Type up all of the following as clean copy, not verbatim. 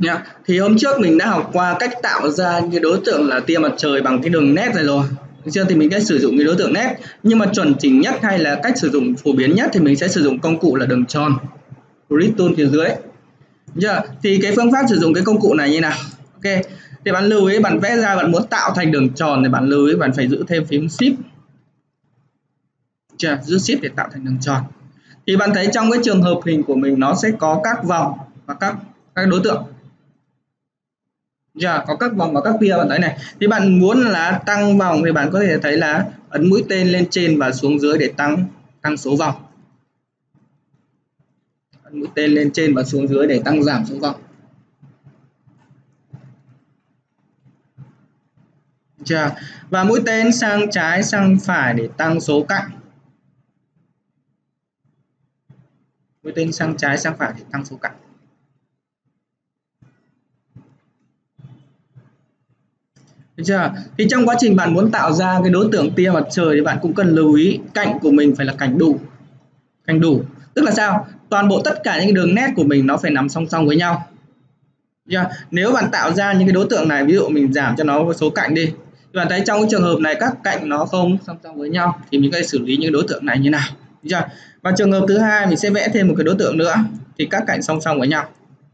Nhá. Thì hôm trước mình đã học qua cách tạo ra những cái đối tượng là tia mặt trời bằng cái đường nét này rồi. Được chưa? Thì mình sẽ sử dụng cái đối tượng nét, nhưng mà chuẩn chỉnh nhất hay là cách sử dụng phổ biến nhất thì mình sẽ sử dụng công cụ là đường tròn, grid tool phía dưới. Được chưa? Thì cái phương pháp sử dụng cái công cụ này như nào? Ok. Thì bạn lưu ý, bạn vẽ ra, bạn muốn tạo thành đường tròn thì bạn lưu ý bạn phải giữ thêm phím shift. Chưa? Giữ shift để tạo thành đường tròn. Thì bạn thấy trong cái trường hợp hình của mình nó sẽ có các vòng và các đối tượng. Có các vòng và các tia bạn thấy này. Thì bạn muốn là tăng vòng thì bạn có thể thấy là ấn mũi tên lên trên và xuống dưới để tăng số vòng. Ấn mũi tên lên trên và xuống dưới để tăng giảm số vòng. Và mũi tên sang trái sang phải để tăng số cạnh. Mũi tên sang trái sang phải để tăng số cạnh. Được chưa? Thì trong quá trình bạn muốn tạo ra cái đối tượng tia mặt trời thì bạn cũng cần lưu ý cạnh của mình phải là cạnh đủ. Cạnh đủ tức là sao? Toàn bộ tất cả những đường nét của mình nó phải nằm song song với nhau. Nếu bạn tạo ra những cái đối tượng này, ví dụ mình giảm cho nó số cạnh đi, thì bạn thấy trong cái trường hợp này các cạnh nó không song song với nhau thì mình có thể xử lý những đối tượng này như nào. Và trường hợp thứ hai mình sẽ vẽ thêm một cái đối tượng nữa thì các cạnh song song với nhau.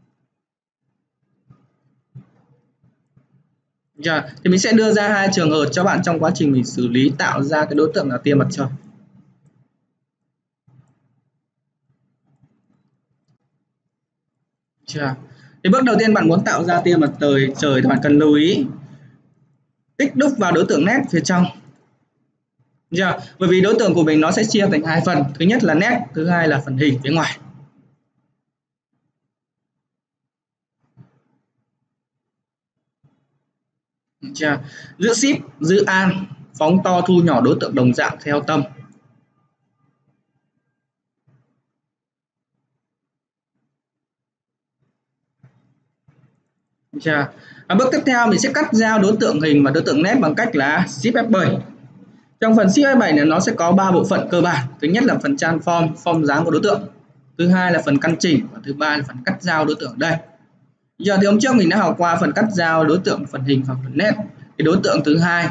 Thì mình sẽ đưa ra hai trường hợp cho bạn trong quá trình mình xử lý tạo ra cái đối tượng là tia mặt trời. Thì bước đầu tiên bạn muốn tạo ra tia mặt trời thì bạn cần lưu ý tích đúc vào đối tượng nét phía trong. Bởi vì đối tượng của mình nó sẽ chia thành hai phần, thứ nhất là nét, thứ hai là phần hình phía ngoài. Giữ shift, giữ Alt, phóng to thu nhỏ đối tượng đồng dạng theo tâm. Bước tiếp theo mình sẽ cắt giao đối tượng hình và đối tượng nét bằng cách là Shift F7. Trong phần Shift F7 này nó sẽ có 3 bộ phận cơ bản. Thứ nhất là phần transform, form dáng của đối tượng. Thứ hai là phần căn chỉnh và thứ ba là phần cắt giao đối tượng ở đây. Giờ thì hôm trước mình đã học qua phần cắt giao đối tượng phần hình và phần nét. Cái đối tượng thứ hai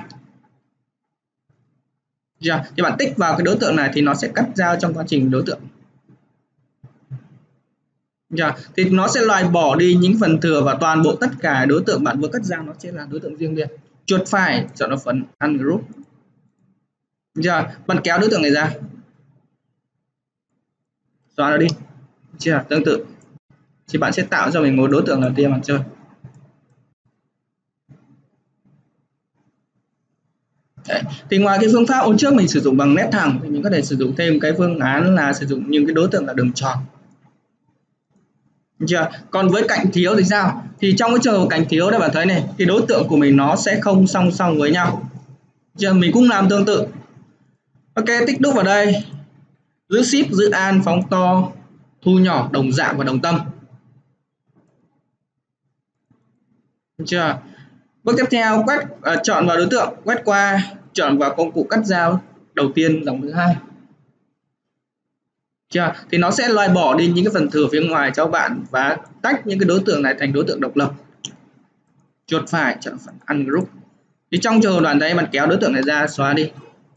thì bạn tích vào cái đối tượng này thì nó sẽ cắt giao trong quá trình đối tượng. Thì nó sẽ loại bỏ đi những phần thừa và toàn bộ tất cả đối tượng bạn vừa cắt giao nó sẽ là đối tượng riêng biệt. Chuột phải chọn vào phần ungroup. Bạn kéo đối tượng này ra, xóa nó đi. Tương tự thì bạn sẽ tạo cho mình một đối tượng là tia mặt trời. Đấy. Thì ngoài cái phương pháp hôm trước mình sử dụng bằng nét thẳng thì mình có thể sử dụng thêm cái phương án là sử dụng những cái đối tượng là đường tròn. Còn với cạnh thiếu thì sao? Thì trong cái trường hợp cạnh thiếu đây bạn thấy này, thì đối tượng của mình nó sẽ không song song với nhau. Mình cũng làm tương tự. Ok, tích đúc vào đây, giữ shift, giữ Alt, phóng to, thu nhỏ, đồng dạng và đồng tâm. Bước tiếp theo chọn vào đối tượng, quét qua, chọn vào công cụ cắt giao đầu tiên dòng thứ hai. Thì nó sẽ loại bỏ đi những cái phần thừa phía ngoài cho bạn và tách những cái đối tượng này thành đối tượng độc lập. Chuột phải chọn phần ungroup. Thì trong trường hợp đoạn đấy bạn kéo đối tượng này ra, xóa đi.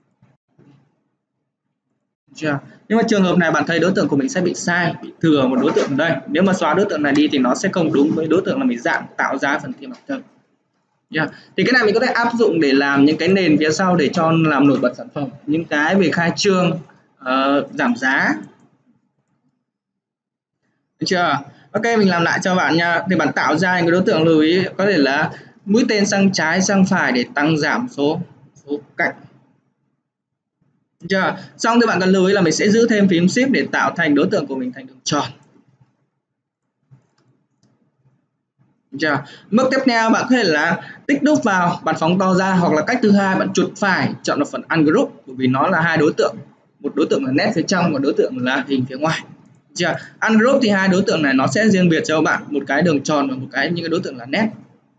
Nhưng mà trường hợp này bạn thấy đối tượng của mình sẽ bị sai, bị thừa một đối tượng ở đây. Nếu mà xóa đối tượng này đi thì nó sẽ không đúng với đối tượng là mình dạng tạo ra phần tia mặt trời. Thì cái này mình có thể áp dụng để làm những cái nền phía sau để cho làm nổi bật sản phẩm, những cái về khai trương, giảm giá. Được chưa? Ok, mình làm lại cho bạn nha. Thì bạn tạo ra những cái đối tượng lưu ý có thể là mũi tên sang trái sang phải để tăng giảm số cạnh. Được chưa? Xong thì bạn cần lưu ý là mình sẽ giữ thêm phím shift để tạo thành đối tượng của mình thành đường tròn. Bước tiếp theo bạn có thể là tích đúc vào, bạn phóng to ra, hoặc là cách thứ hai bạn chuột phải chọn vào phần ungroup, bởi vì nó là hai đối tượng, một đối tượng là nét phía trong và đối tượng là hình phía ngoài. Ungroup thì hai đối tượng này nó sẽ riêng biệt cho bạn, một cái đường tròn và một cái những cái đối tượng là nét.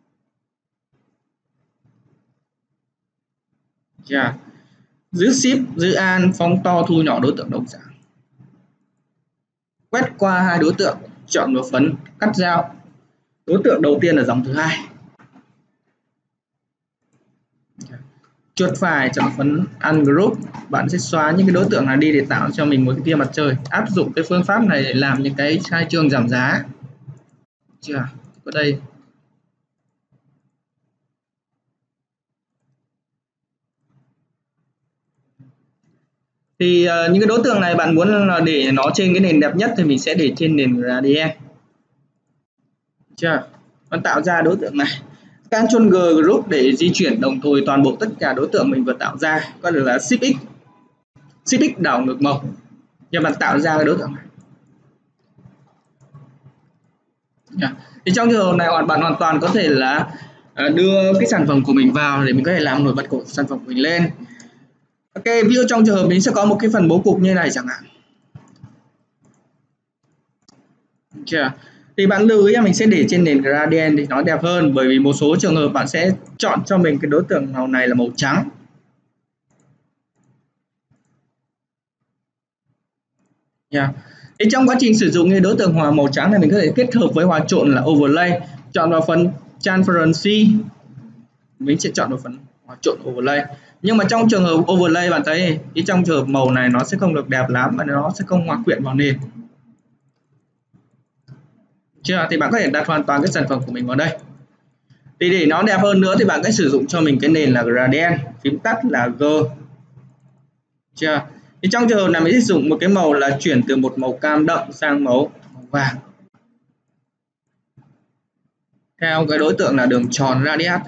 Giữ shift, giữ Alt, phóng to thu nhỏ đối tượng đồng dạng. Quét qua hai đối tượng, chọn vào phần cắt giao. Đối tượng đầu tiên là dòng thứ hai. Chuột phải chọn phần ungroup, bạn sẽ xóa những cái đối tượng này đi để tạo cho mình một cái tia mặt trời. Áp dụng cái phương pháp này để làm những cái khai trương giảm giá. Chưa? Có đây. Thì những cái đối tượng này bạn muốn là để nó trên cái nền đẹp nhất thì mình sẽ để trên nền gradient. Chưa? Bạn tạo ra đối tượng này. Ctrl G group để di chuyển đồng thời toàn bộ tất cả đối tượng mình vừa tạo ra, có thể là Shift X đảo ngược màu cho bạn tạo ra cái đối tượng này. Thì trong trường hợp này bạn hoàn toàn có thể là đưa cái sản phẩm của mình vào để mình có thể làm nổi bật của sản phẩm của mình lên. Ok, ví dụ trong trường hợp mình sẽ có một cái phần bố cục như này chẳng hạn. Chưa? Thì bạn lưu ý là mình sẽ để trên nền gradient thì nó đẹp hơn, bởi vì một số trường hợp bạn sẽ chọn cho mình cái đối tượng màu này là màu trắng. Thì trong quá trình sử dụng cái đối tượng hòa màu trắng này mình có thể kết hợp với hòa trộn là overlay, chọn vào phần transparency, mình sẽ chọn vào phần hòa trộn overlay. Nhưng mà trong trường hợp overlay bạn thấy thì trong trường hợp màu này nó sẽ không được đẹp lắm và nó sẽ không hòa quyện vào nền. Chưa? Thì bạn có thể đặt hoàn toàn cái sản phẩm của mình vào đây. Thì để nó đẹp hơn nữa thì bạn sẽ sử dụng cho mình cái nền là gradient, phím tắt là G. Chưa? Thì trong trường hợp này mình sẽ dùng một cái màu là chuyển từ một màu cam đậm sang màu vàng. Theo cái đối tượng là đường tròn radius.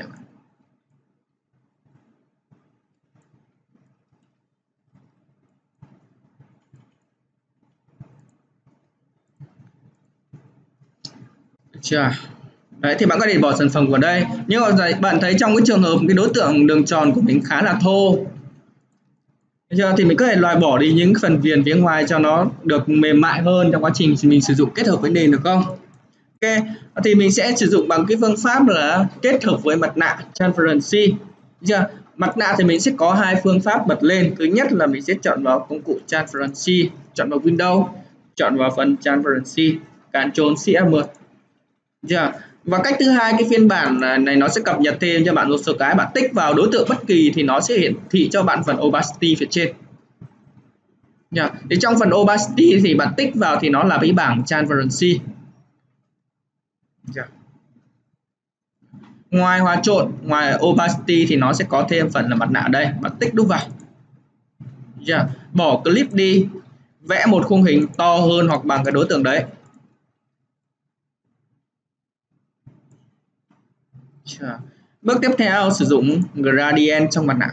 Chưa? Đấy, thì bạn có thể bỏ sản phẩm vào đây. Nhưng mà bạn thấy trong cái trường hợp cái đối tượng đường tròn của mình khá là thô, thì mình có thể loại bỏ đi những phần viền phía ngoài cho nó được mềm mại hơn trong quá trình mình sử dụng kết hợp với nền, được không? Ok, thì mình sẽ sử dụng bằng cái phương pháp là kết hợp với mặt nạ transparency. Mặt nạ thì mình sẽ có hai phương pháp bật lên. Thứ nhất là mình sẽ chọn vào công cụ transparency, chọn vào Windows, chọn vào phần transparency, Ctrl CF10. Và cách thứ hai, cái phiên bản này nó sẽ cập nhật thêm cho bạn một số cái, bạn tích vào đối tượng bất kỳ thì nó sẽ hiển thị cho bạn phần opacity phía trên. Thì trong phần opacity thì bạn tích vào thì nó là cái bảng transparency. Ngoài hòa trộn, ngoài opacity thì nó sẽ có thêm phần là mặt nạ đây, bạn tích đúc vào. Bỏ clip đi, vẽ một khung hình to hơn hoặc bằng cái đối tượng đấy. Bước tiếp theo sử dụng gradient trong mặt nạ.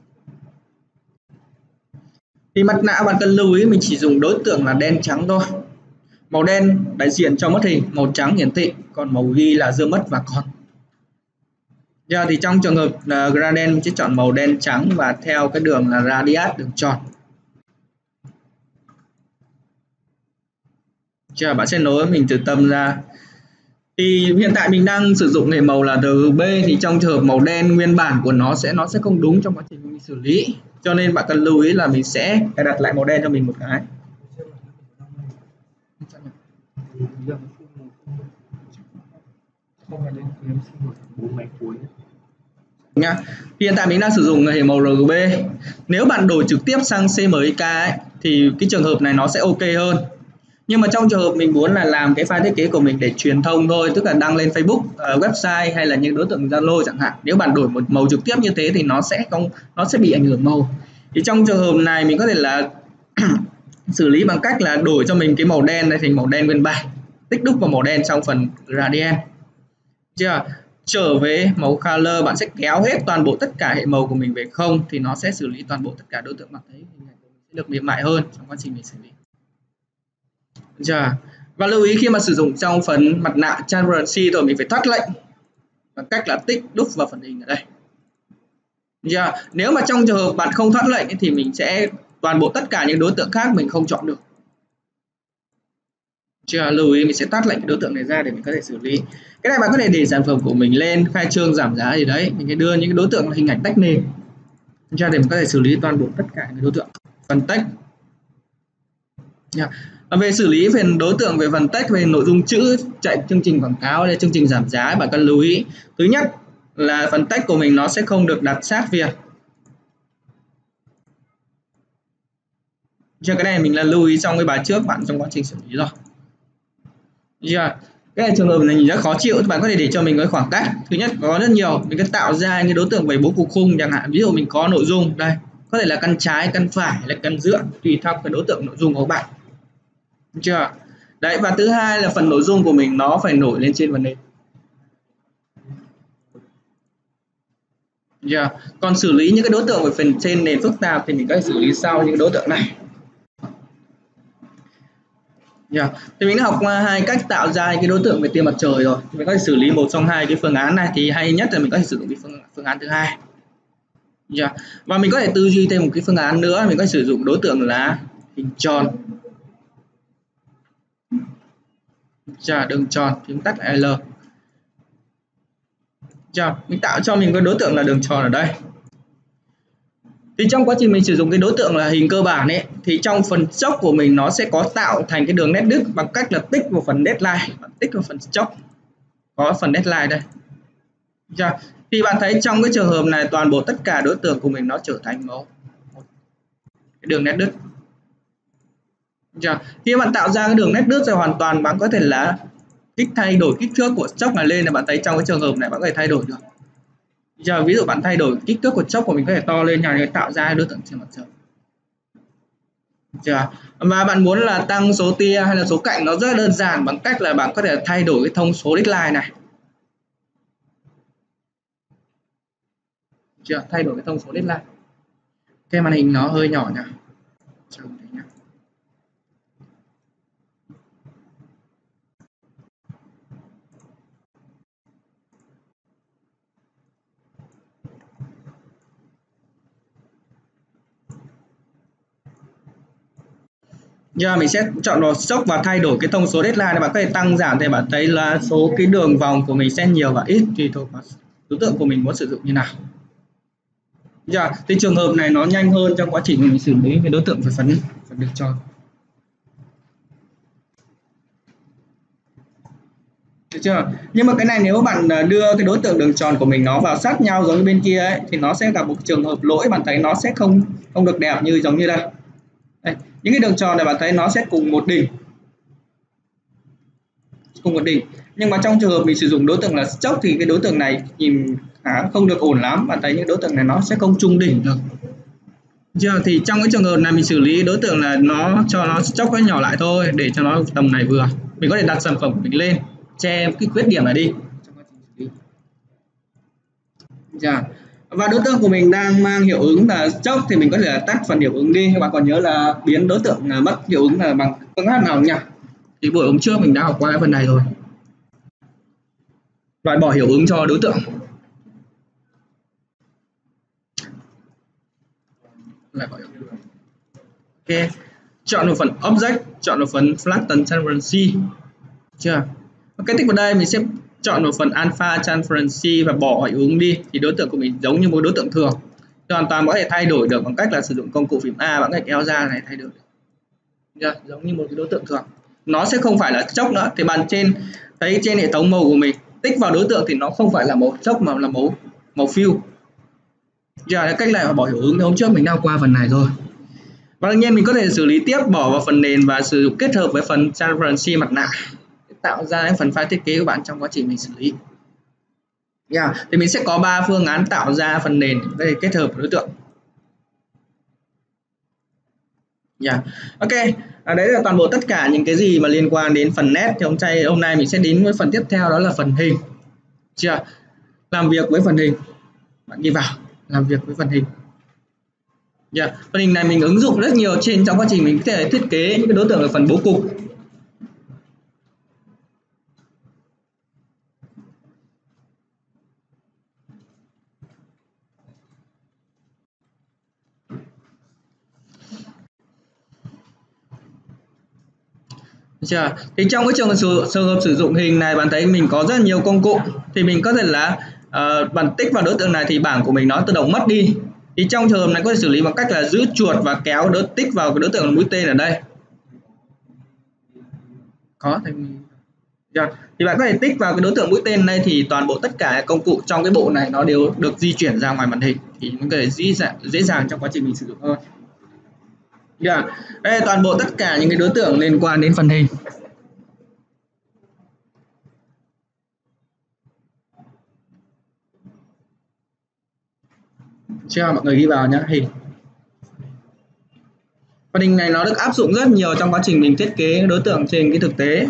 Thì mặt nạ bạn cần lưu ý mình chỉ dùng đối tượng là đen trắng thôi. Màu đen đại diện cho mất hình, màu trắng hiển thị, còn màu ghi là dương mất và còn. Thì trong trường hợp gradient mình sẽ chọn màu đen trắng và theo cái đường là radius, đường tròn. Bạn sẽ nối mình từ tâm ra. Thì hiện tại mình đang sử dụng hệ màu là RGB, thì trong trường hợp màu đen nguyên bản của nó sẽ không đúng trong quá trình mình xử lý, cho nên bạn cần lưu ý là mình sẽ cài đặt lại màu đen cho mình một cái. Nha. Hiện tại mình đang sử dụng hệ màu RGB. Nếu bạn đổi trực tiếp sang CMYK ấy, thì cái trường hợp này nó sẽ ok hơn. Nhưng mà trong trường hợp mình muốn là làm cái file thiết kế của mình để truyền thông thôi, tức là đăng lên Facebook, website hay là những đối tượng Zalo chẳng hạn, nếu bạn đổi một màu trực tiếp như thế thì nó sẽ bị ảnh hưởng màu. Thì trong trường hợp này mình có thể là xử lý bằng cách là đổi cho mình cái màu đen này thành màu đen nguyên bản, tích đúc vào màu đen trong phần gradient. Trở về màu color, bạn sẽ kéo hết toàn bộ tất cả hệ màu của mình về không thì nó sẽ xử lý toàn bộ tất cả đối tượng, bạn thấy hình ảnh của mình sẽ được mềm mại hơn trong quá trình mình xử lý. Và lưu ý khi mà sử dụng trong phần mặt nạ transparency rồi mình phải thoát lệnh bằng cách là tích đúc vào phần hình ở đây. Nếu mà trong trường hợp bạn không thoát lệnh thì mình sẽ toàn bộ tất cả những đối tượng khác mình không chọn được. Lưu ý mình sẽ tắt lệnh cái đối tượng này ra để mình có thể xử lý. Cái này bạn có thể để sản phẩm của mình lên khai trương giảm giá gì đấy, mình sẽ đưa những cái đối tượng hình ảnh tách nền để mình có thể xử lý toàn bộ tất cả những đối tượng. Phần text Yeah. Về xử lý về đối tượng về phần text, về nội dung chữ chạy chương trình quảng cáo hay chương trình giảm giá, bạn cần lưu ý thứ nhất là phần text của mình nó sẽ không được đặt sát Việt. Cái này mình là lưu ý trong cái bài trước bạn trong quá trình xử lý rồi. Cái này trường hợp này nhìn rất khó chịu, bạn có thể để cho mình cái khoảng cách. Thứ nhất có rất nhiều, mình cứ tạo ra những đối tượng về bố cục khung chẳng hạn, ví dụ mình có nội dung đây, có thể là căn trái, căn phải, là căn giữa, tùy theo cái đối tượng nội dung của bạn. Được chưa? Đấy, và thứ hai là phần nội dung của mình nó phải nổi lên trên phần nền. Còn xử lý những cái đối tượng về phần trên nền phức tạp thì mình có thể xử lý sau những đối tượng này. Thì mình đã học qua hai cách tạo ra cái đối tượng về tia mặt trời rồi. Thì mình có thể xử lý một trong hai cái phương án này, thì hay nhất là mình có thể sử dụng cái phương án thứ hai. Và mình có thể tư duy thêm một cái phương án nữa, mình có thể sử dụng đối tượng là hình tròn. Đường tròn, phím tắt L. Mình tạo cho mình cái đối tượng là đường tròn ở đây. Thì trong quá trình mình sử dụng cái đối tượng là hình cơ bản ấy, thì trong phần chốc của mình nó sẽ có tạo thành cái đường nét đứt bằng cách là tích vào phần deadline, tích vào phần chốc, có phần deadline đây. Thì bạn thấy trong cái trường hợp này toàn bộ tất cả đối tượng của mình nó trở thành một cái đường nét đứt. Khi bạn tạo ra cái đường nét đứt rồi hoàn toàn bạn có thể là thay đổi kích thước của chốc này lên, là bạn thấy trong cái trường hợp này bạn có thể thay đổi được. Ví dụ bạn thay đổi kích thước của chốc của mình có thể to lên để tạo ra đối tượng trên mặt trời. Và bạn muốn là tăng số tia hay là số cạnh, nó rất đơn giản bằng cách là bạn có thể thay đổi cái thông số deadline này. Thay đổi cái thông số deadline. Cái màn hình nó hơi nhỏ nhỉ. Mình sẽ chọn vào chốc và thay đổi cái thông số deadline này, bạn có thể tăng giảm thì bạn thấy là số cái đường vòng của mình sẽ nhiều và ít tùy thuộc vào đối tượng của mình muốn sử dụng như nào. Thì trường hợp này nó nhanh hơn trong quá trình mình xử lý cái đối tượng về phần đường tròn. Được chưa? Nhưng mà cái này nếu bạn đưa cái đối tượng đường tròn của mình nó vào sát nhau giống như bên kia ấy, thì nó sẽ gặp một trường hợp lỗi, bạn thấy nó sẽ không được đẹp như giống như đây. Đây, những cái đường tròn này bạn thấy nó sẽ cùng một đỉnh, nhưng mà trong trường hợp mình sử dụng đối tượng là chốc thì cái đối tượng này nhìn không được ổn lắm, bạn thấy những đối tượng này nó sẽ không chung đỉnh được. Thì trong cái trường hợp này mình xử lý đối tượng là nó cho nó chốc nó nhỏ lại thôi, để cho nó tầm này vừa. Mình có thể đặt sản phẩm của mình lên che cái khuyết điểm này đi. Và đối tượng của mình đang mang hiệu ứng là chốc thì mình có thể là tắt phần hiệu ứng đi. Các bạn còn nhớ là biến đối tượng mất hiệu ứng là bằng phương pháp nào nhỉ? Thì buổi hôm trước mình đã học qua cái phần này rồi. Loại bỏ hiệu ứng cho đối tượng. Ok, chọn vào phần object, chọn vào phần flatten transparency. Cái tích vào đây mình sẽ chọn vào phần alpha transparency và bỏ hiệu ứng đi, thì đối tượng của mình giống như một đối tượng thường. Hoàn toàn có thể thay đổi được bằng cách là sử dụng công cụ phím A, bạn có thể kéo ra này thay đổi được. Giống như một cái đối tượng thường. Nó sẽ không phải là chốc nữa. Thì bàn trên thấy trên hệ thống màu của mình tích vào đối tượng thì nó không phải là màu chốc mà là màu fill. Cách này là bỏ hiệu ứng, hôm trước mình đã qua phần này rồi. Và đương nhiên mình có thể xử lý tiếp bỏ vào phần nền và sử dụng kết hợp với phần transparency mặt nạ để tạo ra phần file thiết kế của bạn trong quá trình mình xử lý. Thì mình sẽ có 3 phương án tạo ra phần nền để kết hợp đối tượng. Ok, đấy là toàn bộ tất cả những cái gì mà liên quan đến phần nét. Thì hôm nay mình sẽ đến với phần tiếp theo, đó là phần hình. Làm việc với phần hình. Bạn đi vào làm việc với phần hình. Phần hình này mình ứng dụng rất nhiều trong quá trình mình có thể thiết kế những cái đối tượng ở phần bố cục. Thì trong cái trường hợp sử dụng hình này, bạn thấy mình có rất nhiều công cụ, thì mình có thể là bạn tích vào đối tượng này thì bảng của mình nó tự động mất đi. Thì trong trường hợp này có thể xử lý bằng cách là giữ chuột và kéo tích vào cái đối tượng mũi tên ở đây. Có thì bạn có thể tích vào cái đối tượng mũi tên đây, thì toàn bộ tất cả công cụ trong cái bộ này nó đều được di chuyển ra ngoài màn hình, thì nó có thể dễ dàng trong quá trình mình sử dụng hơn. Đây là toàn bộ tất cả những cái đối tượng liên quan đến phần hình. Cho mọi người ghi vào nhé, hình. Phần hình này nó được áp dụng rất nhiều trong quá trình mình thiết kế đối tượng trên cái thực tế.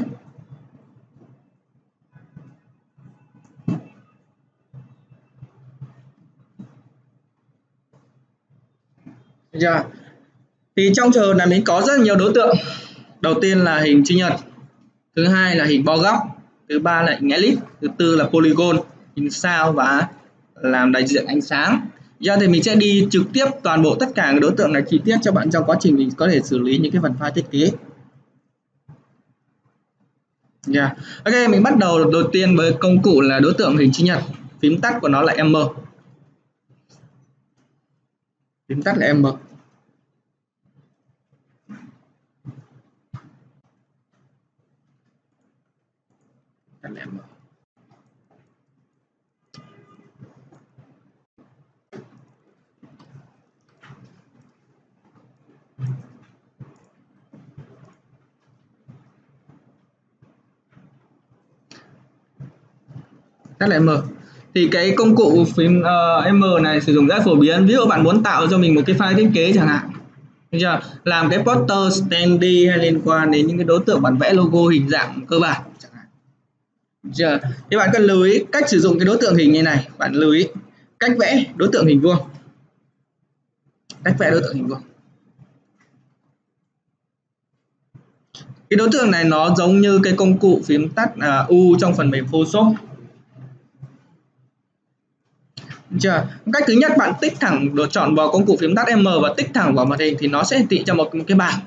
Thì trong trường hợp này mình có rất nhiều đối tượng. Đầu tiên là hình chữ nhật, thứ hai là hình bo góc, thứ ba là hình elip, thứ tư là polygon, hình sao và làm đại diện ánh sáng. Thì mình sẽ đi trực tiếp toàn bộ tất cả các đối tượng này chi tiết cho bạn trong quá trình mình có thể xử lý những cái phần file thiết kế. Ok, mình bắt đầu đầu tiên với công cụ là đối tượng hình chữ nhật. Phím tắt của nó là M. Phím tắt là M. Tắt là M. Thì cái công cụ phím M này sử dụng rất phổ biến. Ví dụ bạn muốn tạo cho mình một cái file thiết kế chẳng hạn, làm cái poster, standee hay liên quan đến những cái đối tượng bản vẽ logo hình dạng cơ bản chẳng hạn. Thì bạn cần lưu ý cách sử dụng cái đối tượng hình như này. Bạn lưu ý cách vẽ đối tượng hình vuông. Cách vẽ đối tượng hình vuông. Cái đối tượng này nó giống như cái công cụ phím tắt U trong phần mềm Photoshop. Cách thứ nhất, bạn tích thẳng, chọn vào công cụ phím tắt M và tích thẳng vào màn hình thì nó sẽ hiển thị cho một cái bảng.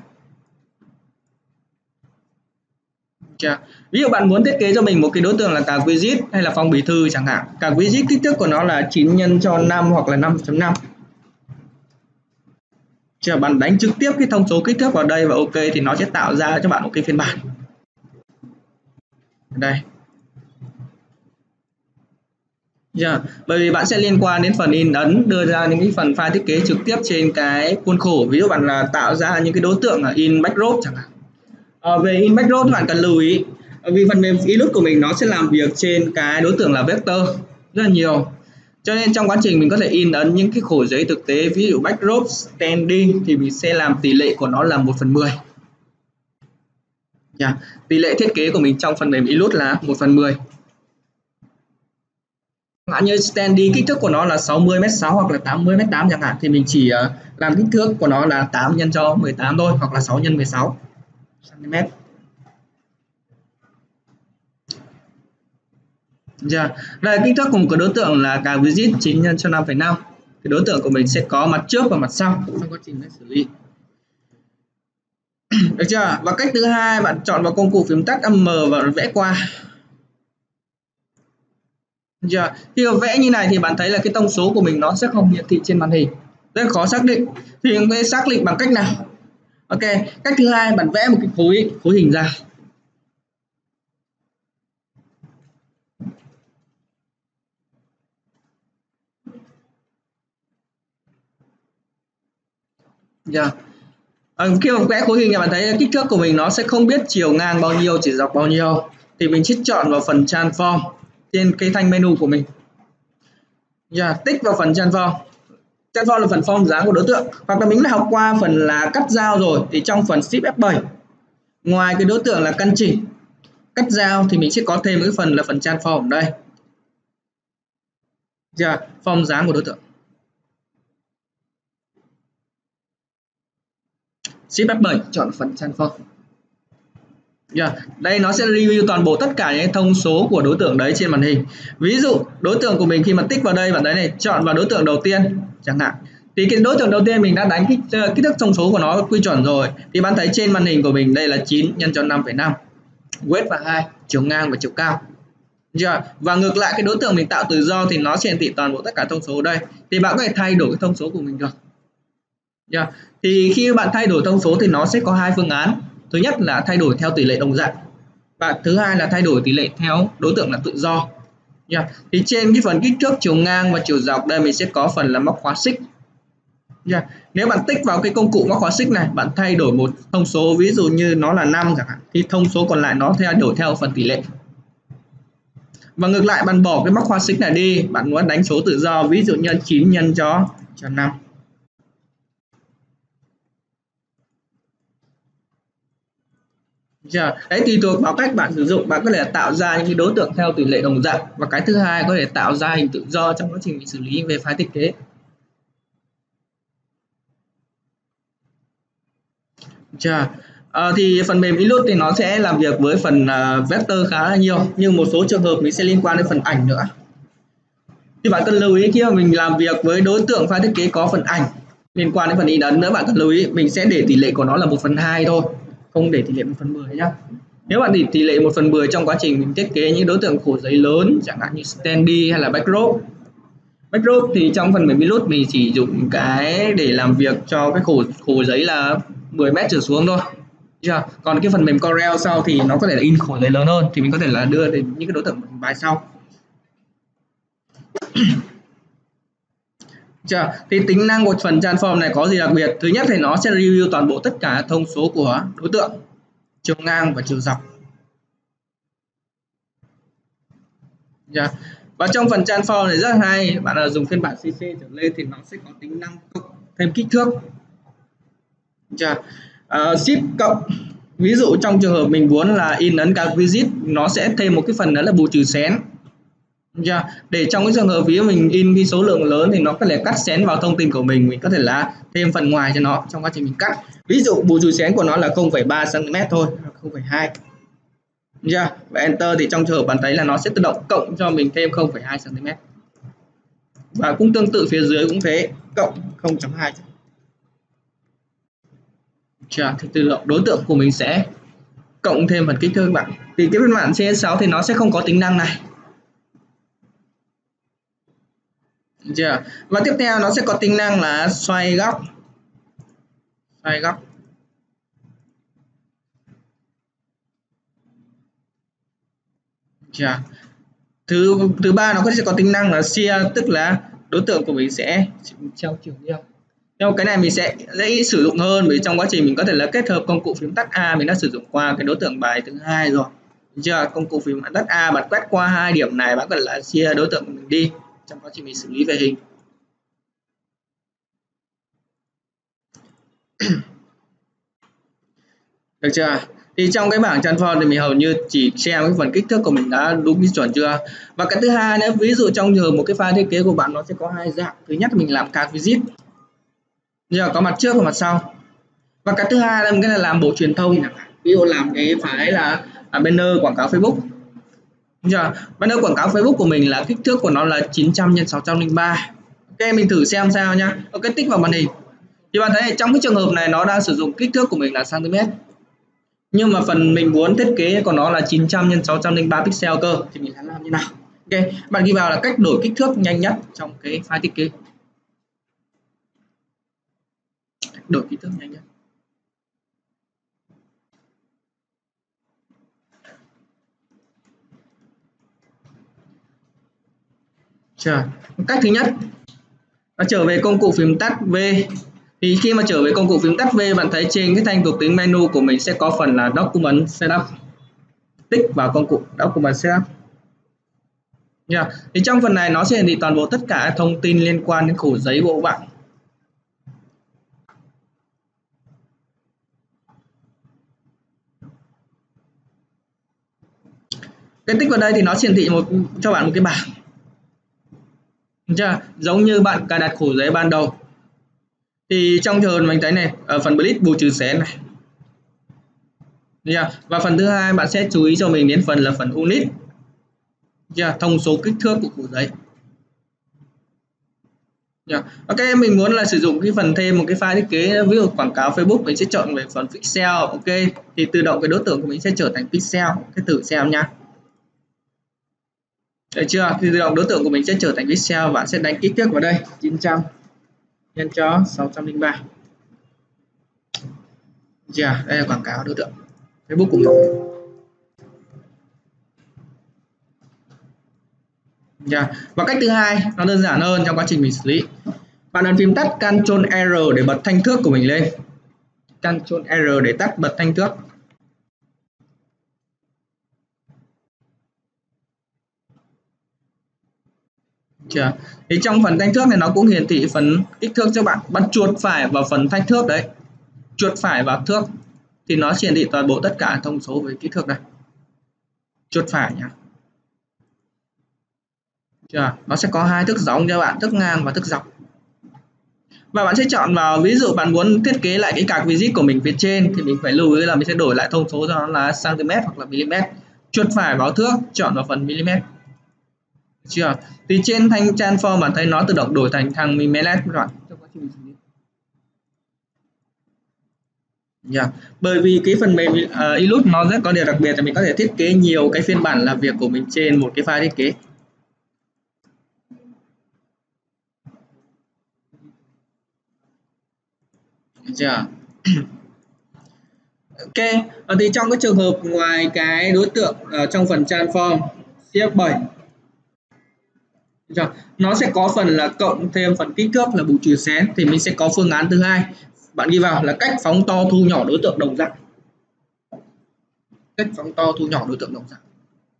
Ví dụ bạn muốn thiết kế cho mình một cái đối tượng là card visit hay là phong bì thư chẳng hạn. Card visit kích thước của nó là 9 x 5 hoặc là 5.5. Bạn đánh trực tiếp cái thông số kích thước vào đây và OK thì nó sẽ tạo ra cho bạn một cái phiên bản. Đây. Bởi vì bạn sẽ liên quan đến phần in ấn, đưa ra những cái phần file thiết kế trực tiếp trên cái khuôn khổ. Ví dụ bạn là tạo ra những cái đối tượng là in backdrop chẳng hạn. Về in backdrop thì bạn cần lưu ý, vì phần mềm Illustrator của mình nó sẽ làm việc trên cái đối tượng là vector rất là nhiều, cho nên trong quá trình mình có thể in ấn những cái khổ giấy thực tế, ví dụ backdrop, standee thì mình sẽ làm tỷ lệ của nó là 1/10. Tỷ lệ thiết kế của mình trong phần mềm Illustrator là 1/10. Như standee kích thước của nó là 60m6 hoặc là 80m8 chẳng hạn, thì mình chỉ làm kích thước của nó là 8 x 18 thôi, hoặc là 6 x 16 cm. Đây, kích thước cùng của đối tượng là card visit 9 x 5,5. Thì đối tượng của mình sẽ có mặt trước và mặt sau trong quá trình xử lý. Được chưa? Và cách thứ hai, bạn chọn vào công cụ phím tắt M và vẽ qua. Khi mà vẽ như này thì bạn thấy là cái thông số của mình nó sẽ không hiển thị trên màn hình, rất khó xác định. Thì mình sẽ xác định bằng cách nào? Ok, cách thứ hai, bạn vẽ một cái khối hình ra. Khi mà vẽ khối hình thì bạn thấy kích thước của mình nó sẽ không biết chiều ngang bao nhiêu, chỉ dọc bao nhiêu, thì mình sẽ chọn vào phần transform trên cái thanh menu của mình. Tích vào phần transform. Transform là phần form dáng của đối tượng, hoặc là mình đã học qua phần là cắt dao rồi, thì trong phần Shift F7 ngoài cái đối tượng là căn chỉnh, cắt dao thì mình sẽ có thêm cái phần là phần transform ở đây. Form dáng của đối tượng. Shift F7 chọn phần transform. Đây nó sẽ review toàn bộ tất cả những thông số của đối tượng đấy trên màn hình. Ví dụ đối tượng của mình khi mà tích vào đây, bạn thấy này, chọn vào đối tượng đầu tiên chẳng hạn, thì cái đối tượng đầu tiên mình đã đánh kích thước thông số của nó quy chuẩn rồi, thì bạn thấy trên màn hình của mình đây là 9 x 5,5, width là 2, chiều ngang và chiều cao. Và ngược lại, cái đối tượng mình tạo tự do thì nó sẽ hiển thị toàn bộ tất cả thông số ở đây, thì bạn có thể thay đổi cái thông số của mình được. Thì khi bạn thay đổi thông số thì nó sẽ có hai phương án. Thứ nhất là thay đổi theo tỷ lệ đồng dạng. Và thứ hai là thay đổi tỷ lệ theo đối tượng là tự do. Yeah. Thì trên cái phần kích thước chiều ngang và chiều dọc đây mình sẽ có phần là móc khóa xích. Yeah. Nếu bạn tích vào cái công cụ móc khóa xích này, bạn thay đổi một thông số, ví dụ như nó là 5 chẳng hạn, thì thông số còn lại nó thay đổi theo phần tỷ lệ. Và ngược lại, bạn bỏ cái móc khóa xích này đi, bạn muốn đánh số tự do, ví dụ như 9 nhân cho 5. Đấy, tùy thuộc vào cách bạn sử dụng, bạn có thể tạo ra những cái đối tượng theo tỷ lệ đồng dạng, và cái thứ hai có thể tạo ra hình tự do trong quá trình mình xử lý về file thiết kế. Thì phần mềm Illustrator thì nó sẽ làm việc với phần vector khá là nhiều, nhưng một số trường hợp mình sẽ liên quan đến phần ảnh nữa. Thì bạn cần lưu ý khi mà mình làm việc với đối tượng file thiết kế có phần ảnh liên quan đến phần in ấn nữa, bạn cần lưu ý mình sẽ để tỷ lệ của nó là 1/2 thôi, không để tỷ lệ 1/10 nhá. Nếu bạn để tỷ lệ 1/10 trong quá trình mình thiết kế những đối tượng khổ giấy lớn chẳng hạn như standee hay là backdrop thì trong phần mềm Illustrator mình chỉ dùng cái để làm việc cho cái khổ giấy là 10 mét trở xuống thôi. Còn cái phần mềm Corel sau thì nó có thể là in khổ giấy lớn hơn, thì mình có thể là đưa đến những cái đối tượng bài sau. Thì tính năng của phần transform này có gì đặc biệt? Thứ nhất thì nó sẽ review toàn bộ tất cả thông số của đối tượng chiều ngang và chiều dọc. Và trong phần transform này rất hay, bạn là dùng phiên bản CC trở lên thì nó sẽ có tính năng cộng thêm kích thước. Shift cộng, ví dụ trong trường hợp mình muốn là in ấn các visit, nó sẽ thêm một cái phần đó là bù trừ xén. Để trong cái trường hợp ví dụ mình in cái số lượng lớn thì nó có thể cắt xén vào thông tin của mình có thể là thêm phần ngoài cho nó trong quá trình mình cắt. Ví dụ bù trừ xén của nó là 0,3 cm thôi, 0,2. Và enter thì trong trường hợp bạn thấy là nó sẽ tự động cộng cho mình thêm 0,2 cm. Và cũng tương tự phía dưới cũng thế, cộng 0,2. Thì tự động đối tượng của mình sẽ cộng thêm phần kích thước các bạn. Thì cái phiên bản CS6 thì nó sẽ không có tính năng này. Và tiếp theo nó sẽ có tính năng là xoay góc. Thứ ba nó sẽ có tính năng là shear, tức là đối tượng của mình sẽ treo chiều nghiêng. Theo cái này mình sẽ dễ sử dụng hơn, bởi trong quá trình mình có thể là kết hợp công cụ phím tắt A, mình đã sử dụng qua cái đối tượng bài thứ hai rồi. Công cụ phím tắt A, bạn quét qua hai điểm này, bạn có thể là shear đối tượng của mình đi trong quá trình mình xử lý về hình. Được chưa? Thì trong cái bảng transform thì mình hầu như chỉ xem cái phần kích thước của mình đã đúng cái chuẩn chưa. Và cái thứ hai nữa, ví dụ trong trường hợp một cái file thiết kế của bạn nó sẽ có hai dạng. Thứ nhất mình làm card visit, có mặt trước và mặt sau. Và cái thứ hai là mình cái là làm bộ truyền thông, ví dụ làm cái file là banner quảng cáo Facebook. Banner quảng cáo Facebook của mình là kích thước của nó là 900 x 603. Ok, mình thử xem sao nhá. Ok, tích vào màn hình. Thì bạn thấy trong cái trường hợp này nó đang sử dụng kích thước của mình là cm. Nhưng mà phần mình muốn thiết kế của nó là 900 x 603 pixel cơ, thì mình sẽ làm như nào? Ok, bạn ghi vào là cách đổi kích thước nhanh nhất trong cái file thiết kế. Đổi kích thước nhanh nhất. Cách thứ nhất, nó trở về công cụ phím tắt V. Thì khi mà trở về công cụ phím tắt V, bạn thấy trên cái thanh thuộc tính menu của mình sẽ có phần là Document Setup. Tích vào công cụ Document Setup. Thì trong phần này nó sẽ hiển thị toàn bộ tất cả thông tin liên quan đến khổ giấy của bạn. Cái tích vào đây thì nó hiển thị cho bạn một cái bảng. Giống như bạn cài đặt khổ giấy ban đầu. Thì trong trường hợp mình thấy này, ở phần Bleed bù trừ xén này. Và phần thứ hai bạn sẽ chú ý cho mình đến phần là phần unit. Thông số kích thước của khổ giấy. Ok, mình muốn là sử dụng cái phần thêm một cái file thiết kế, ví dụ quảng cáo Facebook, mình sẽ chọn về phần pixel. Ok, thì tự động cái đối tượng của mình sẽ trở thành pixel. Cái thử xem nhá. Được chưa? Thì tự động đối tượng của mình sẽ trở thành pixel, bạn sẽ đánh kích thước vào đây 900 nhân cho 603. Đây là quảng cáo đối tượng Facebook của mình. Và cách thứ hai nó đơn giản hơn trong quá trình mình xử lý. Bạn ấn phím tắt Ctrl R để bật thanh thước của mình lên. Ctrl R để tắt bật thanh thước. Thì trong phần thanh thước này nó cũng hiển thị phần kích thước cho bạn. Bạn chuột phải vào phần thanh thước đấy. Chuột phải vào thước thì nó hiển thị toàn bộ tất cả thông số về kích thước đây. Chuột phải nhá. Nó sẽ có hai thước giống cho bạn, thước ngang và thước dọc. Và bạn sẽ chọn vào, ví dụ bạn muốn thiết kế lại cái card visit của mình phía trên thì mình phải lưu ý là mình sẽ đổi lại thông số cho nó là cm hoặc là mm. Chuột phải vào thước, chọn vào phần mm. Thì trên thanh transform bạn thấy nó tự động đổi thành thằng mm rồi. Bởi vì cái phần mềm Illustrator nó rất có điều đặc biệt là mình có thể thiết kế nhiều cái phiên bản làm việc của mình trên một cái file thiết kế. Ok, thì trong cái trường hợp ngoài cái đối tượng trong phần transform CF7 nó sẽ có phần là cộng thêm phần kích thước là bù trừ xén, thì mình sẽ có phương án thứ hai. Bạn ghi vào là cách phóng to thu nhỏ đối tượng đồng dạng. Cách phóng to thu nhỏ đối tượng đồng dạng.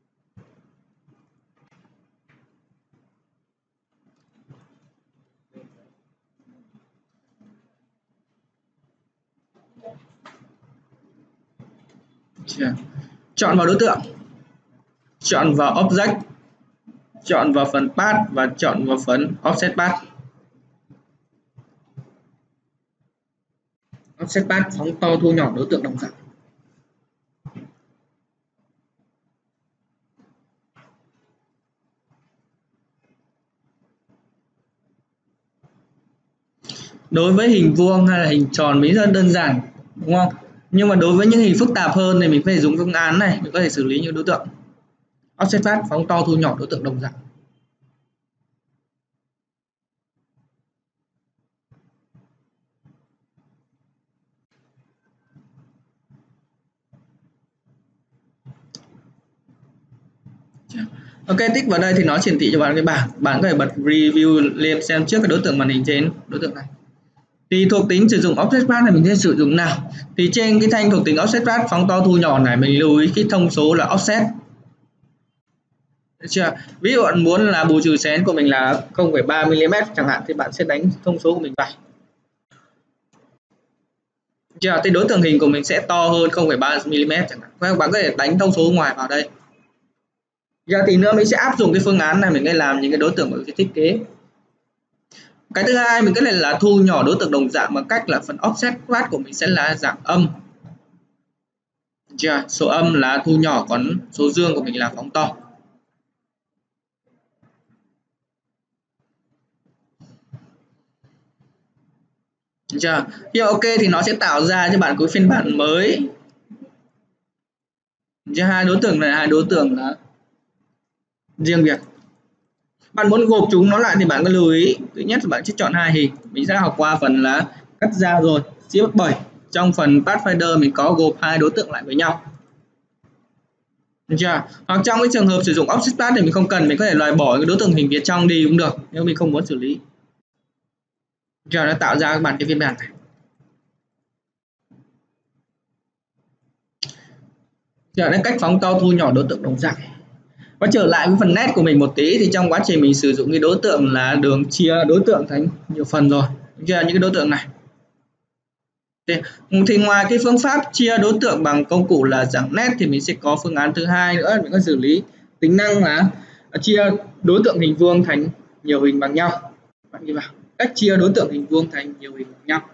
Chọn vào đối tượng, chọn vào object, chọn vào phần path và chọn vào phần offset path. Offset path phóng to thu nhỏ đối tượng đồng dạng. Đối với hình vuông hay là hình tròn mình rất đơn giản, đúng không? Nhưng mà đối với những hình phức tạp hơn thì mình phải dùng phương án này, mình có thể xử lý như đối tượng offset path phóng to thu nhỏ đối tượng đồng dạng. Ok, tích vào đây thì nó hiển thị cho bạn cái bảng. Bạn có thể bật review lên xem trước cái đối tượng màn hình trên đối tượng này. Thì thuộc tính sử dụng offset path này mình sẽ sử dụng nào? Thì trên cái thanh thuộc tính offset path phóng to thu nhỏ này mình lưu ý cái thông số là offset. Được chưa? Ví dụ bạn muốn là bù trừ xén của mình là 0,3 mm chẳng hạn thì bạn sẽ đánh thông số của mình vào. Chưa? Thì đối tượng hình của mình sẽ to hơn 0,3 mm chẳng hạn. Bạn có thể đánh thông số ngoài vào đây. Giờ thì nữa mình sẽ áp dụng cái phương án này mình sẽ làm những cái đối tượng của cái thiết kế. Cái thứ hai mình có thể là thu nhỏ đối tượng đồng dạng bằng cách là phần offset path của mình sẽ là dạng âm. Chưa? Số âm là thu nhỏ, còn số dương của mình là phóng to. Chưa? Khi ok thì nó sẽ tạo ra cho bạn cái phiên bản mới. Hai đối tượng này, hai đối tượng là riêng biệt. Bạn muốn gộp chúng nó lại thì bạn có lưu ý, thứ nhất là bạn sẽ chọn hai hình. Mình sẽ học qua phần là cắt ra rồi. Shift 7 trong phần Pathfinder mình có gộp hai đối tượng lại với nhau. Được chưa? Hoặc trong cái trường hợp sử dụng offset path thì mình không cần, mình có thể loại bỏ cái đối tượng hình phía trong đi cũng được nếu mình không muốn xử lý. Cho nó tạo ra các bạn cái phiên bản này. Giờ đến cách phóng to thu nhỏ đối tượng đồng dạng. Và trở lại với phần nét của mình một tí thì trong quá trình mình sử dụng cái đối tượng là đường chia đối tượng thành nhiều phần rồi. Chưa? Những cái đối tượng này. Thì ngoài cái phương pháp chia đối tượng bằng công cụ là dạng nét thì mình sẽ có phương án thứ hai nữa, mình có xử lý tính năng là chia đối tượng hình vuông thành nhiều hình bằng nhau. Bạn ghi vào cách chia đối tượng hình vuông thành nhiều hình bằng nhau.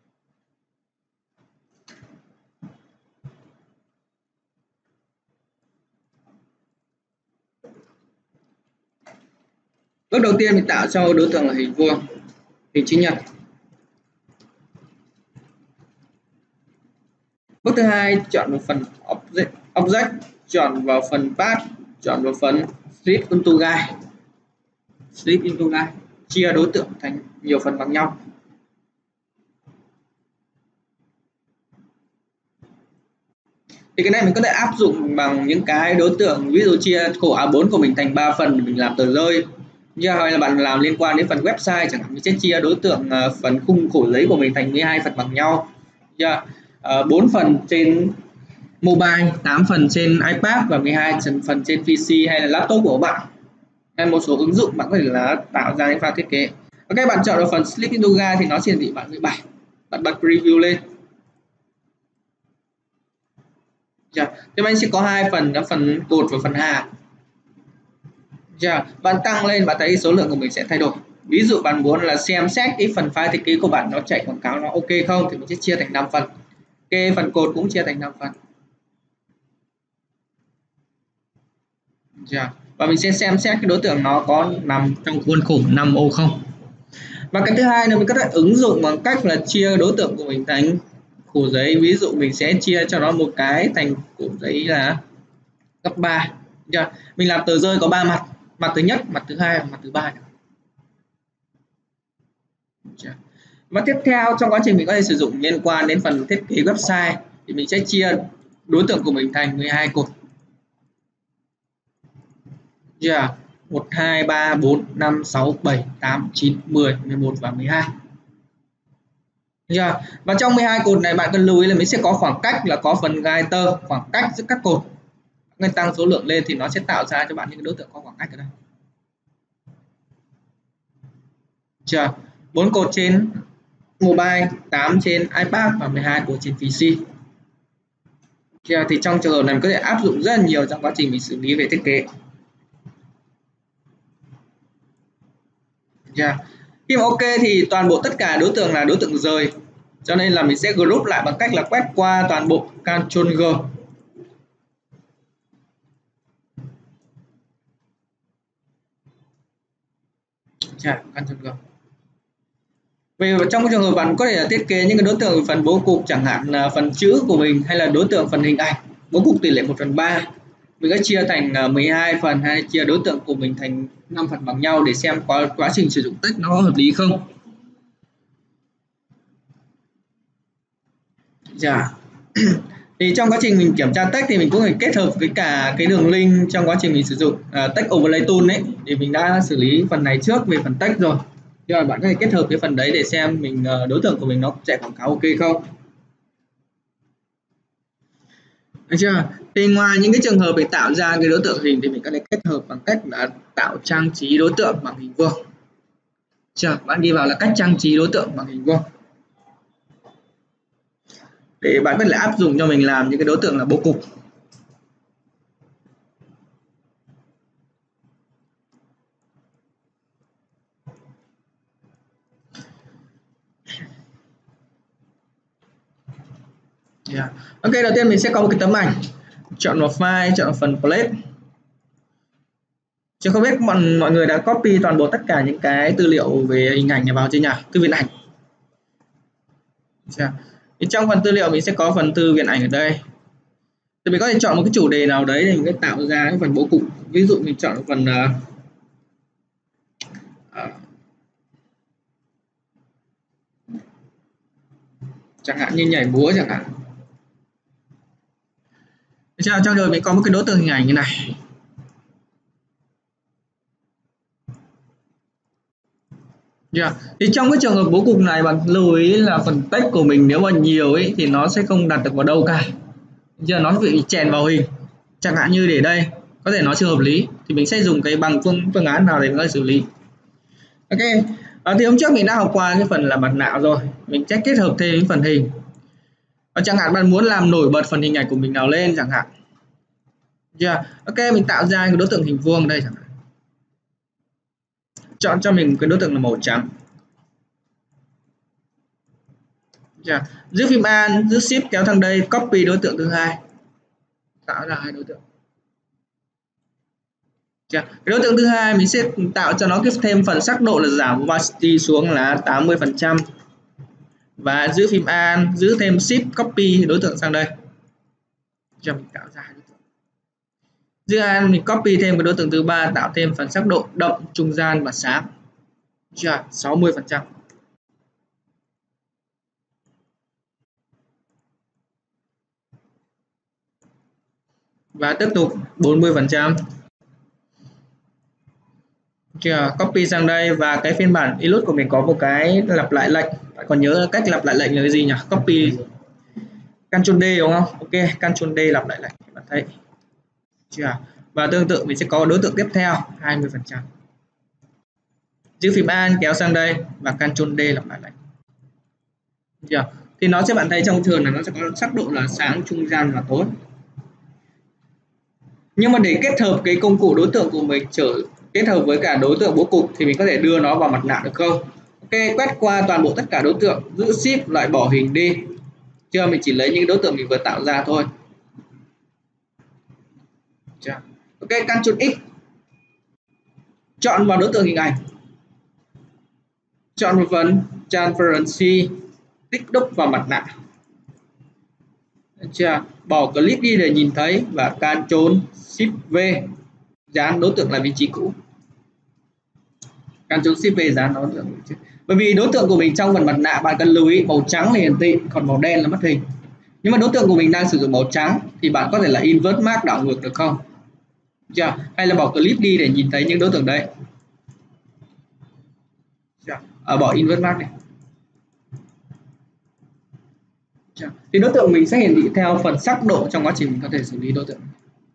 Bước đầu tiên mình tạo cho đối tượng là hình vuông, hình chữ nhật. Bước thứ hai chọn vào phần object, chọn vào phần path, chọn vào phần split into guide, chia đối tượng thành nhiều phần bằng nhau. Thì cái này mình có thể áp dụng bằng những cái đối tượng, ví dụ chia khổ A4 của mình thành 3 phần để mình làm tờ rơi. Hay là bạn làm liên quan đến phần website chẳng hạn, mình sẽ chia đối tượng phần khung khổ giấy của mình thành 12 phần bằng nhau. 4 phần trên mobile, 8 phần trên iPad và 12 phần trên PC hay là laptop của bạn. Hay một số ứng dụng bạn có thể là tạo ra những file thiết kế. Ok, bạn chọn được phần Sleeping Yoga thì nó sẽ hiển thị bạn 17. Bạn bật preview lên. Thì mình sẽ có hai phần, là phần cột và phần hàm. Bạn tăng lên, bạn thấy số lượng của mình sẽ thay đổi. Ví dụ bạn muốn là xem xét cái phần file thiết kế của bạn nó chạy quảng cáo nó ok không thì mình sẽ chia thành 5 phần. Cái phần cột cũng chia thành 5 phần. Và mình sẽ xem xét cái đối tượng nó có nằm trong khuôn khổ 5 ô không. Và cái thứ hai là mình có thể ứng dụng bằng cách là chia đối tượng của mình thành khổ giấy. Ví dụ mình sẽ chia cho nó một cái thành khổ giấy là gấp 3. Mình làm tờ rơi có 3 mặt, mặt thứ nhất, mặt thứ hai và mặt thứ ba. Và tiếp theo trong quá trình mình có thể sử dụng liên quan đến phần thiết kế website thì mình sẽ chia đối tượng của mình thành 12 cột. 1, 2, 3, 4, 5, 6, 7, 8, 9, 10, 11 và 12. Và trong 12 cột này bạn cần lưu ý là mình sẽ có khoảng cách, là có phần gai tơ, khoảng cách giữa các cột. Nên tăng số lượng lên thì nó sẽ tạo ra cho bạn những đối tượng có khoảng cách ở đây. 4 cột trên mobile, 8 trên iPad và 12 cột trên PC. Thì trong trường hợp này mình có thể áp dụng rất là nhiều trong quá trình mình xử lý về thiết kế. Khi mà ok thì toàn bộ tất cả đối tượng là đối tượng rời, cho nên là mình sẽ group lại bằng cách là quét qua toàn bộ Ctrl G. Ctrl G. Vì trong trường hợp bạn có thể là thiết kế những cái đối tượng phần bố cục, chẳng hạn là phần chữ của mình hay là đối tượng phần hình ảnh, bố cục tỷ lệ 1/3, mình sẽ chia thành 12 phần hay chia đối tượng của mình thành 5 phần bằng nhau để xem quá trình sử dụng text nó hợp lý không. Thì trong quá trình mình kiểm tra text thì mình cũng phải kết hợp với cả cái đường link trong quá trình mình sử dụng text overlay tool ấy, thì mình đã xử lý phần này trước về phần text rồi. Rồi bạn có thể kết hợp cái phần đấy để xem mình đối tượng của mình nó chạy quảng cáo ok không. Được chưa? Thì ngoài những cái trường hợp để tạo ra cái đối tượng hình thì mình có thể kết hợp bằng cách là tạo trang trí đối tượng bằng hình vuông. Bạn đi vào là cách trang trí đối tượng bằng hình vuông. Để bạn có thể áp dụng cho mình làm những cái đối tượng là bố cục. Ok, đầu tiên mình sẽ có một cái tấm ảnh, chọn vào file, chọn vào phần plate. Chứ không biết mọi người đã copy toàn bộ tất cả những cái tư liệu về hình ảnh này vào chưa nhỉ? Thư viện ảnh. Thì trong phần tư liệu mình sẽ có phần thư viện ảnh ở đây. Thì mình có thể chọn một cái chủ đề nào đấy để mình sẽ tạo ra cái phần bố cục. Ví dụ mình chọn phần chẳng hạn như nhảy múa chẳng hạn. Trong rồi mình có một cái đối tượng hình ảnh như này. Thì trong cái trường hợp bố cục này bạn lưu ý là phần text của mình nếu mà nhiều ấy thì nó sẽ không đặt được vào đâu cả. Nó bị chèn vào hình. Chẳng hạn như để đây có thể nó chưa hợp lý thì mình sẽ dùng cái bằng phương án nào để mình có thể xử lý. Ok. Thì hôm trước mình đã học qua cái phần là mặt nạ rồi, mình sẽ kết hợp thêm phần hình. Chẳng hạn bạn muốn làm nổi bật phần hình ảnh của mình nào lên chẳng hạn. Ok, mình tạo ra cái đối tượng hình vuông đây chẳng hạn. Chọn cho mình cái đối tượng là màu trắng. Giữ phím Alt, giữ Shift kéo thang đây, copy đối tượng thứ hai, tạo ra hai đối tượng. Cái đối tượng thứ hai mình sẽ tạo cho nó thêm phần sắc độ là giảm opacity xuống là 80% và giữ phím Alt, giữ thêm Shift copy đối tượng sang đây. Mình tạo ra hai đối tượng. Giữ Alt mình copy thêm cái đối tượng thứ ba, tạo thêm phần sắc độ đậm, trung gian và sáng. 60%. và tiếp tục 40%. Chưa, copy sang đây và cái phiên bản Illustrator của mình có một cái lặp lại lệnh. Bạn còn nhớ cách lặp lại lệnh là cái gì nhỉ? Copy Ctrl D đúng không? Ok, Ctrl D lặp lại lệnh. Bạn thấy chưa? Và tương tự mình sẽ có đối tượng tiếp theo 20%. Giữ phím Alt kéo sang đây và Ctrl D lặp lại lệnh. Chưa? Thì nó sẽ bạn thấy trong trường là nó sẽ có sắc độ là sáng, trung gian và tối. Nhưng mà để kết hợp cái công cụ đối tượng của mình kết hợp với cả đối tượng bố cục thì mình có thể đưa nó vào mặt nạ được không? Ok, quét qua toàn bộ tất cả đối tượng, giữ Shift loại bỏ hình đi. Chưa, mình chỉ lấy những đối tượng mình vừa tạo ra thôi. Chưa? Ok, Ctrl X. Chọn vào đối tượng hình ảnh. Chọn vào phần Transparency, tích đúc vào mặt nạ. Chưa? Bỏ clip đi để nhìn thấy và Ctrl Shift V dán đối tượng lại vị trí cũ. Ctrl Shift V dán đối tượng. Bởi vì đối tượng của mình trong phần mặt nạ bạn cần lưu ý màu trắng là hiển thị, còn màu đen là mất hình. Nhưng mà đối tượng của mình đang sử dụng màu trắng thì bạn có thể là invert mark đảo ngược được không? Chưa? Hay là bỏ clip đi để nhìn thấy những đối tượng đấy. Bỏ invert mark này. Thì đối tượng mình sẽ hiển thị theo phần sắc độ trong quá trình mình có thể xử lý đối tượng.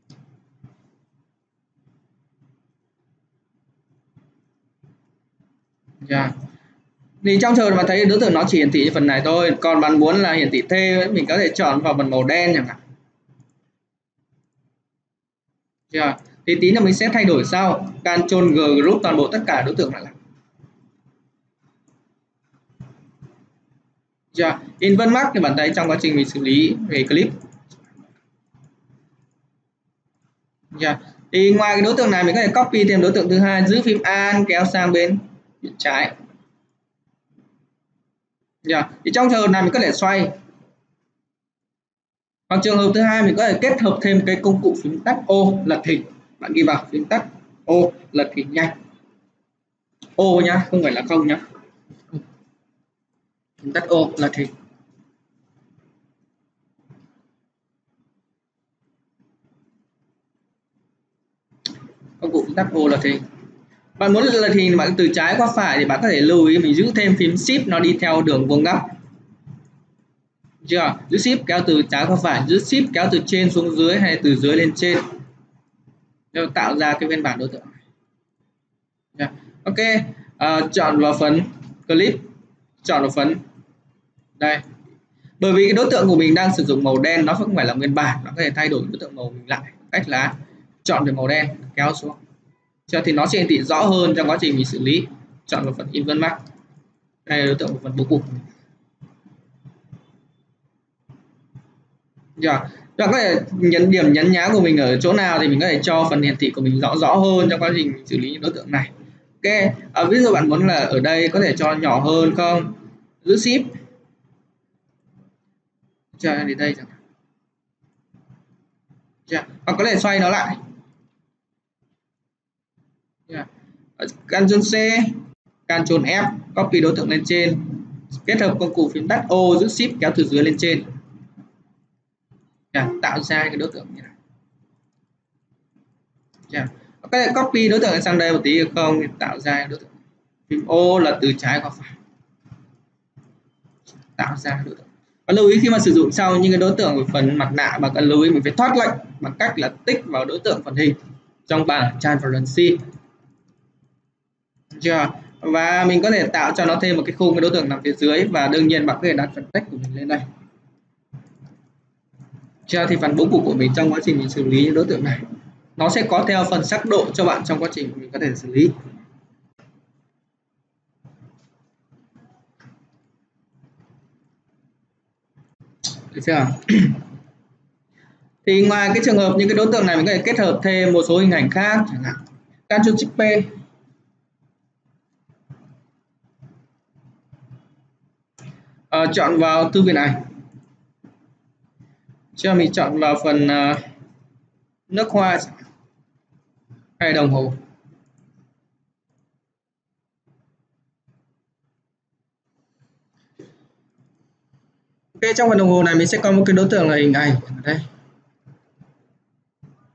Thì trong trường mà thấy đối tượng nó chỉ hiển thị phần này thôi, còn bạn muốn là hiển thị thêm mình có thể chọn vào phần màu đen chẳng hạn. Thì tí nữa mình sẽ thay đổi sau. Ctrl G group toàn bộ tất cả đối tượng lại. Invert mark thì bạn thấy trong quá trình mình xử lý về clip. Thì ngoài cái đối tượng này mình có thể copy thêm đối tượng thứ hai, giữ phím Alt kéo sang bên trái. Thì trong trường hợp này mình có thể xoay. Còn trường hợp thứ hai mình có thể kết hợp thêm cái công cụ phím tắt ô lật hình. Bạn ghi vào phím tắt ô lật hình nhanh. Ô nhá, không phải là không nhá. Phím tắt ô lật hình. Công cụ phím tắt ô lật hình. Bạn muốn lật hình bạn từ trái qua phải thì bạn có thể lưu ý mình giữ thêm phím Shift nó đi theo đường vuông góc. Giữ Shift kéo từ trái qua phải, giữ Shift kéo từ trên xuống dưới hay từ dưới lên trên để tạo ra cái phiên bản đối tượng này. Ok, chọn vào phần clip, chọn vào phần đây. Bởi vì cái đối tượng của mình đang sử dụng màu đen, nó không phải là nguyên bản, nó có thể thay đổi đối tượng màu mình lại. Cách là chọn về màu đen, kéo xuống. Thì nó sẽ hiển thị rõ hơn trong quá trình mình xử lý. Chọn vào phần invert mark. Đây là đối tượng của phần bố cục. Bạn có thể nhấn điểm nhấn nhá của mình ở chỗ nào thì mình có thể cho phần hiển thị của mình rõ hơn trong quá trình xử lý những đối tượng này. Ok, ví dụ bạn muốn là ở đây có thể cho nhỏ hơn không? Giữ Shift. Đến đây chẳng hạn. Hoặc có thể xoay nó lại. Ctrl C, Ctrl F, copy đối tượng lên trên, kết hợp công cụ phím tắt ô, giữ Shift kéo từ dưới lên trên, tạo ra cái đối tượng như này. Có thể copy đối tượng sang đây một tí được không? Tạo ra đối tượng. Phím ô là từ trái qua phải, tạo ra đối tượng. Và lưu ý khi mà sử dụng sau những cái đối tượng của phần mặt nạ, bạn cần lưu ý mình phải thoát lệnh bằng cách là tích vào đối tượng phần hình trong bảng Transparency. Và mình có thể tạo cho nó thêm một cái khung cái đối tượng nằm phía dưới, và đương nhiên bạn có thể đặt phần text của mình lên đây. Thì phần bố cục của mình trong quá trình mình xử lý những đối tượng này nó sẽ có theo phần sắc độ cho bạn trong quá trình mình có thể xử lý. Được chưa? Thì ngoài cái trường hợp những cái đối tượng này mình có thể kết hợp thêm một số hình ảnh khác chẳng hạn. Ctrl Shift P. Chọn vào thư viện ảnh. Mình chọn vào phần nước hoa hay đồng hồ. Ok, trong phần đồng hồ này mình sẽ có một cái đối tượng là hình ảnh ở đây.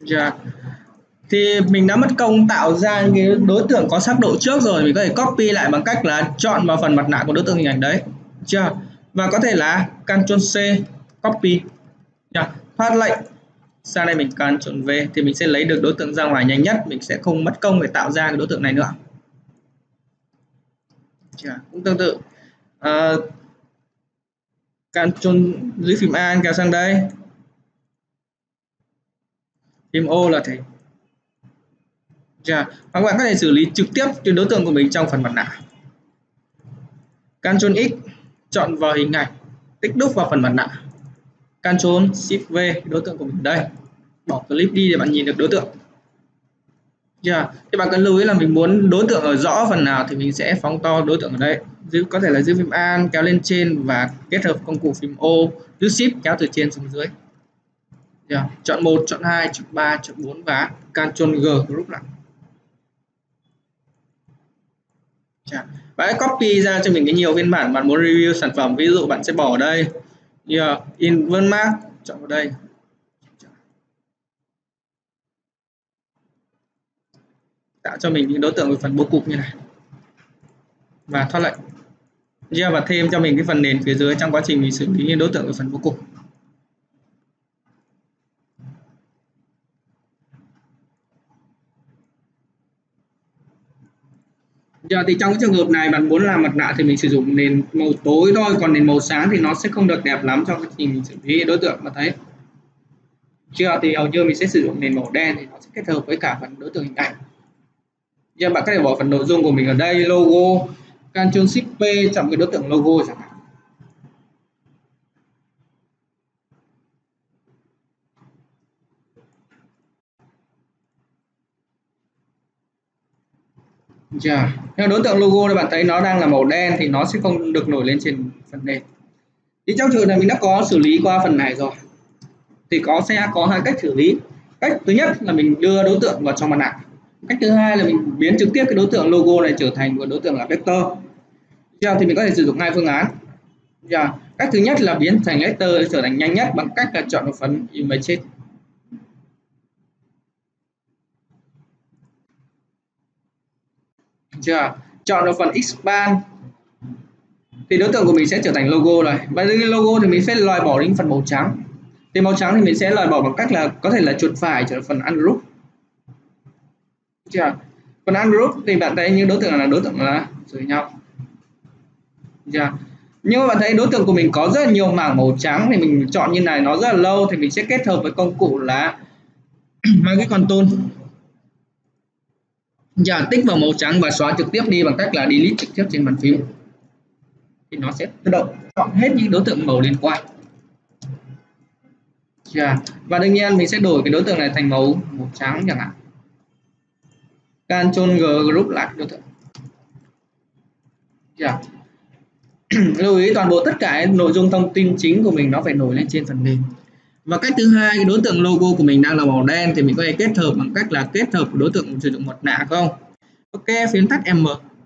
Dạ. Thì mình đã mất công tạo ra những cái đối tượng có sắc độ trước rồi, mình có thể copy lại bằng cách là chọn vào phần mặt nạ của đối tượng hình ảnh đấy, chưa? Và có thể là Ctrl C copy, phát lệnh sang đây mình Ctrl V thì mình sẽ lấy được đối tượng ra ngoài nhanh nhất, mình sẽ không mất công để tạo ra cái đối tượng này nữa. Cũng tương tự, Ctrl dưới phím A kéo sang đây, phím O là thể. Và các bạn có thể xử lý trực tiếp cái đối tượng của mình trong phần mặt nạ. Ctrl X chọn vào hình ảnh, tích đúc vào phần mặt nạ. Ctrl Shift V đối tượng của mình đây. Bỏ clip đi để bạn nhìn được đối tượng. Thì bạn cần lưu ý là mình muốn đối tượng ở rõ phần nào thì mình sẽ phóng to đối tượng ở đây. Có thể là giữ phím A kéo lên trên và kết hợp công cụ phím O, giữ Shift kéo từ trên xuống dưới. Chọn 1, chọn 2, chọn 3, chọn 4 và Ctrl G group lại. Bạn hãy copy ra cho mình cái nhiều phiên bản bạn muốn review sản phẩm, ví dụ bạn sẽ bỏ ở đây như invert mark, chọn vào đây, tạo cho mình những đối tượng về phần bố cục như này và thoát lệnh, và thêm cho mình cái phần nền phía dưới trong quá trình mình xử lý những đối tượng về phần bố cục. Thì trong cái trường hợp này bạn muốn làm mặt nạ thì mình sử dụng nền màu tối thôi, còn nền màu sáng thì nó sẽ không được đẹp lắm trong quá trình mình xử lý đối tượng, mà thấy chưa? Thì hầu như mình sẽ sử dụng nền màu đen thì nó sẽ kết hợp với cả phần đối tượng hình ảnh. Bạn có thể bỏ phần nội dung của mình ở đây, logo, Ctrl Shift P chọn cái đối tượng logo chẳng hạn. Theo đối tượng logo thì bạn thấy nó đang là màu đen thì nó sẽ không được nổi lên trên phần nền. Thì trong trường này mình đã có xử lý qua phần này rồi. Thì sẽ có hai cách xử lý. Cách thứ nhất là mình đưa đối tượng vào trong mặt nạ. Cách thứ hai là mình biến trực tiếp cái đối tượng logo này trở thành một đối tượng là vector. Thì mình có thể sử dụng hai phương án. Cách thứ nhất là biến thành vector trở thành nhanh nhất bằng cách là chọn vào phần image. Chọn vào phần expand thì đối tượng của mình sẽ trở thành logo rồi. Và cái logo thì mình sẽ loại bỏ đến phần màu trắng. Thì màu trắng thì mình sẽ loại bỏ bằng cách là có thể là chuột phải trở phần ungroup. Phần ungroup thì bạn thấy những đối tượng là đối tượng là giống nhau. Nhưng mà bạn thấy đối tượng của mình có rất là nhiều mảng màu trắng thì mình chọn như này nó rất là lâu thì mình sẽ kết hợp với công cụ là mang cái control tích vào màu trắng và xóa trực tiếp đi bằng cách là delete trực tiếp trên bàn phím thì nó sẽ tự động chọn hết những đối tượng màu liên quan. Và đương nhiên mình sẽ đổi cái đối tượng này thành màu trắng chẳng hạn. Ctrl G group lại đối tượng. Lưu ý toàn bộ tất cả nội dung thông tin chính của mình nó phải nổi lên trên phần nền. Và cách thứ hai, cái đối tượng logo của mình đang là màu đen thì mình có thể kết hợp bằng cách là kết hợp đối tượng sử dụng mặt nạ không? Ok, phím tắt M.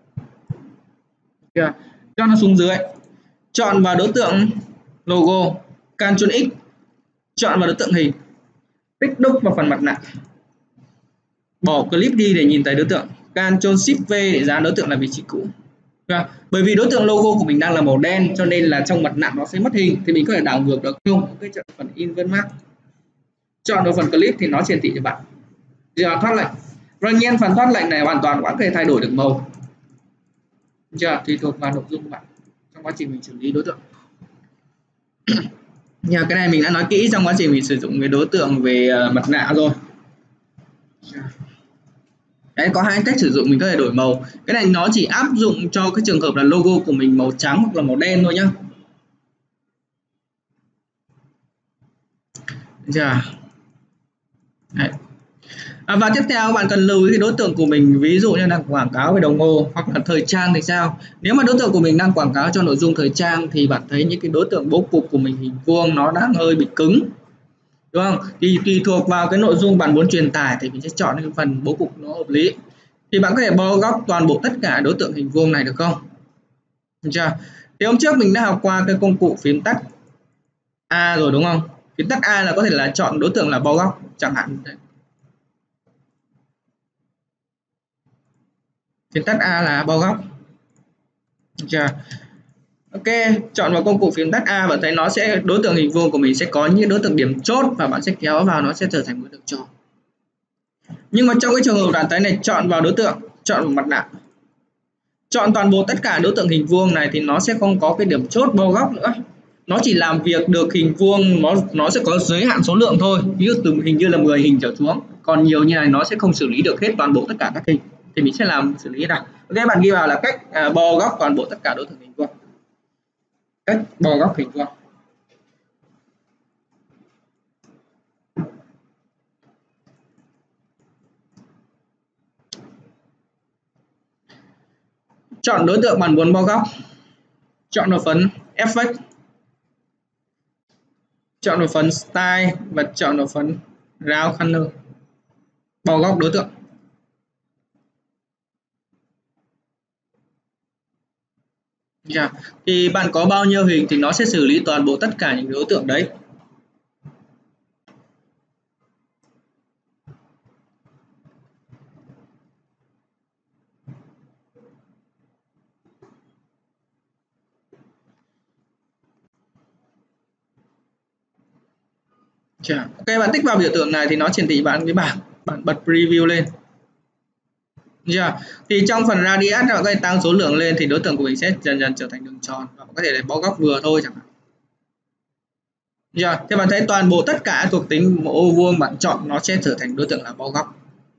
Cho nó xuống dưới. Chọn vào đối tượng logo, Ctrl X, chọn vào đối tượng hình, tích đúc vào phần mặt nạ. Bỏ clip đi để nhìn thấy đối tượng, Ctrl Shift V để dán đối tượng là vị trí cũ. Bởi vì đối tượng logo của mình đang là màu đen cho nên là trong mặt nạ nó sẽ mất hình thì mình có thể đảo ngược được không? Ok, chọn phần invert mark, chọn vào phần clip thì nó hiển thị cho bạn. Giờ thoát lệnh. Đương nhiên phần thoát lệnh này hoàn toàn bạn có thể thay đổi được màu. Tùy thuộc vào nội dung của bạn trong quá trình mình xử lý đối tượng. Cái này mình đã nói kỹ trong quá trình mình sử dụng cái đối tượng về mặt nạ rồi. Đấy, có hai cách sử dụng mình có thể đổi màu. Cái này nó chỉ áp dụng cho cái trường hợp là logo của mình màu trắng hoặc là màu đen thôi nhá. Đấy. Và tiếp theo bạn cần lưu ý cái đối tượng của mình, ví dụ như là quảng cáo về đồng hồ hoặc là thời trang thì sao? Nếu mà đối tượng của mình đang quảng cáo cho nội dung thời trang thì bạn thấy những cái đối tượng bố cục của mình hình vuông nó đang hơi bị cứng, đúng không? Thì tùy thuộc vào cái nội dung bạn muốn truyền tải thì mình sẽ chọn cái phần bố cục nó hợp lý. Thì bạn có thể bao góc toàn bộ tất cả đối tượng hình vuông này được không? Được chưa? Thì hôm trước mình đã học qua cái công cụ phím tắt A rồi đúng không? Phím tắt A là có thể là chọn đối tượng là bao góc chẳng hạn. Phím tắt A là bao góc. Được chưa? Ok, chọn vào công cụ phím tắt A và thấy nó sẽ đối tượng hình vuông của mình sẽ có những đối tượng điểm chốt và bạn sẽ kéo vào nó sẽ trở thành một đường tròn. Nhưng mà trong cái trường hợp bạn thấy này, chọn vào đối tượng, chọn vào mặt nạ, chọn toàn bộ tất cả đối tượng hình vuông này thì nó sẽ không có cái điểm chốt bao góc nữa. Nó chỉ làm việc được hình vuông, nó sẽ có giới hạn số lượng thôi. Ví dụ từ hình như là 10 hình trở xuống. Còn nhiều như này nó sẽ không xử lý được hết toàn bộ tất cả các hình. Thì mình sẽ làm xử lý thế nào? Ok, bạn ghi vào là cách bo góc toàn bộ tất cả đối tượng hình vuông. Cách bo góc hình vuông. Chọn đối tượng bạn muốn bo góc. Chọn vào phần Effect. Chọn vào phần Style và chọn vào phần Round Corner. Bo góc đối tượng. Yeah. Thì bạn có bao nhiêu hình thì nó sẽ xử lý toàn bộ tất cả những đối tượng đấy. Ok, bạn tích vào biểu tượng này thì nó hiển thị bạn cái bảng, bạn bật preview lên. Thì trong phần radius nó có tăng số lượng lên thì đối tượng của mình sẽ dần dần trở thành đường tròn và có thể là bo góc vừa thôi chẳng hạn. Thế bạn thấy toàn bộ tất cả thuộc tính ô vuông bạn chọn nó sẽ trở thành đối tượng là bo góc.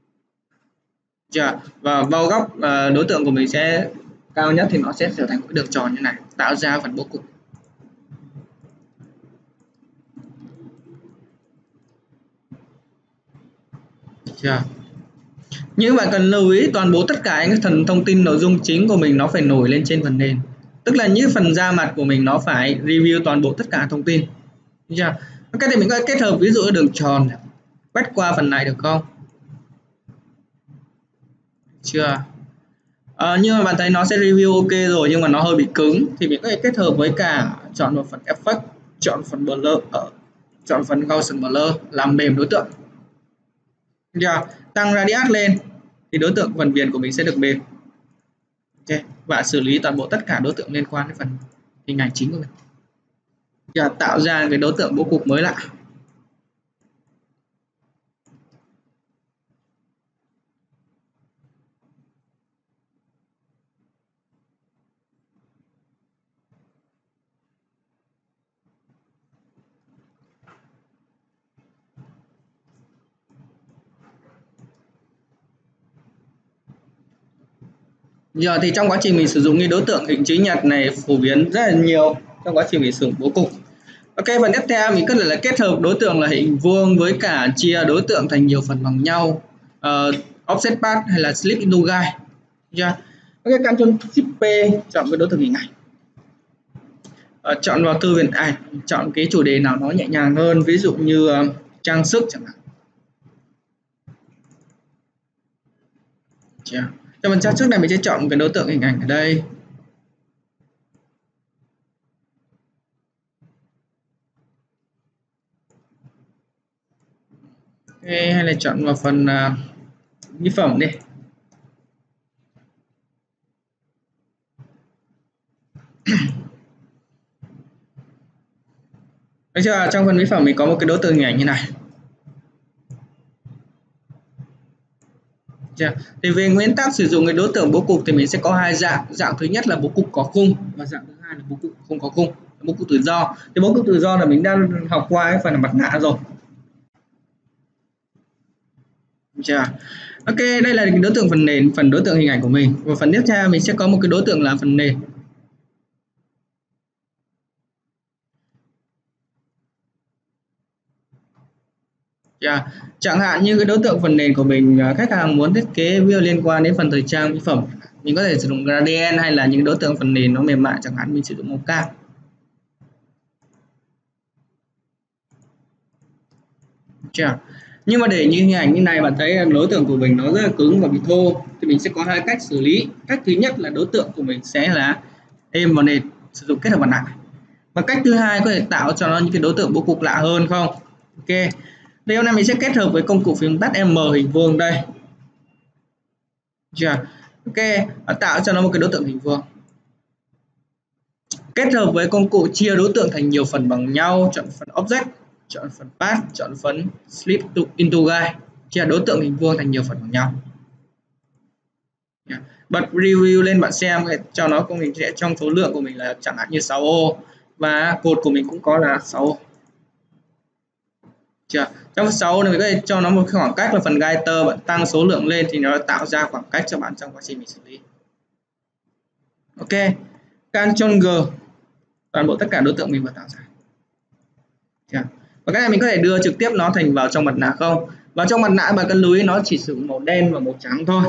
Và bo góc đối tượng của mình sẽ cao nhất thì nó sẽ trở thành một đường tròn như này, tạo ra phần bố cục. Nhưng bạn cần lưu ý toàn bộ tất cả những phần thông tin nội dung chính của mình nó phải nổi lên trên phần nền. Tức là những phần da mặt của mình nó phải review toàn bộ tất cả thông tin. Cái thì mình có kết hợp ví dụ đường tròn quét qua phần này được không? Nhưng mà bạn thấy nó sẽ review ok rồi nhưng mà nó hơi bị cứng thì mình có thể kết hợp với cả chọn vào phần effect, chọn phần blur, chọn phần Gaussian blur làm mềm đối tượng. Tăng radius lên thì đối tượng phần viền của mình sẽ được mềm. Và xử lý toàn bộ tất cả đối tượng liên quan đến phần hình ảnh chính của mình. Tạo ra cái đối tượng bố cục mới lạ. Giờ thì trong quá trình mình sử dụng cái đối tượng hình chữ nhật này phổ biến rất là nhiều trong quá trình mình sử dụng bố cục. Ok, phần tiếp theo mình có thể là kết hợp đối tượng là hình vuông với cả chia đối tượng thành nhiều phần bằng nhau, offset path hay là split into guide. Ok, Ctrl Shift P chọn cái đối tượng hình ảnh, chọn vào thư viện ảnh, chọn cái chủ đề nào nó nhẹ nhàng hơn, ví dụ như trang sức chẳng hạn. Trong phần trang sức này mình sẽ chọn cái đối tượng hình ảnh ở đây. Okay, hay là chọn vào phần mỹ phẩm đi. Được chưa? Trong phần mỹ phẩm mình có một cái đối tượng hình ảnh như này. Thì về nguyên tắc sử dụng cái đối tượng bố cục thì mình sẽ có hai dạng. Dạng thứ nhất là bố cục có khung và dạng thứ hai là bố cục không có khung, bố cục tự do. Thì bố cục tự do là mình đang học qua cái phần là mặt nạ rồi. Ok, đây là cái đối tượng phần nền, phần đối tượng hình ảnh của mình. Và phần tiếp theo mình sẽ có một cái đối tượng là phần nền. Chẳng hạn như cái đối tượng phần nền của mình, khách hàng muốn thiết kế video liên quan đến phần thời trang mỹ phẩm, mình có thể sử dụng gradient hay là những đối tượng phần nền nó mềm mại, chẳng hạn mình sử dụng màu cam. Nhưng mà để như hình ảnh như này bạn thấy đối tượng của mình nó rất là cứng và bị thô thì mình sẽ có hai cách xử lý. Cách thứ nhất là đối tượng của mình sẽ là êm vào nền, sử dụng kết hợp mặt nạ. Và cách thứ hai có thể tạo cho nó những cái đối tượng bố cục lạ hơn không? Ok. Đây hôm nay mình sẽ kết hợp với công cụ phím tắt M hình vuông đây. Ok, tạo cho nó một cái đối tượng hình vuông. Kết hợp với công cụ chia đối tượng thành nhiều phần bằng nhau, chọn phần object, chọn phần path, chọn phần split into guide, chia đối tượng hình vuông thành nhiều phần bằng nhau. Bật review lên bạn xem cho nó của mình sẽ trong số lượng của mình là chẳng hạn như 6 ô và cột của mình cũng có là 6 ô. Trong 6 này mình có thể cho nó một khoảng cách là phần getter, bạn tăng số lượng lên thì nó tạo ra khoảng cách cho bạn trong quá trình mình xử lý. Ok, Ctrl G toàn bộ tất cả đối tượng mình vừa tạo ra. Và cái này mình có thể đưa trực tiếp nó thành vào trong mặt nạ không? Vào trong mặt nạ bạn cần lưu ý nó chỉ sử dụng màu đen và màu trắng thôi.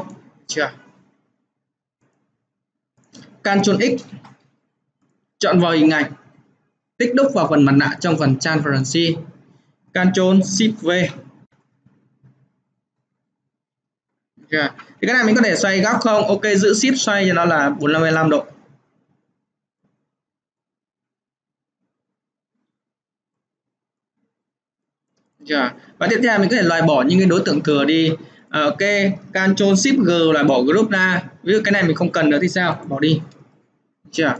Ctrl X chọn vào hình ảnh, tích đúc vào phần mặt nạ trong phần Transparency. Ctrl Shift V. Thì cái này mình có thể xoay góc không? Ok, giữ Shift xoay cho nó là 455 độ. Và tiếp theo mình có thể loại bỏ những cái đối tượng thừa đi. Ok, Ctrl Shift G là bỏ group ra. Ví dụ cái này mình không cần nữa thì sao? Bỏ đi. Cái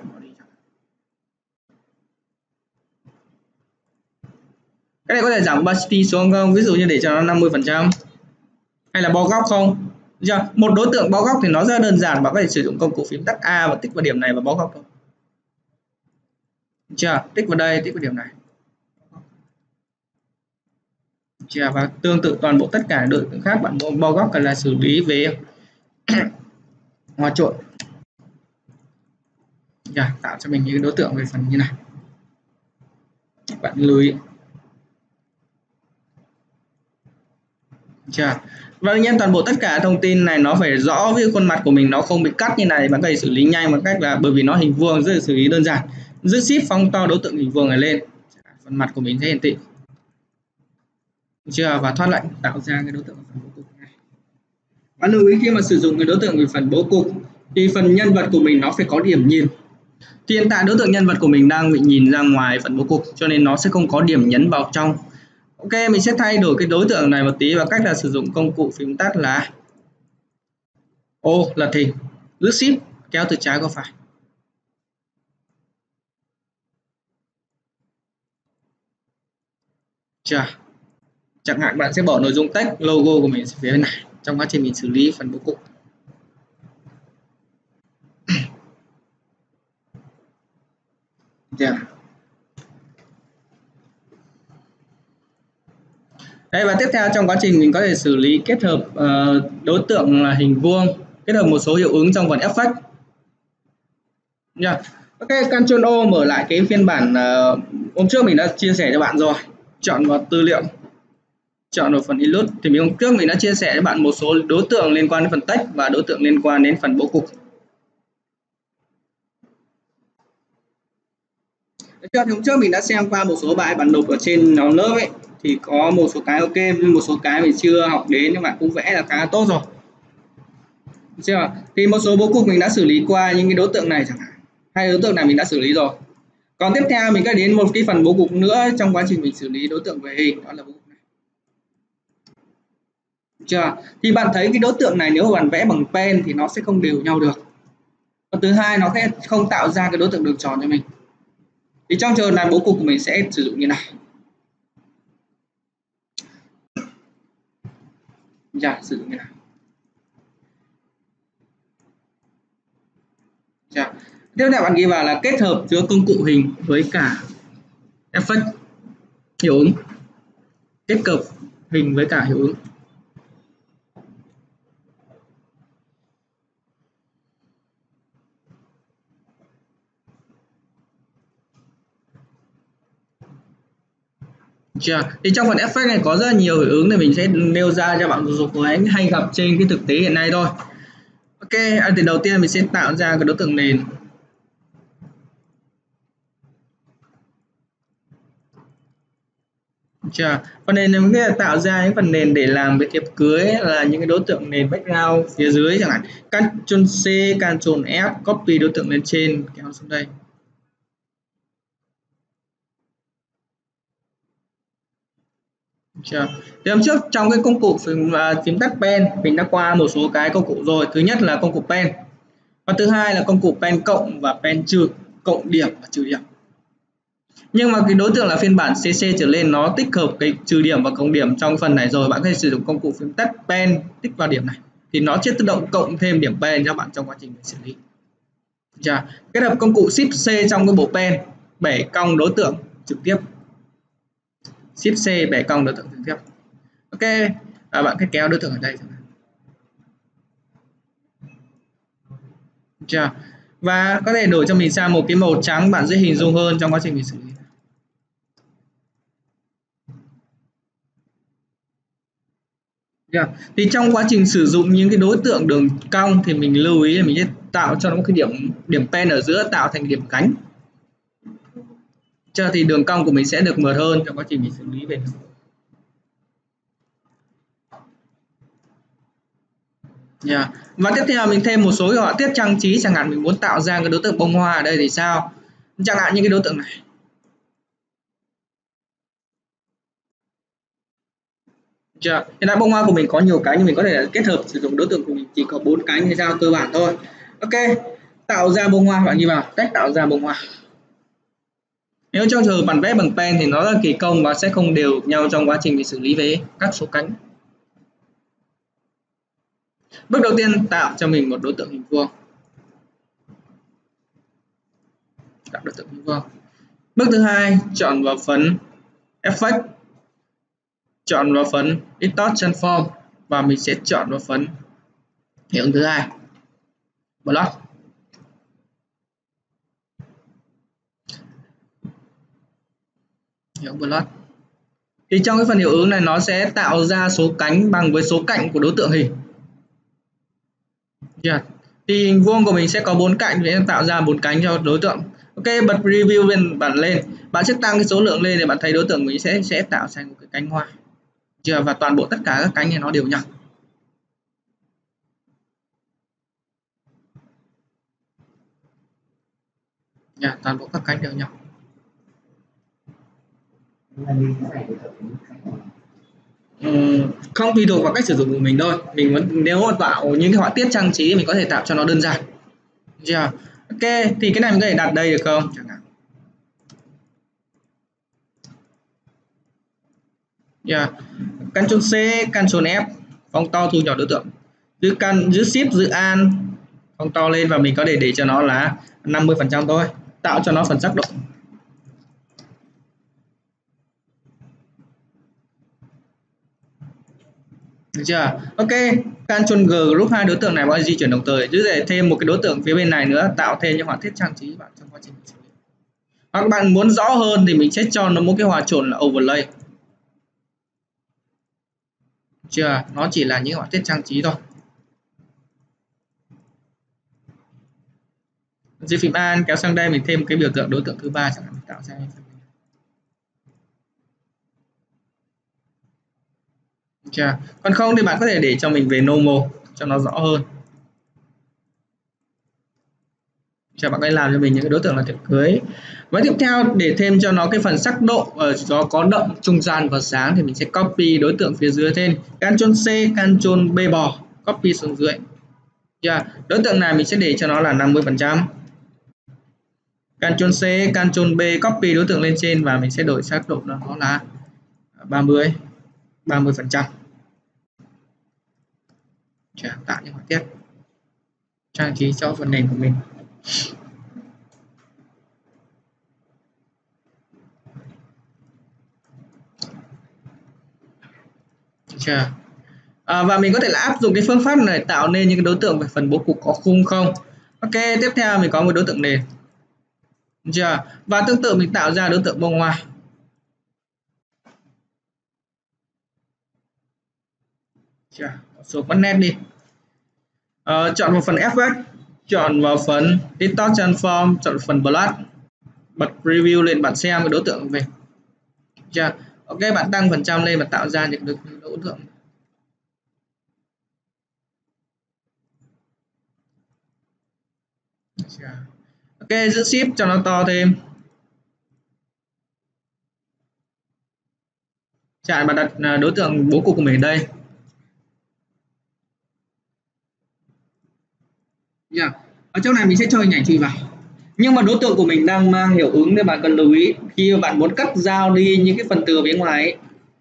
này có thể giảm opacity xuống không? Ví dụ như để cho nó 50%. Hay là bo góc không? Một đối tượng bo góc thì nó rất đơn giản, bạn có thể sử dụng công cụ phím tắt A và tích vào điểm này và bo góc thôi. Tích vào đây, tích vào điểm này. Và tương tự toàn bộ tất cả đối tượng khác bạn bo góc cần là xử lý về hòa trộn. Tạo cho mình những đối tượng về phần như này. Bạn lưu ý. Và đương nhiên toàn bộ tất cả thông tin này nó phải rõ, với khuôn mặt của mình nó không bị cắt như này, bạn có thể xử lý nhanh bằng cách là bởi vì nó hình vuông rất là xử lý đơn giản. Giữ shift phóng to đối tượng hình vuông này lên, phần mặt của mình sẽ hiển thị. Và thoát lệnh tạo ra cái đối tượng phần bố cục này. Bạn lưu ý khi mà sử dụng cái đối tượng về phần bố cục thì phần nhân vật của mình nó phải có điểm nhìn. Thì hiện tại đối tượng nhân vật của mình đang bị nhìn ra ngoài phần bố cục cho nên nó sẽ không có điểm nhấn vào trong. Ok, mình sẽ thay đổi cái đối tượng này một tí bằng cách là sử dụng công cụ phím tắt là ô lật hình, giữ shift kéo từ trái qua phải. Chẳng hạn bạn sẽ bỏ nội dung text logo của mình phía bên này trong quá trình mình xử lý phần bố cục. Đây, và tiếp theo trong quá trình mình có thể xử lý kết hợp đối tượng là hình vuông, kết hợp một số hiệu ứng trong phần effect. Ok, Ctrl O mở lại cái phiên bản hôm trước mình đã chia sẻ cho bạn rồi. Chọn vào tư liệu, chọn vào phần Illust. Thì hôm trước mình đã chia sẻ cho bạn một số đối tượng liên quan đến phần text và đối tượng liên quan đến phần bố cục. Hôm trước mình đã xem qua một số bài bạn nộp ở trên nhóm lớp ấy, thì có một số cái ok, nhưng một số cái mình chưa học đến nhưng bạn cũng vẽ là khá tốt rồi. Thì một số bố cục mình đã xử lý qua những cái đối tượng này chẳng hạn, hai đối tượng này mình đã xử lý rồi. Còn tiếp theo mình có đến một cái phần bố cục nữa trong quá trình mình xử lý đối tượng về hình, đó là bố cục này. Thì bạn thấy cái đối tượng này nếu bạn vẽ bằng pen thì nó sẽ không đều nhau được. Và thứ hai nó sẽ không tạo ra cái đối tượng đường tròn cho mình. Thì trong trường hợp này bố cục của mình sẽ sử dụng như này. Sử dụng như này. Tiếp theo bạn ghi vào là kết hợp giữa công cụ hình với cả effect, hiệu ứng. Kết hợp hình với cả hiệu ứng. Thì trong phần effect này có rất là nhiều hiệu ứng thì mình sẽ nêu ra cho bạn một số cái hay gặp trên cái thực tế hiện nay thôi. Ok, thì đầu tiên mình sẽ tạo ra cái đối tượng nền. Phần nền mình sẽ tạo ra những phần nền để làm cái thiệp cưới là những cái đối tượng nền background phía dưới chẳng hạn. Ctrl C, Ctrl F, copy đối tượng lên trên kéo xuống đây. Chưa. Thì hôm trước trong cái công cụ phím tắt pen mình đã qua một số cái công cụ rồi. Thứ nhất là công cụ pen và thứ hai là công cụ pen cộng và pen trừ, cộng điểm và trừ điểm. Nhưng mà cái đối tượng là phiên bản CC trở lên nó tích hợp cái trừ điểm và cộng điểm trong phần này rồi, bạn có thể sử dụng công cụ phím tắt pen tích vào điểm này thì nó sẽ tự động cộng thêm điểm pen cho bạn trong quá trình xử lý. Kết hợp công cụ Shift C trong cái bộ pen bẻ cong đối tượng trực tiếp. Shift C bẻ cong đối tượng trực tiếp. Ok, bạn cứ kéo đối tượng ở đây. Và có thể đổi cho mình sang một cái màu trắng bạn dễ hình dung hơn trong quá trình mình xử lý. Thì trong quá trình sử dụng những cái đối tượng đường cong thì mình lưu ý là mình sẽ tạo cho nó một cái điểm pen ở giữa tạo thành điểm cánh. Thì đường cong của mình sẽ được mượt hơn trong quá trình mình xử lý về. Và tiếp theo mình thêm một số họa tiết trang trí, chẳng hạn mình muốn tạo ra cái đối tượng bông hoa ở đây thì sao? Chẳng hạn như cái đối tượng này. Hiện tại bông hoa của mình có nhiều cánh nhưng mình có thể kết hợp sử dụng đối tượng của mình chỉ có 4 cánh hay sao cơ bản thôi. Ok, tạo ra bông hoa bạn ghi vào cách tạo ra bông hoa. Nếu trong trường hợp bạn vẽ bằng pen thì nó là kỳ công và sẽ không đều nhau trong quá trình mình xử lý với các số cánh. Bước đầu tiên tạo cho mình một đối tượng hình vuông. Tạo đối tượng hình vuông. Bước thứ hai chọn vào phần Effect, chọn vào phần Distort Transform và mình sẽ chọn vào phần hiệu ứng thứ hai Blot. Hiệu ứng Blot. Thì trong cái phần hiệu ứng này nó sẽ tạo ra số cánh bằng với số cạnh của đối tượng hình. Thì hình vuông của mình sẽ có 4 cạnh để tạo ra 4 cánh cho đối tượng. Ok, bật preview bên bản lên, bạn sẽ tăng cái số lượng lên để bạn thấy đối tượng mình sẽ tạo thành một cái cánh hoa. Và toàn bộ tất cả các cánh này nó đều nhau. Toàn bộ các cánh đều nhau. Không tùy thuộc vào cách sử dụng của mình thôi. Mình muốn nếu mà tạo những cái họa tiết trang trí mình có thể tạo cho nó đơn giản. Ok, thì cái này mình có thể đặt đây được không? Chẳng hạn. Ctrl C, Ctrl F, phông to thu nhỏ đối tượng. Giữ Shift, giữ Alt, phông to lên và mình có thể để cho nó là 50% thôi, tạo cho nó phần sắc độ. Được chưa? Ok, Ctrl G group hai đối tượng này bao di chuyển đồng thời, giữ để thêm một cái đối tượng phía bên này nữa, tạo thêm những họa tiết trang trí bạn trong quá trình xử lý. Hoặc bạn muốn rõ hơn thì mình sẽ cho nó một cái hòa trộn là overlay. Chưa? Nó chỉ là những họa tiết trang trí thôi. Di phím An kéo sang đây mình thêm cái biểu tượng đối tượng thứ ba chẳng hạn, tạo ra còn không thì bạn có thể để cho mình về normal cho nó rõ hơn. Bạn hãy làm cho mình những cái đối tượng là tiệc cưới. Và tiếp theo để thêm cho nó cái phần sắc độ nó có đậm, trung gian và sáng thì mình sẽ copy đối tượng phía dưới thêm, Ctrl C, Ctrl B bò, copy xuống dưới. Đối tượng này mình sẽ để cho nó là 50%. Ctrl C, Ctrl B copy đối tượng lên trên và mình sẽ đổi sắc độ nó là 30%. Tạo những họa tiết trang trí cho phần nền của mình. Và mình có thể là áp dụng cái phương pháp này tạo nên những cái đối tượng về phần bố cục có khung không. Ok, tiếp theo mình có một đối tượng nền. Và tương tự mình tạo ra đối tượng bông hoa. Xuống bắt nét đi. Chọn vào phần Effect, chọn vào phần Distort Transform, chọn phần Blot, bật preview lên bạn xem cái đối tượng về. Ok, bạn tăng phần trăm lên và tạo ra những đối tượng. Ok, giữ shift cho nó to thêm. Bạn đặt đối tượng bố cục của mình ở đây. Ở chỗ này mình sẽ cho hình ảnh chui vào. Nhưng mà đối tượng của mình đang mang hiệu ứng nên bạn cần lưu ý khi mà bạn muốn cắt giao đi những cái phần từ phía ngoài ấy.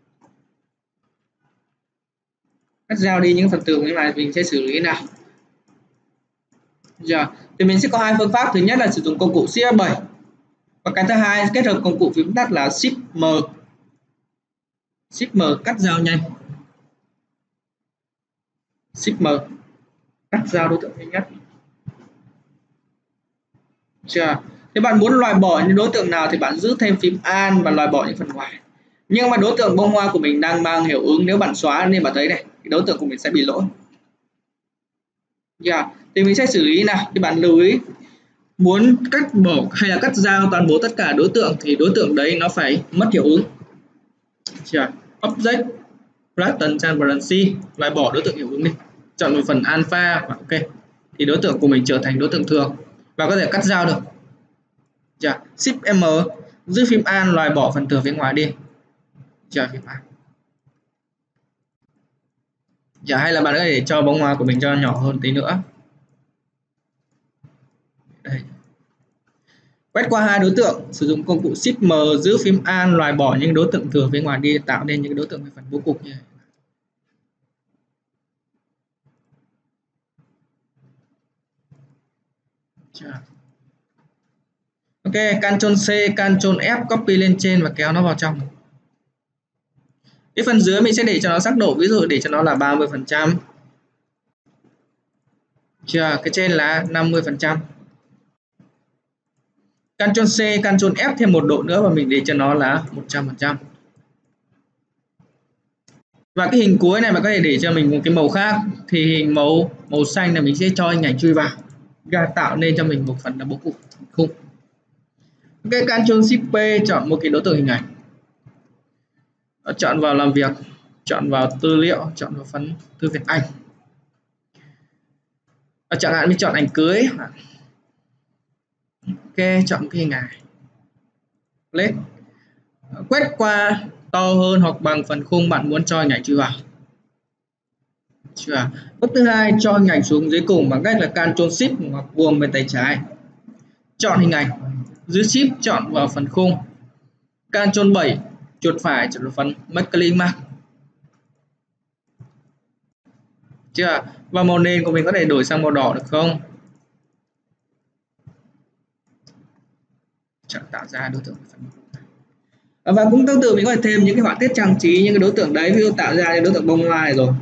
Cắt giao đi những phần từ phía ngoài mình sẽ xử lý nào. Thì mình sẽ có hai phương pháp. Thứ nhất là sử dụng công cụ Shift F7 và cái thứ hai kết hợp công cụ phím tắt là Shift M. Shift M cắt giao nhanh. Shift M cắt giao đối tượng nhanh nhất. Nếu bạn muốn loại bỏ những đối tượng nào thì bạn giữ thêm phím Alt và loại bỏ những phần ngoài. Nhưng mà đối tượng bông hoa của mình đang mang hiệu ứng, nếu bạn xóa nên bạn thấy này, đối tượng của mình sẽ bị lỗi. Thì mình sẽ xử lý nào. Thì bạn lưu ý muốn cắt bỏ hay là cắt giao toàn bộ tất cả đối tượng thì đối tượng đấy nó phải mất hiệu ứng. Object Flatten Transparency, loại bỏ đối tượng hiệu ứng đi, chọn một phần alpha và ok, thì đối tượng của mình trở thành đối tượng thường và có thể cắt giao được. Shift M giữ phím Alt loại bỏ phần từ phía ngoài đi. Phím Alt. Hay là bạn có thể cho bông hoa của mình cho nhỏ hơn tí nữa. Đây. Quét qua hai đối tượng, sử dụng công cụ Shift M giữ phím Alt loại bỏ những đối tượng thừa phía ngoài đi, tạo nên những đối tượng về phần bố cục như này. Ok, Ctrl C, Ctrl F copy lên trên và kéo nó vào trong. Cái phần dưới mình sẽ để cho nó sắc độ, ví dụ để cho nó là 30%. Cái trên là 50%. Ctrl C, Ctrl F thêm một độ nữa và mình để cho nó là 100%. Và cái hình cuối này mà có thể để cho mình một cái màu khác, thì hình màu xanh là mình sẽ cho hình ảnh chui vào và tạo nên cho mình một phần là bố cục khung. Ok, Ctrl Shift P chọn một cái đối tượng hình ảnh, chọn vào làm việc, chọn vào tư liệu, chọn vào phần thư viện ảnh. Chẳng hạn mình chọn ảnh cưới. Ok, chọn cái hình ảnh. Click. Quét qua to hơn hoặc bằng phần khung bạn muốn cho hình ảnh chui vào. Bước thứ hai, cho hình ảnh xuống dưới cùng bằng cách là Ctrl Shift hoặc vuông bên tay trái. Chọn hình ảnh, giữ Shift chọn vào phần khung. Ctrl 7 chuột phải chọn vào phần Make Clean Mark. Và màu nền của mình có thể đổi sang màu đỏ được không? Tạo ra đối tượng và cũng tương tự mình có thể thêm những cái họa tiết trang trí những cái đối tượng đấy, ví dụ tạo ra những đối tượng bông hoa này rồi.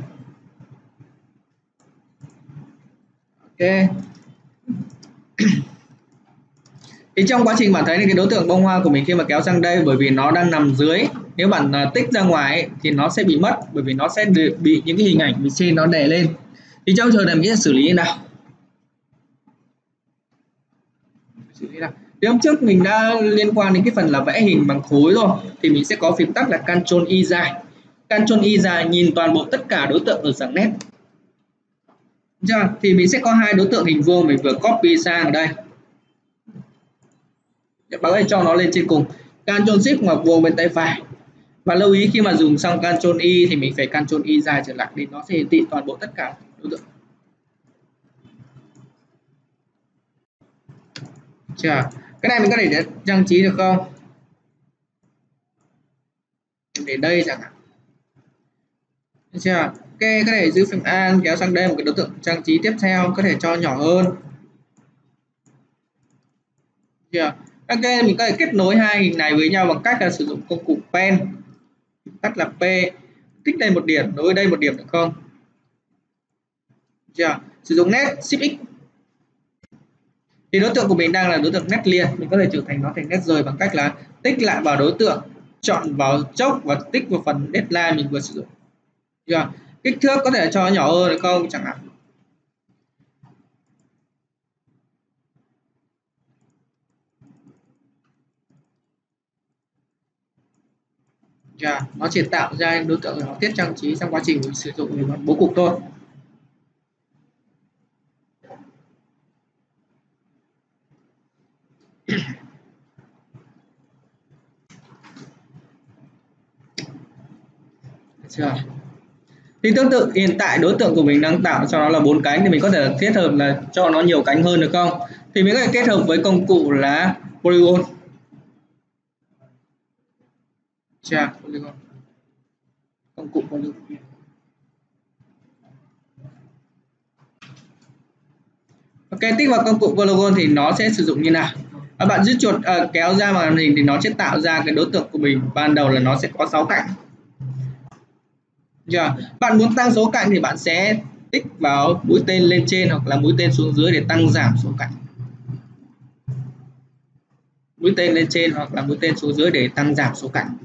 Ok. Thì trong quá trình bạn thấy cái đối tượng bông hoa của mình khi mà kéo sang đây, bởi vì nó đang nằm dưới, nếu bạn tích ra ngoài ấy, thì nó sẽ bị mất, bởi vì nó sẽ bị những cái hình ảnh mình trên nó đè lên. Thì trong trường này mình sẽ xử lý như nào? Thì hôm trước mình đã liên quan đến cái phần là vẽ hình bằng khối rồi, thì mình sẽ có phím tắt là Ctrl Y dài. Ctrl Y dài nhìn toàn bộ tất cả đối tượng ở dạng nét. Thì mình sẽ có hai đối tượng hình vuông mình vừa copy sang ở đây. Bạn có thể cho nó lên trên cùng. Ctrl Shift ngoặc vuông bên tay phải. Và lưu ý khi mà dùng xong Ctrl Y thì mình phải Ctrl Y dài trở lại để nó sẽ hiển thị toàn bộ tất cả đối tượng. Cái này mình có thể trang trí được không? Để đây chẳng hạn. Ok, có thể giữ phím Alt kéo sang đây một cái đối tượng trang trí tiếp theo, có thể cho nhỏ hơn. Ok, mình có thể kết nối hai hình này với nhau bằng cách là sử dụng công cụ Pen, tắt là P, tích đây một điểm, nối đây một điểm được không? Sử dụng nét Shift X. Thì đối tượng của mình đang là đối tượng nét liền, mình có thể trở thành nó thành nét rời bằng cách là tích lại vào đối tượng, chọn vào chốc và tích vào phần deadline mình vừa sử dụng. Kích thước có thể cho nhỏ hơn được không chẳng hạn. Nó chỉ tạo ra đối tượng họa tiết trang trí trong quá trình mình sử dụng bố cục thôi. Chưa? Thì tương tự hiện tại đối tượng của mình đang tạo cho nó là 4 cánh thì mình có thể kết hợp là cho nó nhiều cánh hơn được không? Thì mình có thể kết hợp với công cụ là polygon. Chưa? Polygon. Công cụ polygon. Ok, tích vào công cụ polygon thì nó sẽ sử dụng như nào? Bạn giữ chuột kéo ra màn hình thì nó sẽ tạo ra cái đối tượng của mình. Ban đầu là nó sẽ có 6 cạnh. Chưa? Bạn muốn tăng số cạnh thì bạn sẽ tích vào mũi tên lên trên hoặc là mũi tên xuống dưới để tăng giảm số cạnh. Mũi tên lên trên hoặc là mũi tên xuống dưới để tăng giảm số cạnh.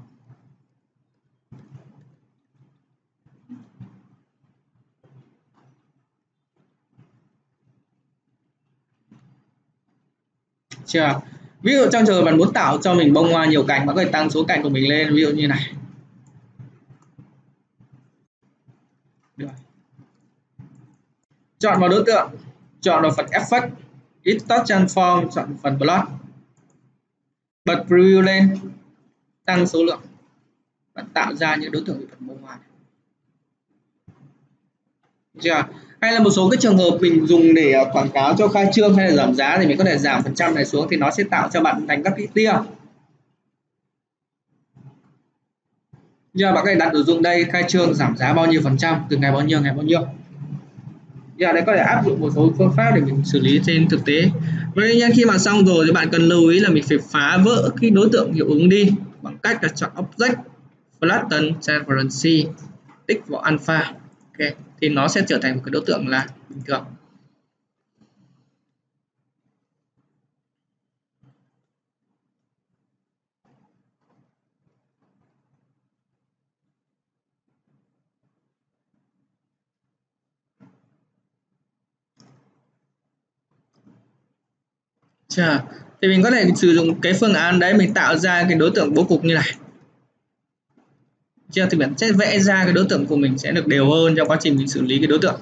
Chưa? Ví dụ trong trường hợp bạn muốn tạo cho mình bông hoa nhiều cành, bạn có thể tăng số cành của mình lên, ví dụ như này. Được. Chọn vào đối tượng, chọn vào phần Effect, Distort Transform, chọn phần Plot. Bật Preview lên, tăng số lượng. Bạn tạo ra những đối tượng của phần bông hoa. Chưa? Hay là một số cái trường hợp mình dùng để quảng cáo cho khai trương hay là giảm giá thì mình có thể giảm phần trăm này xuống thì nó sẽ tạo cho bạn thành các cái tia. Giờ bạn có thể đặt ứng dụng đây, khai trương giảm giá bao nhiêu phần trăm từ ngày bao nhiêu ngày bao nhiêu. Giờ đây có thể áp dụng một số phương pháp để mình xử lý trên thực tế. Vậy nên khi mà xong rồi thì bạn cần lưu ý là mình phải phá vỡ cái đối tượng hiệu ứng đi bằng cách là chọn Object, Flatten Transparency, tích vào Alpha. Ok, thì nó sẽ trở thành một cái đối tượng là bình thường. Chưa? Thì mình có thể sử dụng cái phương án đấy, mình tạo ra cái đối tượng bố cục như này. Chưa? Thì bạn sẽ vẽ ra cái đối tượng của mình sẽ được đều hơn trong quá trình mình xử lý cái đối tượng.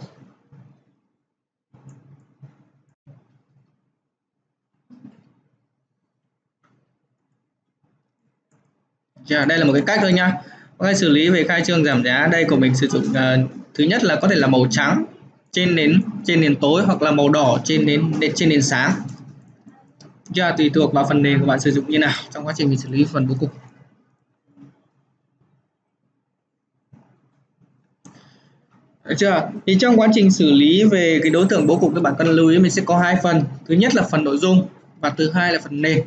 Chưa? Đây là một cái cách thôi nhá. Có thể xử lý về khai trương giảm giá, đây của mình sử dụng thứ nhất là có thể là màu trắng trên nền tối hoặc là màu đỏ trên nền sáng. Chưa? Tùy thuộc vào phần nền của bạn sử dụng như nào trong quá trình mình xử lý phần bố cục. Được chưa? Thì trong quá trình xử lý về cái đối tượng bố cục, các bạn cần lưu ý mình sẽ có hai phần. Thứ nhất là phần nội dung và thứ hai là phần nền.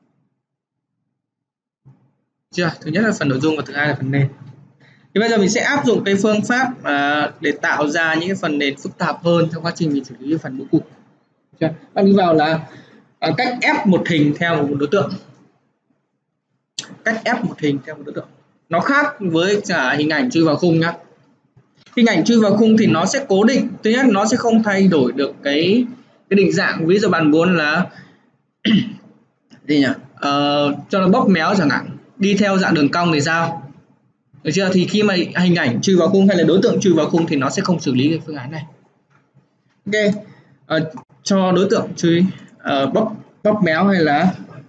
Chưa? Thứ nhất là phần nội dung và thứ hai là phần nền. Thì bây giờ mình sẽ áp dụng cái phương pháp để tạo ra những cái phần nền phức tạp hơn trong quá trình mình xử lý phần bố cục. Chưa? Bạn đi vào là cách ép một hình theo một đối tượng. Cách ép một hình theo một đối tượng. Nó khác với cả hình ảnh chui vào khung nhá. Hình ảnh chui vào khung thì nó sẽ cố định, thứ nhất nó sẽ không thay đổi được cái định dạng. Ví dụ bạn muốn là gì nhỉ, cho nó bóp méo chẳng hạn, đi theo dạng đường cong thì sao, được chưa? Thì khi mà hình ảnh chui vào khung hay là đối tượng chui vào khung thì nó sẽ không xử lý cái phương án này. Ok, cho đối tượng chui bóp méo hay là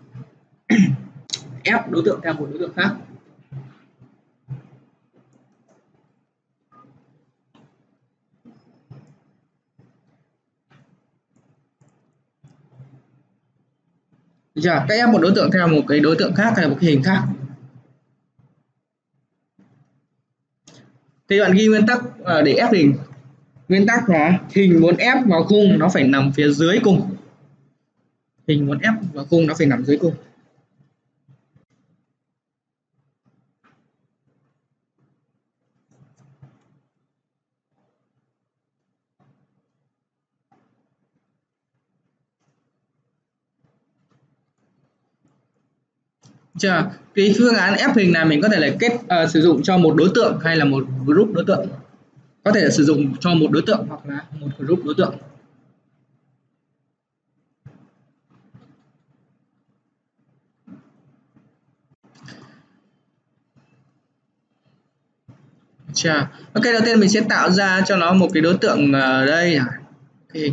ép đối tượng theo một đối tượng khác. Được chưa? Cách ép một đối tượng theo một cái đối tượng khác hay là một cái hình khác. Thì bạn ghi nguyên tắc để ép hình. Nguyên tắc là hình muốn ép vào khung nó phải nằm phía dưới cùng. Hình muốn ép vào khung nó phải nằm dưới cùng. Chưa? Cái phương án ép hình này mình có thể là sử dụng cho một đối tượng hay là một group đối tượng. Có thể là sử dụng cho một đối tượng hoặc là một group đối tượng. Chưa? Ok, đầu tiên mình sẽ tạo ra cho nó một cái đối tượng ở đây. Okay.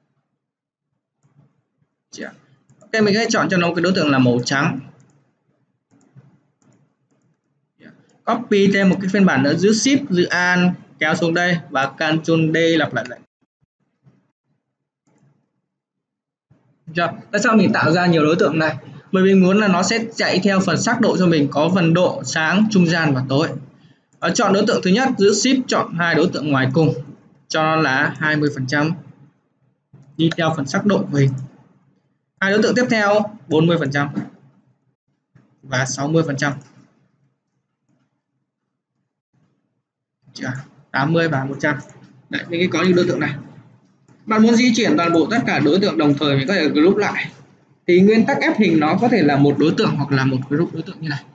Chưa? Ok, mình sẽ chọn cho nó một cái đối tượng là màu trắng. copy thêm một cái phiên bản nữa, giữ shift giữ an kéo xuống đây và Ctrl D lặp lại lệnh. Tại sao mình tạo ra nhiều đối tượng này? Bởi vì muốn là nó sẽ chạy theo phần sắc độ cho mình, có phần độ sáng, trung gian và tối. Chọn đối tượng thứ nhất, giữ shift chọn hai đối tượng ngoài cùng, cho nó là 20%, đi theo phần sắc độ của hình. Hai đối tượng tiếp theo 40% và 60%. 80 và 100. Đấy, mình có những đối tượng này. Bạn muốn di chuyển toàn bộ tất cả đối tượng đồng thời mình có thể group lại. Thì nguyên tắc ép hình nó có thể là một đối tượng hoặc là một group đối tượng như này.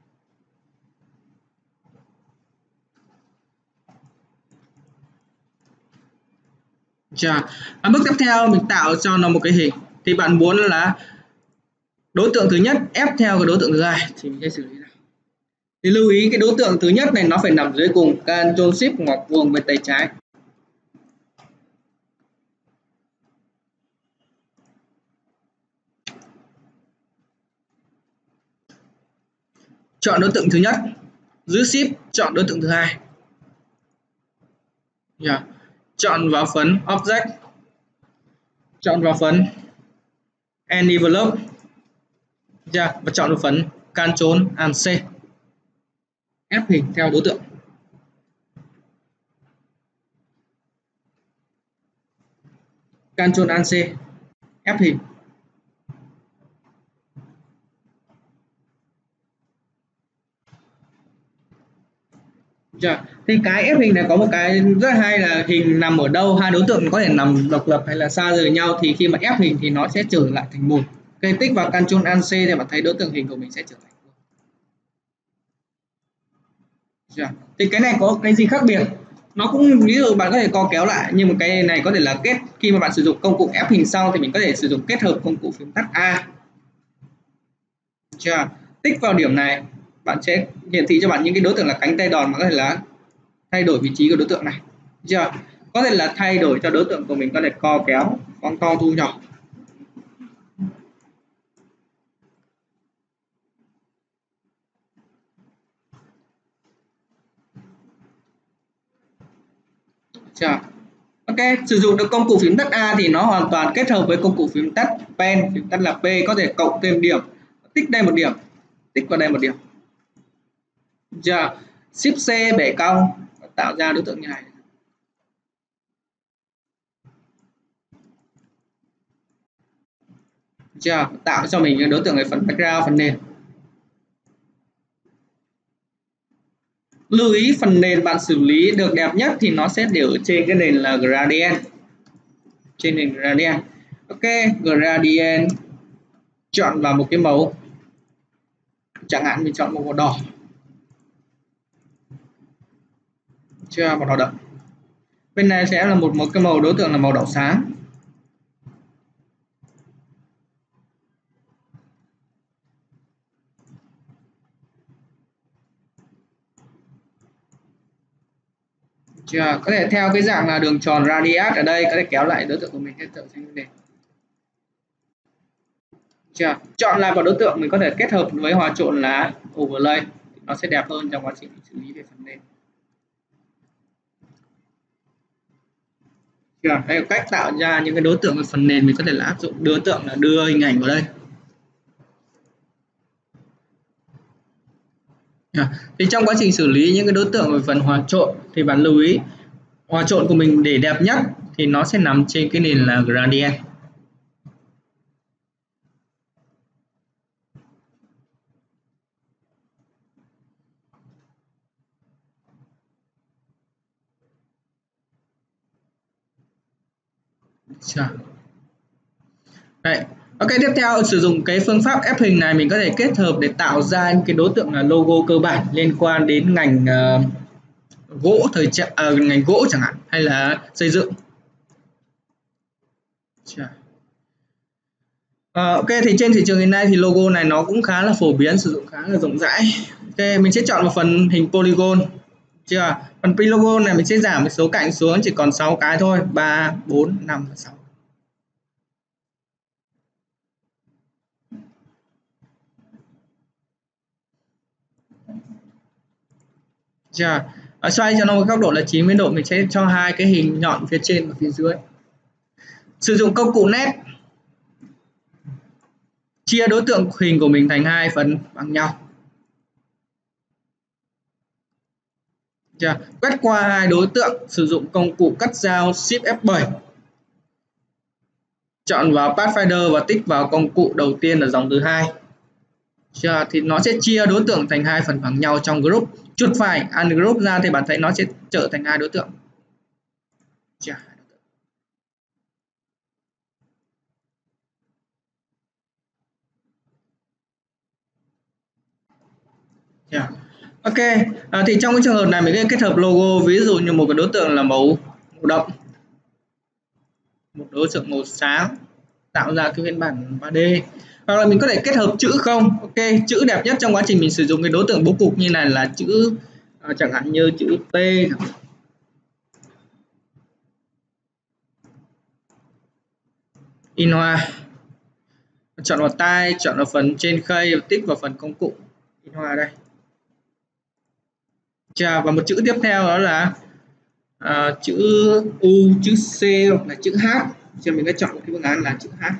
Bước tiếp theo mình tạo cho nó một cái hình. Thì bạn muốn là đối tượng thứ nhất ép theo cái đối tượng thứ hai thì mình sẽ xử lý nào. Thì lưu ý cái đối tượng thứ nhất này nó phải nằm dưới cùng, Ctrl Shift ngoặc vuông bên tay trái. Chọn đối tượng thứ nhất, giữ Shift chọn đối tượng thứ hai. Chọn vào phần Object, chọn vào phần Envelope và chọn vào phần Ctrl Alt C, ép hình theo đối tượng. Ctrl Alt C, ép hình. Thì cái ép hình này có một cái rất hay là hình nằm ở đâu, hai đối tượng có thể nằm độc lập hay là xa rời nhau, thì khi mà ép hình thì nó sẽ trở lại thành một. Cây tích vào Ctrl Alt C thì bạn thấy đối tượng hình của mình sẽ trở thành một. Thì cái này có cái gì khác biệt? Nó cũng ví dụ bạn có thể co kéo lại, nhưng mà cái này có thể là kết, khi mà bạn sử dụng công cụ ép hình sau thì mình có thể sử dụng kết hợp công cụ phím tắt A. Tích vào điểm này bạn sẽ hiển thị cho bạn những cái đối tượng là cánh tay đòn, mà có thể là thay đổi vị trí của đối tượng này. Có thể là thay đổi cho đối tượng của mình có thể co kéo, phóng to thu nhỏ. Ok, sử dụng được công cụ phím tắt A thì nó hoàn toàn kết hợp với công cụ phím tắt Pen, phím tắt là P, có thể cộng thêm điểm, tích đây một điểm, tích vào đây một điểm. Shift C bẻ cong tạo ra đối tượng như này. Tạo cho mình cái đối tượng này phần background, phần nền. Lưu ý phần nền bạn xử lý được đẹp nhất thì nó sẽ để ở trên cái nền là gradient. Trên nền gradient. Ok, gradient chọn vào một cái màu, chẳng hạn mình chọn một màu đỏ. Màu đỏ đậm. Bên này sẽ là một cái màu đối tượng là màu đỏ sáng. Có thể theo cái dạng là đường tròn radius ở đây, có thể kéo lại đối tượng của mình sẽ trở thành nền. Chọn lại vào đối tượng mình có thể kết hợp với hòa trộn là overlay, nó sẽ đẹp hơn trong quá trình xử lý về phần nền. Đây là cách tạo ra những cái đối tượng về phần nền, mình có thể là áp dụng đối tượng là đưa hình ảnh vào đây. Thì trong quá trình xử lý những cái đối tượng về phần hòa trộn thì bạn lưu ý hòa trộn của mình để đẹp nhất thì nó sẽ nằm trên cái nền là gradient. Đây. Ok, tiếp theo sử dụng cái phương pháp ép hình này mình có thể kết hợp để tạo ra những cái đối tượng là logo cơ bản liên quan đến ngành gỗ ngành gỗ chẳng hạn, hay là xây dựng. Ok, thì trên thị trường hiện nay thì logo này nó cũng khá là phổ biến, sử dụng khá là rộng rãi. Ok, mình sẽ chọn vào phần hình polygon. Phần polygon này mình sẽ giảm số cạnh xuống chỉ còn 6 cái thôi, 3, 4, 5 và 6. Chưa? Xoay cho nó một góc độ là 90 độ, mình sẽ cho hai cái hình nhọn phía trên và phía dưới. Sử dụng công cụ nét, chia đối tượng hình của mình thành hai phần bằng nhau. Chưa? Quét qua hai đối tượng, sử dụng công cụ cắt dao Shift F7. Chọn vào Pathfinder và tích vào công cụ đầu tiên là dòng thứ hai. Thì nó sẽ chia đối tượng thành hai phần bằng nhau trong group. Chuột phải ungroup ra thì bạn thấy nó sẽ trở thành hai đối tượng. Ok, thì trong cái trường hợp này mình sẽ kết hợp logo, ví dụ như một cái đối tượng là màu đậm, một đối tượng màu sáng, tạo ra cái phiên bản 3D. Hoặc là mình có thể kết hợp chữ không. Ok, chữ đẹp nhất trong quá trình mình sử dụng cái đối tượng bố cục như này là chữ chẳng hạn như chữ T. In hoa, chọn vào tay, chọn vào phần trên khay, tích vào phần công cụ in hoa đây. Và một chữ tiếp theo đó là chữ U, chữ C hoặc là chữ H. Cho mình sẽ chọn cái phương án là chữ H.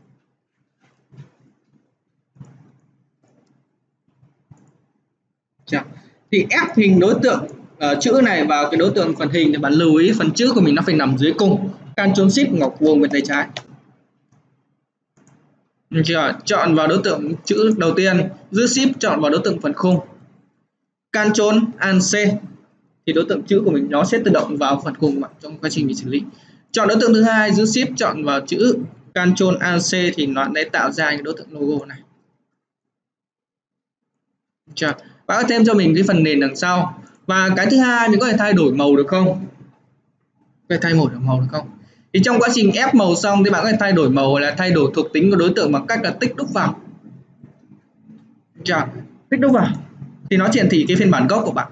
Thì ép hình đối tượng chữ này vào cái đối tượng phần hình thì bạn lưu ý phần chữ của mình nó phải nằm dưới cùng. Ctrl Shift ngọc vuông bên tay trái. Chọn vào đối tượng chữ đầu tiên, giữ Shift chọn vào đối tượng phần khung. Ctrl Alt C thì đối tượng chữ của mình nó sẽ tự động vào phần khung của bạn trong quá trình mình xử lý. Chọn đối tượng thứ hai, giữ Shift chọn vào chữ Ctrl Alt C thì nó sẽ tạo ra những đối tượng logo này. Bạn có thêm cho mình cái phần nền đằng sau. Và cái thứ hai, mình có thể thay đổi màu được không? Có thể thay đổi màu được không? Thì trong quá trình ép màu xong thì bạn có thể thay đổi màu là thay đổi thuộc tính của đối tượng bằng cách là tích đúc vào. Tích đúc vào thì nó hiển thị cái phiên bản gốc của bạn.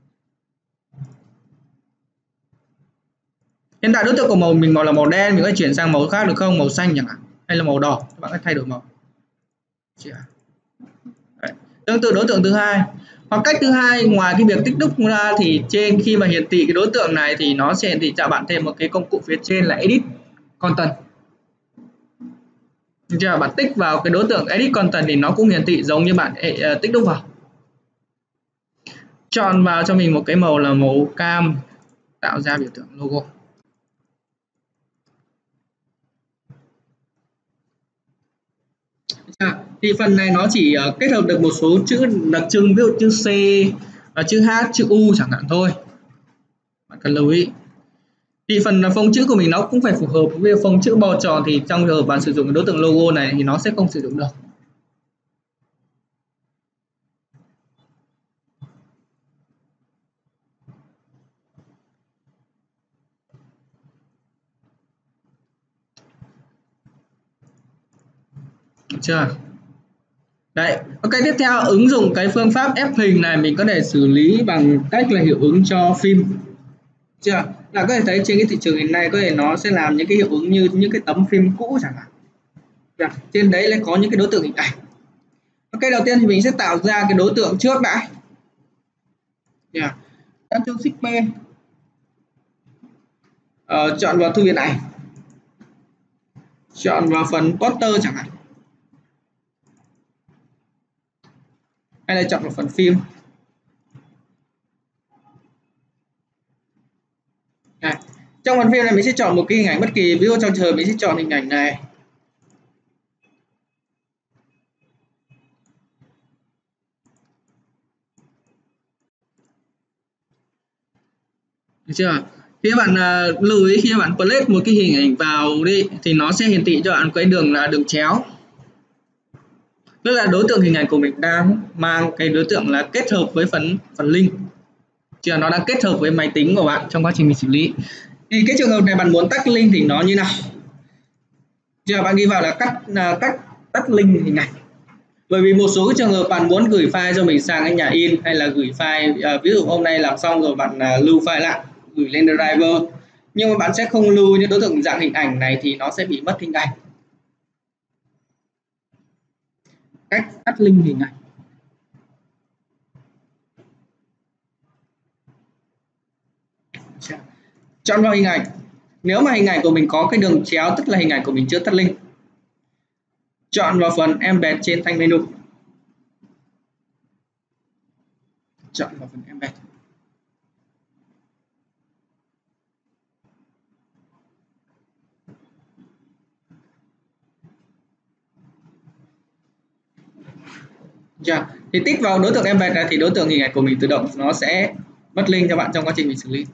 Hiện tại đối tượng của màu mình màu là màu đen, mình có thể chuyển sang màu khác được không? Màu xanh chẳng hạn, hay là màu đỏ, các bạn có thể thay đổi màu. Tương tự đối tượng thứ hai. Hoặc cách thứ hai, ngoài cái việc tích đúc ra thì trên khi mà hiển thị cái đối tượng này thì nó sẽ hiển thị cho bạn thêm một cái công cụ phía trên là Edit Content. Bạn tích vào cái đối tượng Edit Content thì nó cũng hiển thị giống như bạn tích đúc vào. Chọn vào cho mình một cái màu là màu cam, tạo ra biểu tượng logo. Thì phần này nó chỉ kết hợp được một số chữ đặc trưng, ví dụ chữ C, chữ H, chữ U chẳng hạn thôi. Bạn cần lưu ý. Thì phần phông chữ của mình nó cũng phải phù hợp với phông chữ bo tròn, thì trong trường hợp bạn sử dụng đối tượng logo này thì nó sẽ không sử dụng được. Được chưa? Đấy, ok, tiếp theo ứng dụng cái phương pháp ép hình này mình có thể xử lý bằng cách là hiệu ứng cho phim. Chưa? Là có thể thấy trên cái thị trường hiện nay có thể nó sẽ làm những cái hiệu ứng như những cái tấm phim cũ chẳng hạn. Trên đấy lại có những cái đối tượng hình ảnh. Ok, đầu tiên thì mình sẽ tạo ra cái đối tượng trước đã. Ctrl Shift P. Chọn vào thư viện ảnh. Chọn vào phần poster chẳng hạn. Hay là chọn vào phần phim. Trong phần phim này mình sẽ chọn một cái hình ảnh bất kỳ, ví dụ trong trường hợp mình sẽ chọn hình ảnh này. Được chưa? Khi các bạn lưu ý, khi các bạn place một cái hình ảnh vào đi thì nó sẽ hiển thị cho bạn cái đường là đường chéo. Tức là đối tượng hình ảnh của mình đang mang cái đối tượng là kết hợp với phần link. Chưa, nó đang kết hợp với máy tính của bạn trong quá trình mình xử lý. Thì cái trường hợp này bạn muốn tắt link thì nó như nào? Chưa, bạn ghi vào là tắt link hình ảnh. Bởi vì một số cái trường hợp bạn muốn gửi file cho mình sang cái nhà in, hay là gửi file, ví dụ hôm nay làm xong rồi bạn lưu file lại gửi lên driver, nhưng mà bạn sẽ không lưu những đối tượng dạng hình ảnh này thì nó sẽ bị mất hình ảnh. Cách tắt link hình ảnh. Chọn vào hình ảnh. Nếu mà hình ảnh của mình có cái đường chéo tức là hình ảnh của mình chưa tắt link. Chọn vào phần embed trên thanh menu. Chọn vào phần embed. Thì tích vào đối tượng embed này thì đối tượng hình ảnh của mình tự động nó sẽ mất link cho bạn trong quá trình mình xử lý.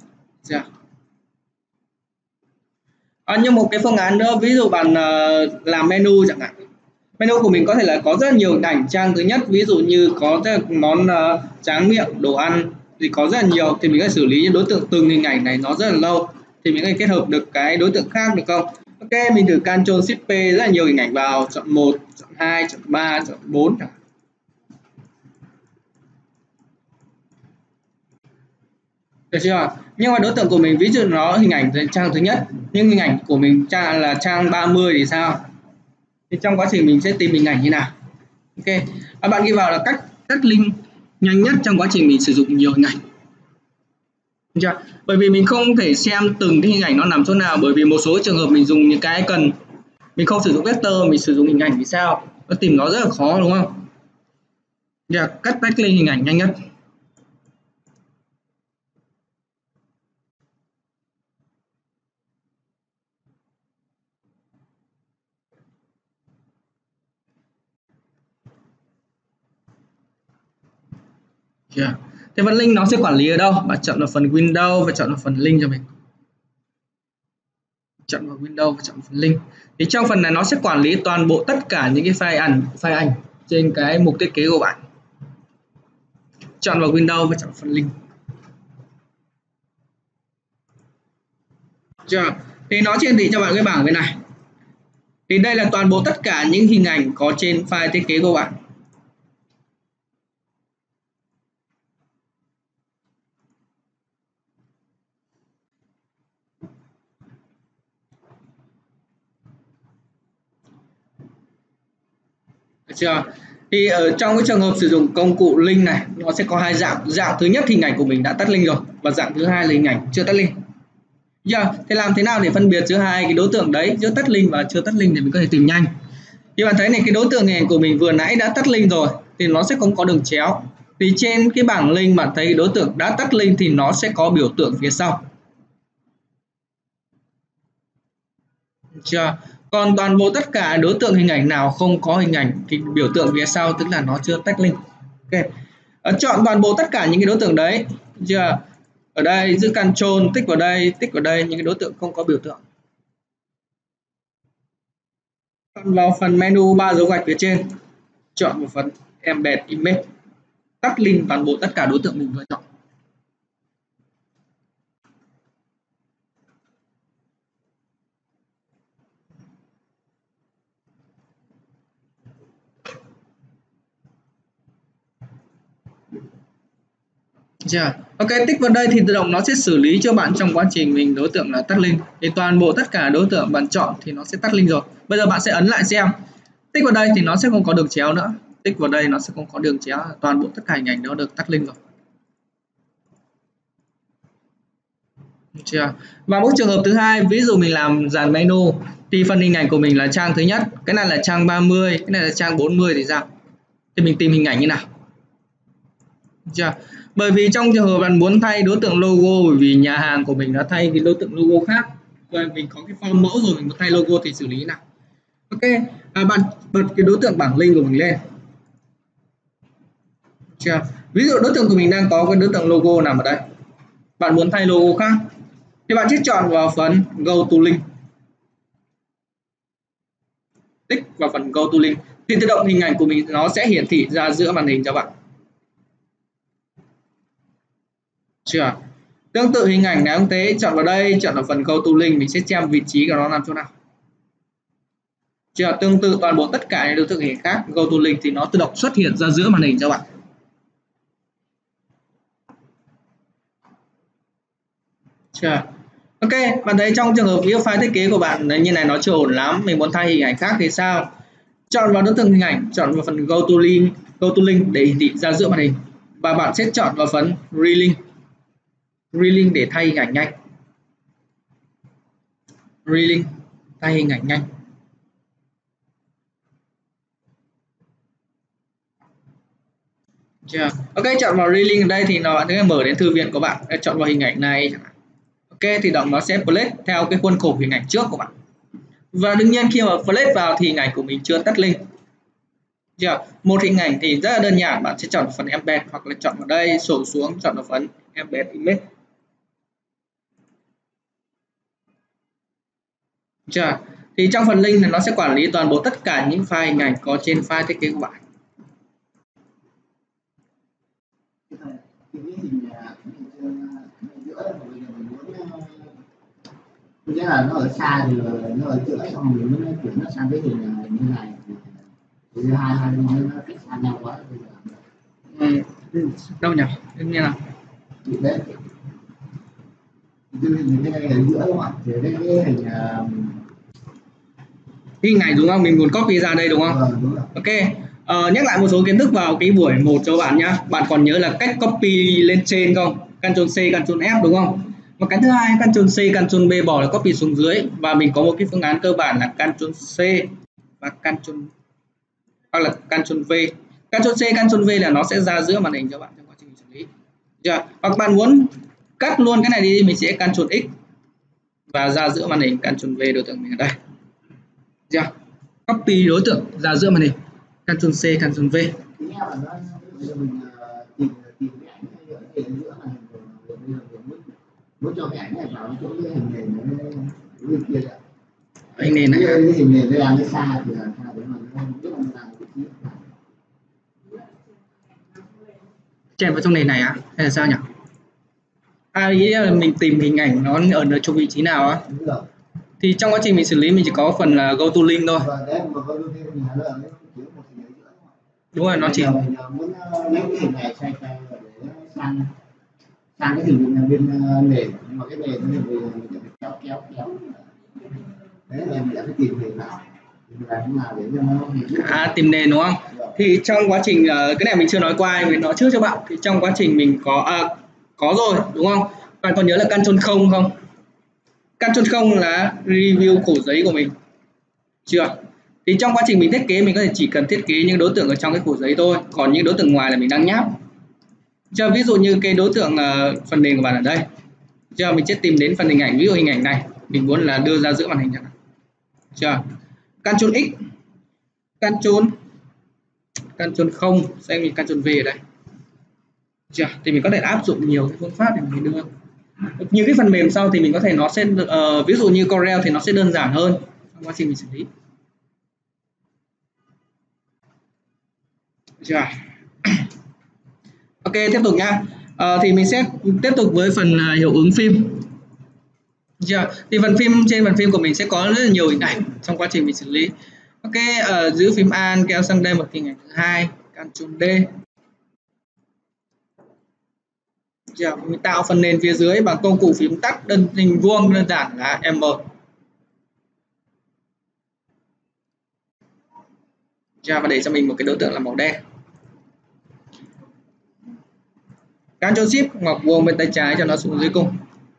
Như một cái phương án nữa, ví dụ bạn làm menu chẳng hạn. Menu của mình có thể là có rất là nhiều hình ảnh. Trang thứ nhất ví dụ như có món tráng miệng, đồ ăn thì có rất là nhiều, thì mình có thể xử lý những đối tượng từng hình ảnh này nó rất là lâu, thì mình có thể kết hợp được cái đối tượng khác được không? Ok, mình thử Ctrl Shift P rất là nhiều hình ảnh vào, chọn 1, chọn 2, chọn 3, chọn 4 chẳng hạn. Được chưa? Nhưng mà đối tượng của mình ví dụ nó hình ảnh trang thứ nhất, nhưng hình ảnh của mình là trang 30 thì sao? Thì trong quá trình mình sẽ tìm hình ảnh như nào? Ok, bạn ghi vào là cách link nhanh nhất trong quá trình mình sử dụng nhiều hình ảnh. Được chưa? Bởi vì mình không thể xem từng cái hình ảnh nó nằm chỗ nào, bởi vì một số trường hợp mình dùng những cái cần mình không sử dụng vector, mình sử dụng hình ảnh thì sao? Nó tìm nó rất là khó đúng không? Cách link hình ảnh nhanh nhất. Thế phần link nó sẽ quản lý ở đâu? Bạn chọn vào phần Windows và chọn vào phần link cho mình. Chọn vào Windows và chọn phần link. Thì trong phần này nó sẽ quản lý toàn bộ tất cả những cái file ảnh trên cái mục thiết kế của bạn. Chọn vào Windows và chọn phần link. Thì nó hiển thị cho bạn cái bảng bên này. Thì đây là toàn bộ tất cả những hình ảnh có trên file thiết kế của bạn. Được chưa? Thì ở trong cái trường hợp sử dụng công cụ link này, nó sẽ có hai dạng. Dạng thứ nhất hình ảnh của mình đã tắt link rồi, và dạng thứ hai là hình ảnh chưa tắt link. Thế làm thế nào để phân biệt giữa hai cái đối tượng đấy, giữa tắt link và chưa tắt link, để mình có thể tìm nhanh? Thì bạn thấy này, cái đối tượng hình ảnh của mình vừa nãy đã tắt link rồi thì nó sẽ không có đường chéo. Thì trên cái bảng link bạn thấy đối tượng đã tắt link thì nó sẽ có biểu tượng phía sau. Chưa? Còn toàn bộ tất cả đối tượng hình ảnh nào không có hình ảnh thì biểu tượng phía sau tức là nó chưa tắt link. Ok. Chọn toàn bộ tất cả những cái đối tượng đấy. Chưa? Ở đây giữ Ctrl tích vào đây những cái đối tượng không có biểu tượng. Chọn vào phần menu 3 dấu gạch phía trên, chọn vào phần embed image, tắt link toàn bộ tất cả đối tượng mình vừa chọn. Ok, tích vào đây thì tự động nó sẽ xử lý cho bạn trong quá trình mình đối tượng là tắt link. Thì toàn bộ tất cả đối tượng bạn chọn thì nó sẽ tắt link rồi. Bây giờ bạn sẽ ấn lại xem. Tích vào đây thì nó sẽ không có đường chéo nữa. Tích vào đây nó sẽ không có đường chéo, toàn bộ tất cả hình ảnh nó được tắt link rồi. Và một trường hợp thứ hai, ví dụ mình làm dàn menu thì phần hình ảnh của mình là trang thứ nhất, cái này là trang 30, cái này là trang 40 thì sao? Thì mình tìm hình ảnh như nào? Bởi vì trong trường hợp bạn muốn thay đối tượng logo, bởi vì nhà hàng của mình đã thay cái đối tượng logo khác, và mình có cái form mẫu rồi, mình muốn thay logo thì xử lý như nào? Ok, bạn bật cái đối tượng bảng link của mình lên. Ví dụ đối tượng của mình đang có cái đối tượng logo nằm ở đây, bạn muốn thay logo khác thì bạn sẽ chọn vào phần Go to Link, tích vào phần Go to Link thì tự động hình ảnh của mình nó sẽ hiển thị ra giữa màn hình cho bạn. Tương tự hình ảnh này cũng thế, chọn vào đây, chọn vào phần Go to Link, mình sẽ xem vị trí của nó nằm chỗ nào. Tương tự toàn bộ tất cả những đối tượng hình khác, Go to Link thì nó tự động xuất hiện ra giữa màn hình cho bạn. Ok, bạn thấy trong trường hợp nếu file thiết kế của bạn như này nó chưa ổn lắm, mình muốn thay hình ảnh khác thì sao? Chọn vào đối tượng hình ảnh, chọn vào phần Go to Link để hiển thị ra giữa màn hình, và bạn sẽ chọn vào phần Relink để thay hình ảnh nhanh. Relink thay hình ảnh nhanh. Chưa? Ok, chọn vào Relink ở đây thì nó sẽ mở đến thư viện của bạn. Chọn vào hình ảnh này. Ok, thì động nó sẽ play theo cái khuôn khổ hình ảnh trước của bạn. Và đương nhiên khi mà play vào thì hình ảnh của mình chưa tắt link. Chưa? Một hình ảnh thì rất là đơn giản, bạn sẽ chọn phần embed hoặc là chọn vào đây, scroll xuống chọn vào phần embed image. Chưa? Thì trong phần link này nó sẽ quản lý toàn bộ tất cả những file hình ảnh có trên file thiết kế của bạn. Nghĩa là nó ở xa thì nó ở giữa, xong mình mới chuyển nó sang cái hình như này thì hai bên nó cách xa nhau quá. Đâu nhỉ? Đương nhiên là đấy hình cái này ở giữa đúng không ạ? Thì cái hình này đúng không? Mình muốn copy ra đây đúng không? đúng rồi. Ok. Nhắc lại một số kiến thức vào cái buổi 1 cho bạn nhá. Bạn còn nhớ là cách copy lên trên không? Ctrl C, Ctrl F đúng không? Và cái thứ hai, Ctrl C, Ctrl B bỏ là copy xuống dưới, và mình có một cái phương án cơ bản là Ctrl C và Ctrl hoặc là Ctrl V. Ctrl C, Ctrl V là nó sẽ ra giữa màn hình cho bạn trong quá trình xử lý. Được. Hoặc bạn muốn cắt luôn cái này đi, mình sẽ Ctrl X và ra giữa màn hình, Ctrl V đối tượng mình ở đây. Được. Copy đối tượng ra giữa màn hình, Ctrl C, Ctrl V. Muốn cho cái ảnh này vào chỗ cái hình nền nó kia ạ. Hình nền này cái hình nền nó làm cái xa thì làm sao để mà nó biết làm cái gì. chèn vào trong nền này á hay là sao nhỉ? Ý là mình tìm hình ảnh nó ở chỗ vị trí nào á? Thì trong quá trình mình xử lý mình chỉ có phần là go to link thôi. Đúng rồi, nó chỉ muốn lấy cái hình này xoay để sang cái hình bên nền, nhưng mà cái nền nó thì kéo đấy là mình đã tìm hình nào để cho nó tìm nền đúng không? Thì trong quá trình cái này mình chưa nói qua, mình nói trước cho bạn. Thì trong quá trình mình có rồi đúng không? Bạn còn nhớ là Ctrl 0 không? Ctrl 0 là review khổ giấy của mình. Chưa? Thì trong quá trình mình thiết kế mình có thể chỉ cần thiết kế những đối tượng ở trong cái khổ giấy thôi, còn những đối tượng ngoài là mình đang nháp. Cho ví dụ như cái đối tượng phần nền của bạn ở đây. Giờ mình sẽ tìm đến phần hình ảnh, ví dụ hình ảnh này mình muốn là đưa ra giữa màn hình chẳng hạn. Chưa? Ctrl X, Ctrl 0 sẽ mình Ctrl V ở đây. Chưa? Thì mình có thể áp dụng nhiều cái phương pháp để mình đưa. Như cái phần mềm sau thì mình có thể nó sẽ ví dụ như Corel thì nó sẽ đơn giản hơn trong quá trình mình xử lý. Chưa? Ok, tiếp tục nha. Thì mình sẽ tiếp tục với phần hiệu ứng phim. Chưa? Thì trên phần phim của mình sẽ có rất là nhiều hình ảnh trong quá trình mình xử lý. Ok, giữ phím Alt kéo sang đây một hình ảnh thứ hai, Ctrl D. Chưa? Mình tạo phần nền phía dưới bằng công cụ phím tắt hình vuông đơn giản là M. Chưa? Và để cho mình một cái đối tượng là màu đen. Ctrl Shift ngoặc vuông bên tay trái cho nó xuống dưới cùng.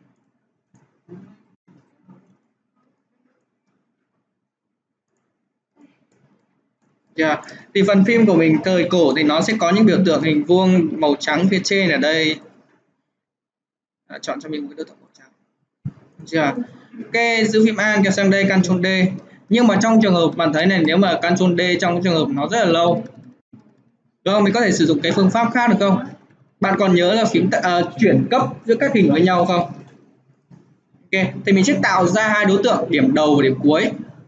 Yeah. Thì phần phim của mình thời cổ thì nó sẽ có những biểu tượng hình vuông màu trắng phía trên ở đây. Chọn cho mình một cái đối tượng màu trắng. Yeah. Ok, giữ phím Alt kéo sang đây Ctrl D. Nhưng mà trong trường hợp bạn thấy này, nếu mà Ctrl D trong trường hợp nó rất là lâu, đúng không? Mình có thể sử dụng cái phương pháp khác được không? Bạn còn nhớ là phím chuyển cấp giữa các hình với nhau không? Ok, thì mình sẽ tạo ra hai đối tượng điểm đầu và điểm cuối.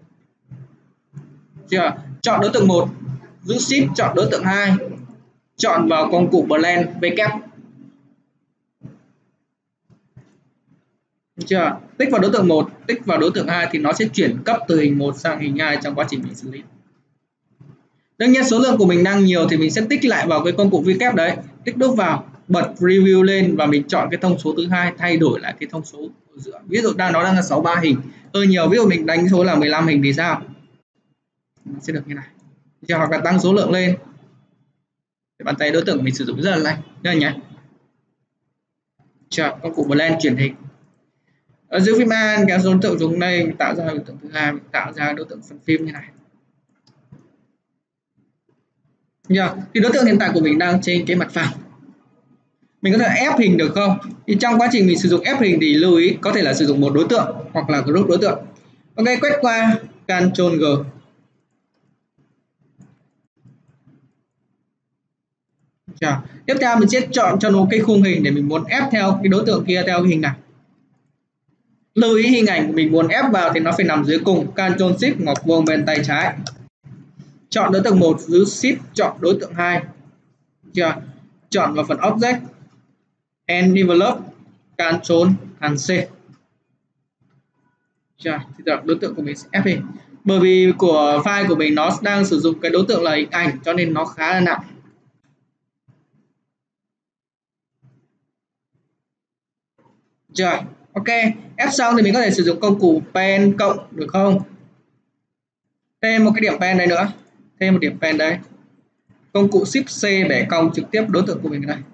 Chưa? Chọn đối tượng 1, giữ Shift chọn đối tượng 2, chọn vào công cụ Blend W. Chưa? Tích vào đối tượng 1, tích vào đối tượng 2 thì nó sẽ chuyển cấp từ hình 1 sang hình 2 trong quá trình mình xử lý. Đương nhiên số lượng của mình đang nhiều thì mình sẽ tích lại vào cái công cụ VCap đấy, tích đúc vào, bật preview lên và mình chọn cái thông số thứ hai, thay đổi lại cái thông số ở giữa. Ví dụ nó đang là 63 hình, hơi nhiều, ví dụ mình đánh số là 15 hình thì sao? Nó sẽ được như này. Hoặc là tăng số lượng lên. Để bạn thấy đối tượng mình sử dụng rất là nhanh, đây nhé. Công cụ Blend chuyển hình. Giữ phím A kéo số đối tượng xuống đây, tạo ra đối tượng thứ hai, tạo ra đối tượng phần phím như này. Thì đối tượng hiện tại của mình đang trên cái mặt phẳng. Mình có thể ép hình được không? Thì trong quá trình mình sử dụng ép hình thì lưu ý có thể là sử dụng một đối tượng hoặc là group đối tượng. Ok, quét qua Ctrl G. Tiếp theo mình sẽ chọn cho nó cái khung hình để mình muốn ép theo cái đối tượng kia theo cái hình này. Lưu ý hình ảnh mình muốn ép vào thì nó phải nằm dưới cùng. Ctrl Shift ngoặc vuông bên tay trái. Chọn đối tượng 1, giữ Shift chọn đối tượng 2. Chọn vào phần Object, Envelope, Ctrl hàng C. Thì đối tượng của mình sẽ ép hình. Bởi vì của file của mình nó đang sử dụng cái đối tượng là hình ảnh cho nên nó khá là nặng. Ok, ép xong thì mình có thể sử dụng công cụ pen cộng được không? Thêm một cái điểm pen này nữa, thêm một điểm pen đây. Công cụ Shift C bẻ cong trực tiếp đối tượng của mình đây.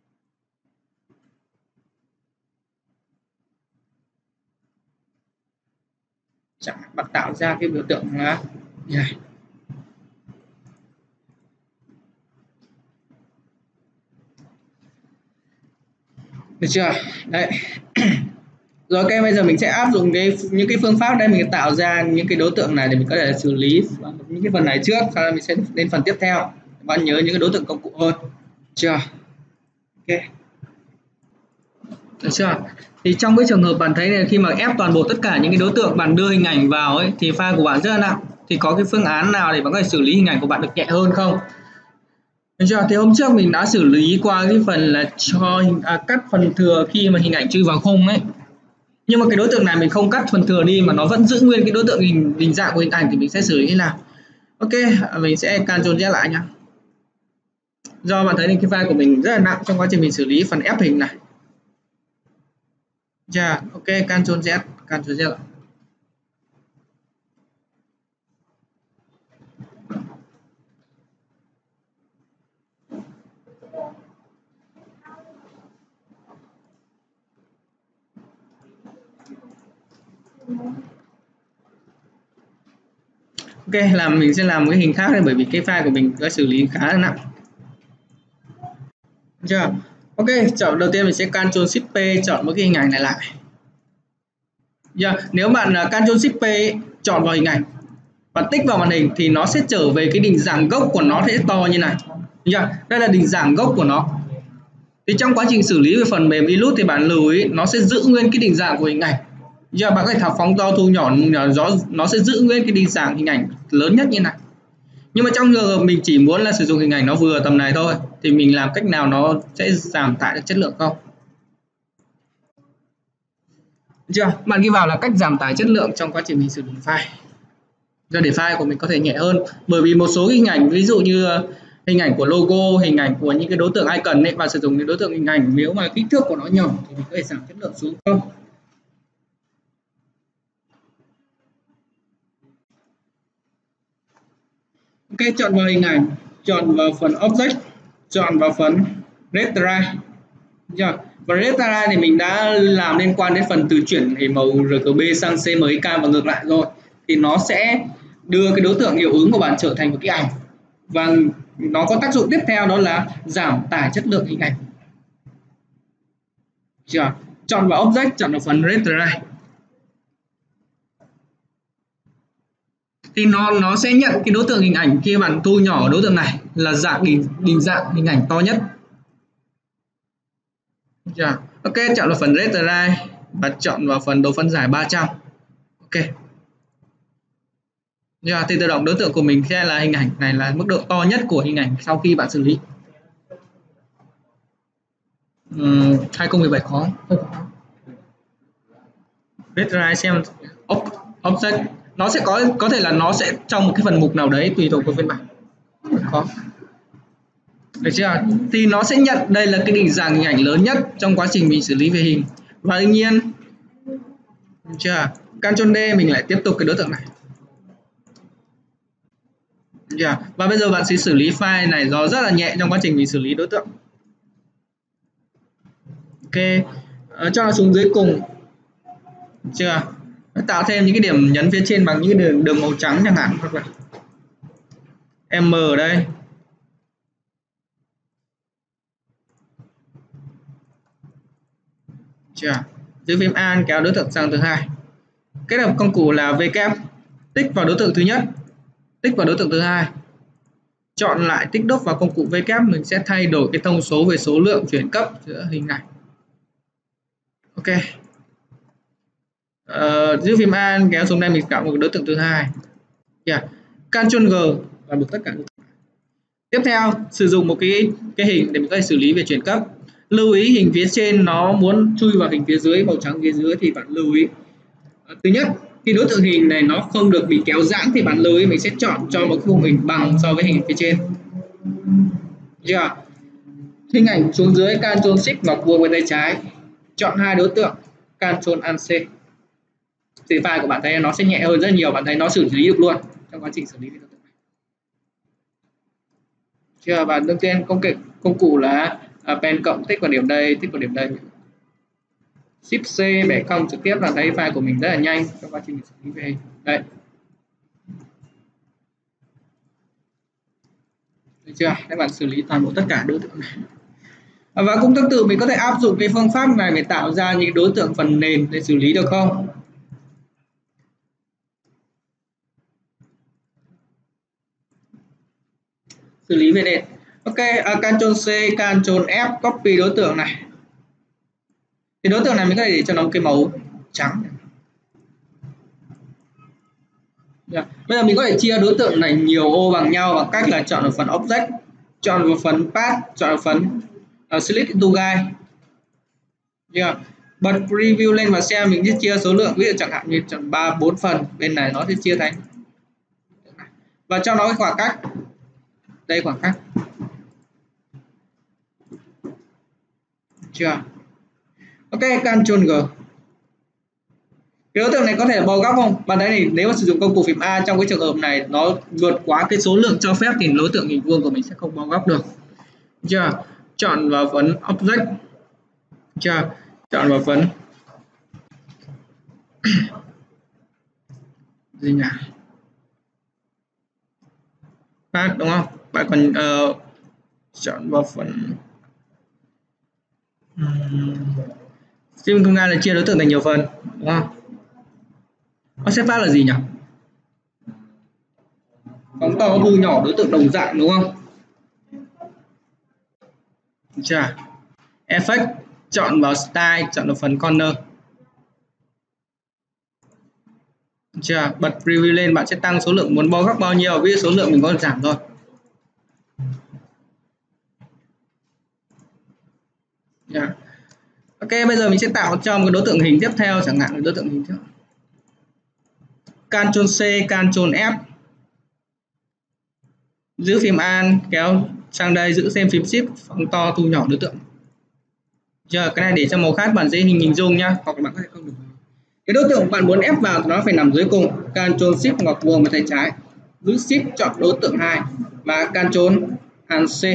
Bạn tạo ra cái biểu tượng là như này. Được chưa? Đấy. Rồi ok, bây giờ mình sẽ áp dụng những cái phương pháp đây, mình tạo ra những cái đối tượng này để mình có thể xử lý những cái phần này trước, sau đó mình sẽ đến phần tiếp theo. Bạn nhớ những cái đối tượng công cụ hơn. Chưa? Ok. Được chưa? Thì trong cái trường hợp bạn thấy này, khi mà ép toàn bộ tất cả những cái đối tượng bạn đưa hình ảnh vào ấy, thì file của bạn rất là nặng. Thì có cái phương án nào để bạn có thể xử lý hình ảnh của bạn được nhẹ hơn không? Được chưa? Thì hôm trước mình đã xử lý qua cái phần là cho cắt phần thừa khi mà hình ảnh chui vào khung ấy. Nhưng mà cái đối tượng này mình không cắt phần thừa đi mà nó vẫn giữ nguyên cái đối tượng hình dạng của hình ảnh thì mình sẽ xử lý như nào? Ok, mình sẽ Ctrl Z lại nhá. Do bạn thấy cái file của mình rất là nặng trong quá trình mình xử lý phần ép hình này. Ok, Ctrl Z, Ctrl Z lại. Ok, mình sẽ làm một cái hình khác đây, bởi vì cái file của mình đã xử lý khá là nặng. Chưa? Ok, chọn đầu tiên mình sẽ Ctrl Shift P chọn một cái hình ảnh này lại. Nếu bạn Ctrl Shift P chọn vào hình ảnh và tích vào màn hình thì nó sẽ trở về cái định dạng gốc của nó sẽ to như này. Đây là định dạng gốc của nó. Thì trong quá trình xử lý về phần mềm Illustrator thì bạn lưu ý nó sẽ giữ nguyên cái định dạng của hình ảnh. Bạn có thể thao phóng to thu nhỏ nó sẽ giữ nguyên cái định dạng hình ảnh lớn nhất như này. Nhưng mà trong trường hợp mình chỉ muốn là sử dụng hình ảnh nó vừa tầm này thôi thì mình làm cách nào nó sẽ giảm tải được chất lượng không? Bạn ghi vào là cách giảm tải chất lượng trong quá trình mình sử dụng file. Để file của mình có thể nhẹ hơn, bởi vì một số hình ảnh ví dụ như hình ảnh của logo, hình ảnh của những cái đối tượng icon ấy, bạn sử dụng những đối tượng hình ảnh nếu mà kích thước của nó nhỏ thì mình có thể giảm chất lượng xuống không? Ok, chọn vào hình ảnh, chọn vào phần object, chọn vào phần Retry. Và Retry thì mình đã làm liên quan đến phần từ chuyển thể màu RGB sang CMYK và ngược lại rồi, thì nó sẽ đưa cái đối tượng hiệu ứng của bạn trở thành một cái ảnh, và nó có tác dụng tiếp theo đó là giảm tải chất lượng hình ảnh. Chọn vào object, chọn vào phần Retry thì nó sẽ nhận cái đối tượng hình ảnh khi bạn thu nhỏ đối tượng này là định dạng hình ảnh to nhất. Ok, chọn vào phần Retry và chọn vào phần độ phân giải 300. Ok. Thì tự động đối tượng của mình sẽ là hình ảnh này là mức độ to nhất của hình ảnh sau khi bạn xử lý. 2017 khó. Retry xem object nó sẽ có thể là nó sẽ trong một cái phần mục nào đấy tùy thuộc vào phiên bản. Khó. Được chưa? Thì nó sẽ nhận đây là cái định dạng hình ảnh lớn nhất trong quá trình mình xử lý về hình. Và đương nhiên Ctrl D mình lại tiếp tục cái đối tượng này. Và bây giờ bạn sẽ xử lý file này nó rất là nhẹ trong quá trình mình xử lý đối tượng. Ok, cho nó xuống dưới cùng. chưa? Tạo thêm những cái điểm nhấn phía trên bằng những cái đường màu trắng chẳng hạn, hoặc là M ở đây. Chưa? Giữ phím An kéo đối tượng sang thứ hai. Kết hợp công cụ là V kép, tích vào đối tượng thứ nhất, tích vào đối tượng thứ hai. Chọn lại tích đốt vào công cụ V kép, mình sẽ thay đổi cái thông số về số lượng chuyển cấp giữa hình này. Ok. Giữ phím An kéo xuống đây, mình tạo một đối tượng thứ hai. Yeah. Ctrl G và buộc tất cả. Tiếp theo sử dụng một cái hình để mình có thể xử lý về chuyển cấp. Lưu ý hình phía trên nó muốn chui vào hình phía dưới màu trắng phía dưới thì bạn lưu ý. Thứ nhất, khi đối tượng hình này nó không được bị kéo giãn thì bạn lưu ý mình sẽ chọn cho một khung hình bằng so với hình phía trên. Yeah. Hình ảnh xuống dưới Ctrl Shift ngoặc vuông bên tay trái, chọn hai đối tượng Ctrl Alt C. Thì file của bạn thấy nó sẽ nhẹ hơn rất nhiều, bạn thấy nó xử lý được luôn trong quá trình xử lý. Chưa? Và đầu tiên công cụ là pen cộng, tích vào điểm đây, tích vào điểm đây. Shift C bẻ cong trực tiếp là thấy file của mình rất là nhanh trong quá trình xử lý về đây. Được chưa? Các bạn xử lý toàn bộ tất cả đối tượng này. Và cũng tương tự mình có thể áp dụng cái phương pháp này để tạo ra những đối tượng phần nền để xử lý được không? Xử lý về nền. Ok, Ctrl C, Ctrl F copy đối tượng này. Thì đối tượng này mình có thể để cho nó một cái màu trắng. Yeah. Bây giờ mình có thể chia đối tượng này nhiều ô bằng nhau bằng cách là chọn ở phần Object, chọn vào phần Path, chọn ở phần Select into Guide. Yeah. Bật Preview lên và xem mình sẽ chia số lượng, ví dụ chẳng hạn như chọn 3-4 phần, bên này nó sẽ chia thành. Và cho nó cái khoảng cách. Đây khoảng cách. Chưa? Ok, Ctrl G. Cái đối tượng này có thể bao góc không? Bạn thấy này, nếu mà sử dụng công cụ phím A trong cái trường hợp này nó vượt quá cái số lượng cho phép thì đối tượng hình vuông của mình sẽ không bao góc được. Chưa? Chọn vào phần Object. Chưa? Chọn vào phần gì nhỉ? Path đúng không? Bạn còn chọn vào phần Sim công là chia đối tượng thành nhiều phần đúng không? Offset path là gì nhỉ? Phóng to thu nhỏ đối tượng đồng dạng đúng không? Chưa? Effect, chọn vào Style, chọn vào phần Corner. Chưa? Bật Preview lên, bạn sẽ tăng số lượng muốn bao góc bao nhiêu, ví dụ số lượng mình có giảm thôi. Yeah. Ok, bây giờ mình sẽ tạo cho một đối tượng hình tiếp theo, chẳng hạn là đối tượng hình trước. Ctrl C, Ctrl F. Giữ phím Alt kéo sang đây, giữ thêm phím Shift phóng to thu nhỏ đối tượng. Giờ cái này để cho màu khác bạn dễ hình dung nhá, hoặc là bạn có thể không được. Cái đối tượng bạn muốn ép vào nó phải nằm dưới cùng. Ctrl Shift ngoặc vuông bên tay trái, giữ Shift chọn đối tượng 2 và Ctrl Alt C.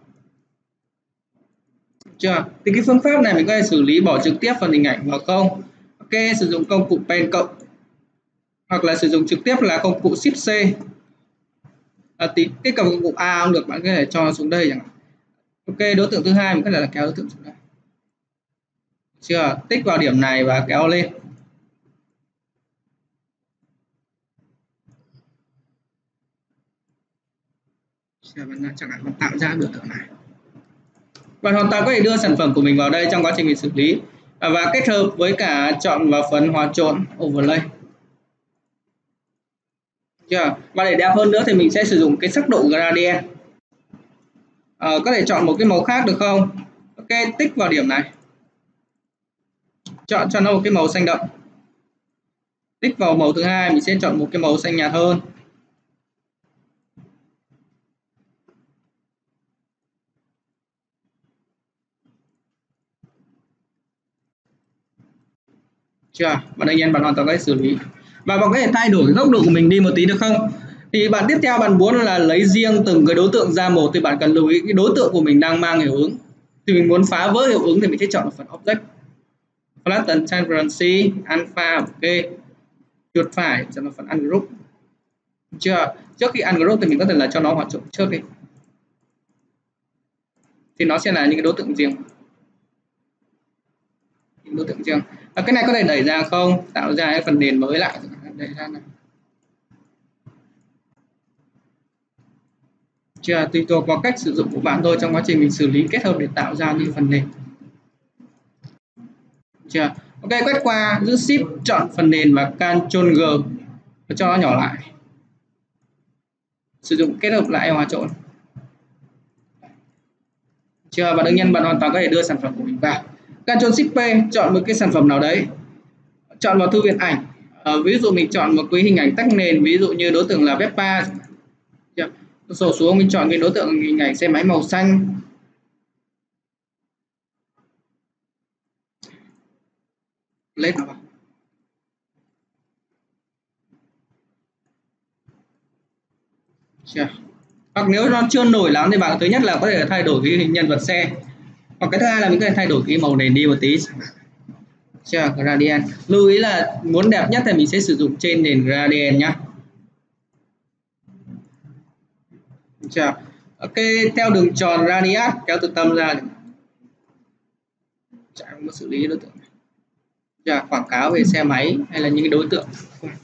Chưa? Thì cái phương pháp này mình có thể xử lý bỏ trực tiếp phần hình ảnh vào không. Ok, sử dụng công cụ pen cộng hoặc là sử dụng trực tiếp là công cụ Shift C. Cái công cụ A cũng được, bạn có thể cho xuống đây chẳng hạn. Ok, đối tượng thứ hai mình có thể là kéo đối tượng xuống đây. Chưa? Tích vào điểm này và kéo lên. Chẳng hạn bạn tạo ra đối tượng này. Bạn hoàn toàn có thể đưa sản phẩm của mình vào đây trong quá trình mình xử lý và kết hợp với cả chọn vào phần hòa trộn overlay. Chưa? Và để đẹp hơn nữa thì mình sẽ sử dụng cái sắc độ gradient. Có thể chọn một cái màu khác được không? Ok, tích vào điểm này. Chọn cho nó một cái màu xanh đậm. Tích vào màu thứ hai, mình sẽ chọn một cái màu xanh nhạt hơn. Chưa? Và đương nhiên bạn hoàn toàn có thể xử lý. Và bạn có thể thay đổi góc độ của mình đi một tí được không? Thì bạn tiếp theo bạn muốn là lấy riêng từng cái đối tượng ra một thì bạn cần lưu ý cái đối tượng của mình đang mang hiệu ứng. Thì mình muốn phá vỡ hiệu ứng thì mình sẽ chọn phần Object. flatten transparency, alpha, ok, chuột phải cho nó phần ungroup. Chưa, trước khi ungroup thì mình có thể là cho nó hòa trộn trước đi, thì nó sẽ là những cái đối tượng riêng. Đối tượng riêng. Cái này có thể đẩy ra không, tạo ra cái phần nền mới lại, đẩy ra này. Chưa, tùy thuộc vào cách sử dụng của bạn thôi, trong quá trình mình xử lý kết hợp để tạo ra những phần nền. Chưa, ok, quét qua, giữ shift chọn phần nền và Ctrl G và cho nó nhỏ lại, sử dụng kết hợp lại hòa trộn. Chưa, và đương nhiên bạn hoàn toàn có thể đưa sản phẩm của mình vào. Ctrl Shift P chọn một cái sản phẩm nào đấy, chọn vào thư viện ảnh. Ví dụ mình chọn một cái hình ảnh tách nền, ví dụ như đối tượng là Vespa. Sổ xuống mình chọn cái đối tượng hình ảnh xe máy màu xanh. Lên nào. Hoặc nếu nó chưa nổi lắm thì bạn thứ nhất là có thể thay đổi cái hình nhân vật xe, hoặc cái thứ hai là mình có thể thay đổi cái màu nền đi một tí. Gradient, lưu ý là muốn đẹp nhất thì mình sẽ sử dụng trên nền gradient nhá. Ok, theo đường tròn radius kéo từ tâm ra, chẳng có xử lý đối tượng này. Quảng cáo về xe máy hay là những cái đối tượng.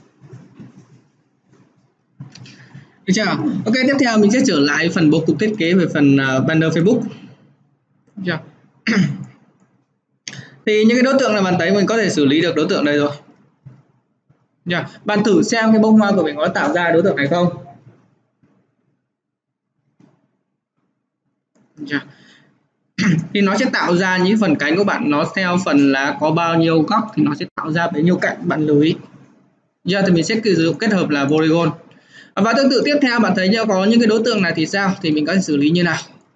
Được chưa? Ok, tiếp theo mình sẽ trở lại phần bố cục thiết kế về phần banner Facebook. Được chưa? Thì những cái đối tượng này bạn thấy mình có thể xử lý được đối tượng này rồi. Bạn thử xem cái bông hoa của mình có tạo ra đối tượng này không? Thì nó sẽ tạo ra những phần cánh của bạn, nó theo phần là có bao nhiêu góc thì nó sẽ tạo ra bấy nhiêu cạnh, bạn lưu ý. Giờ thì mình sẽ sử dụng kết hợp là polygon. Và tương tự tiếp theo bạn thấy như có những cái đối tượng này thì sao? Thì mình có thể xử lý như nào?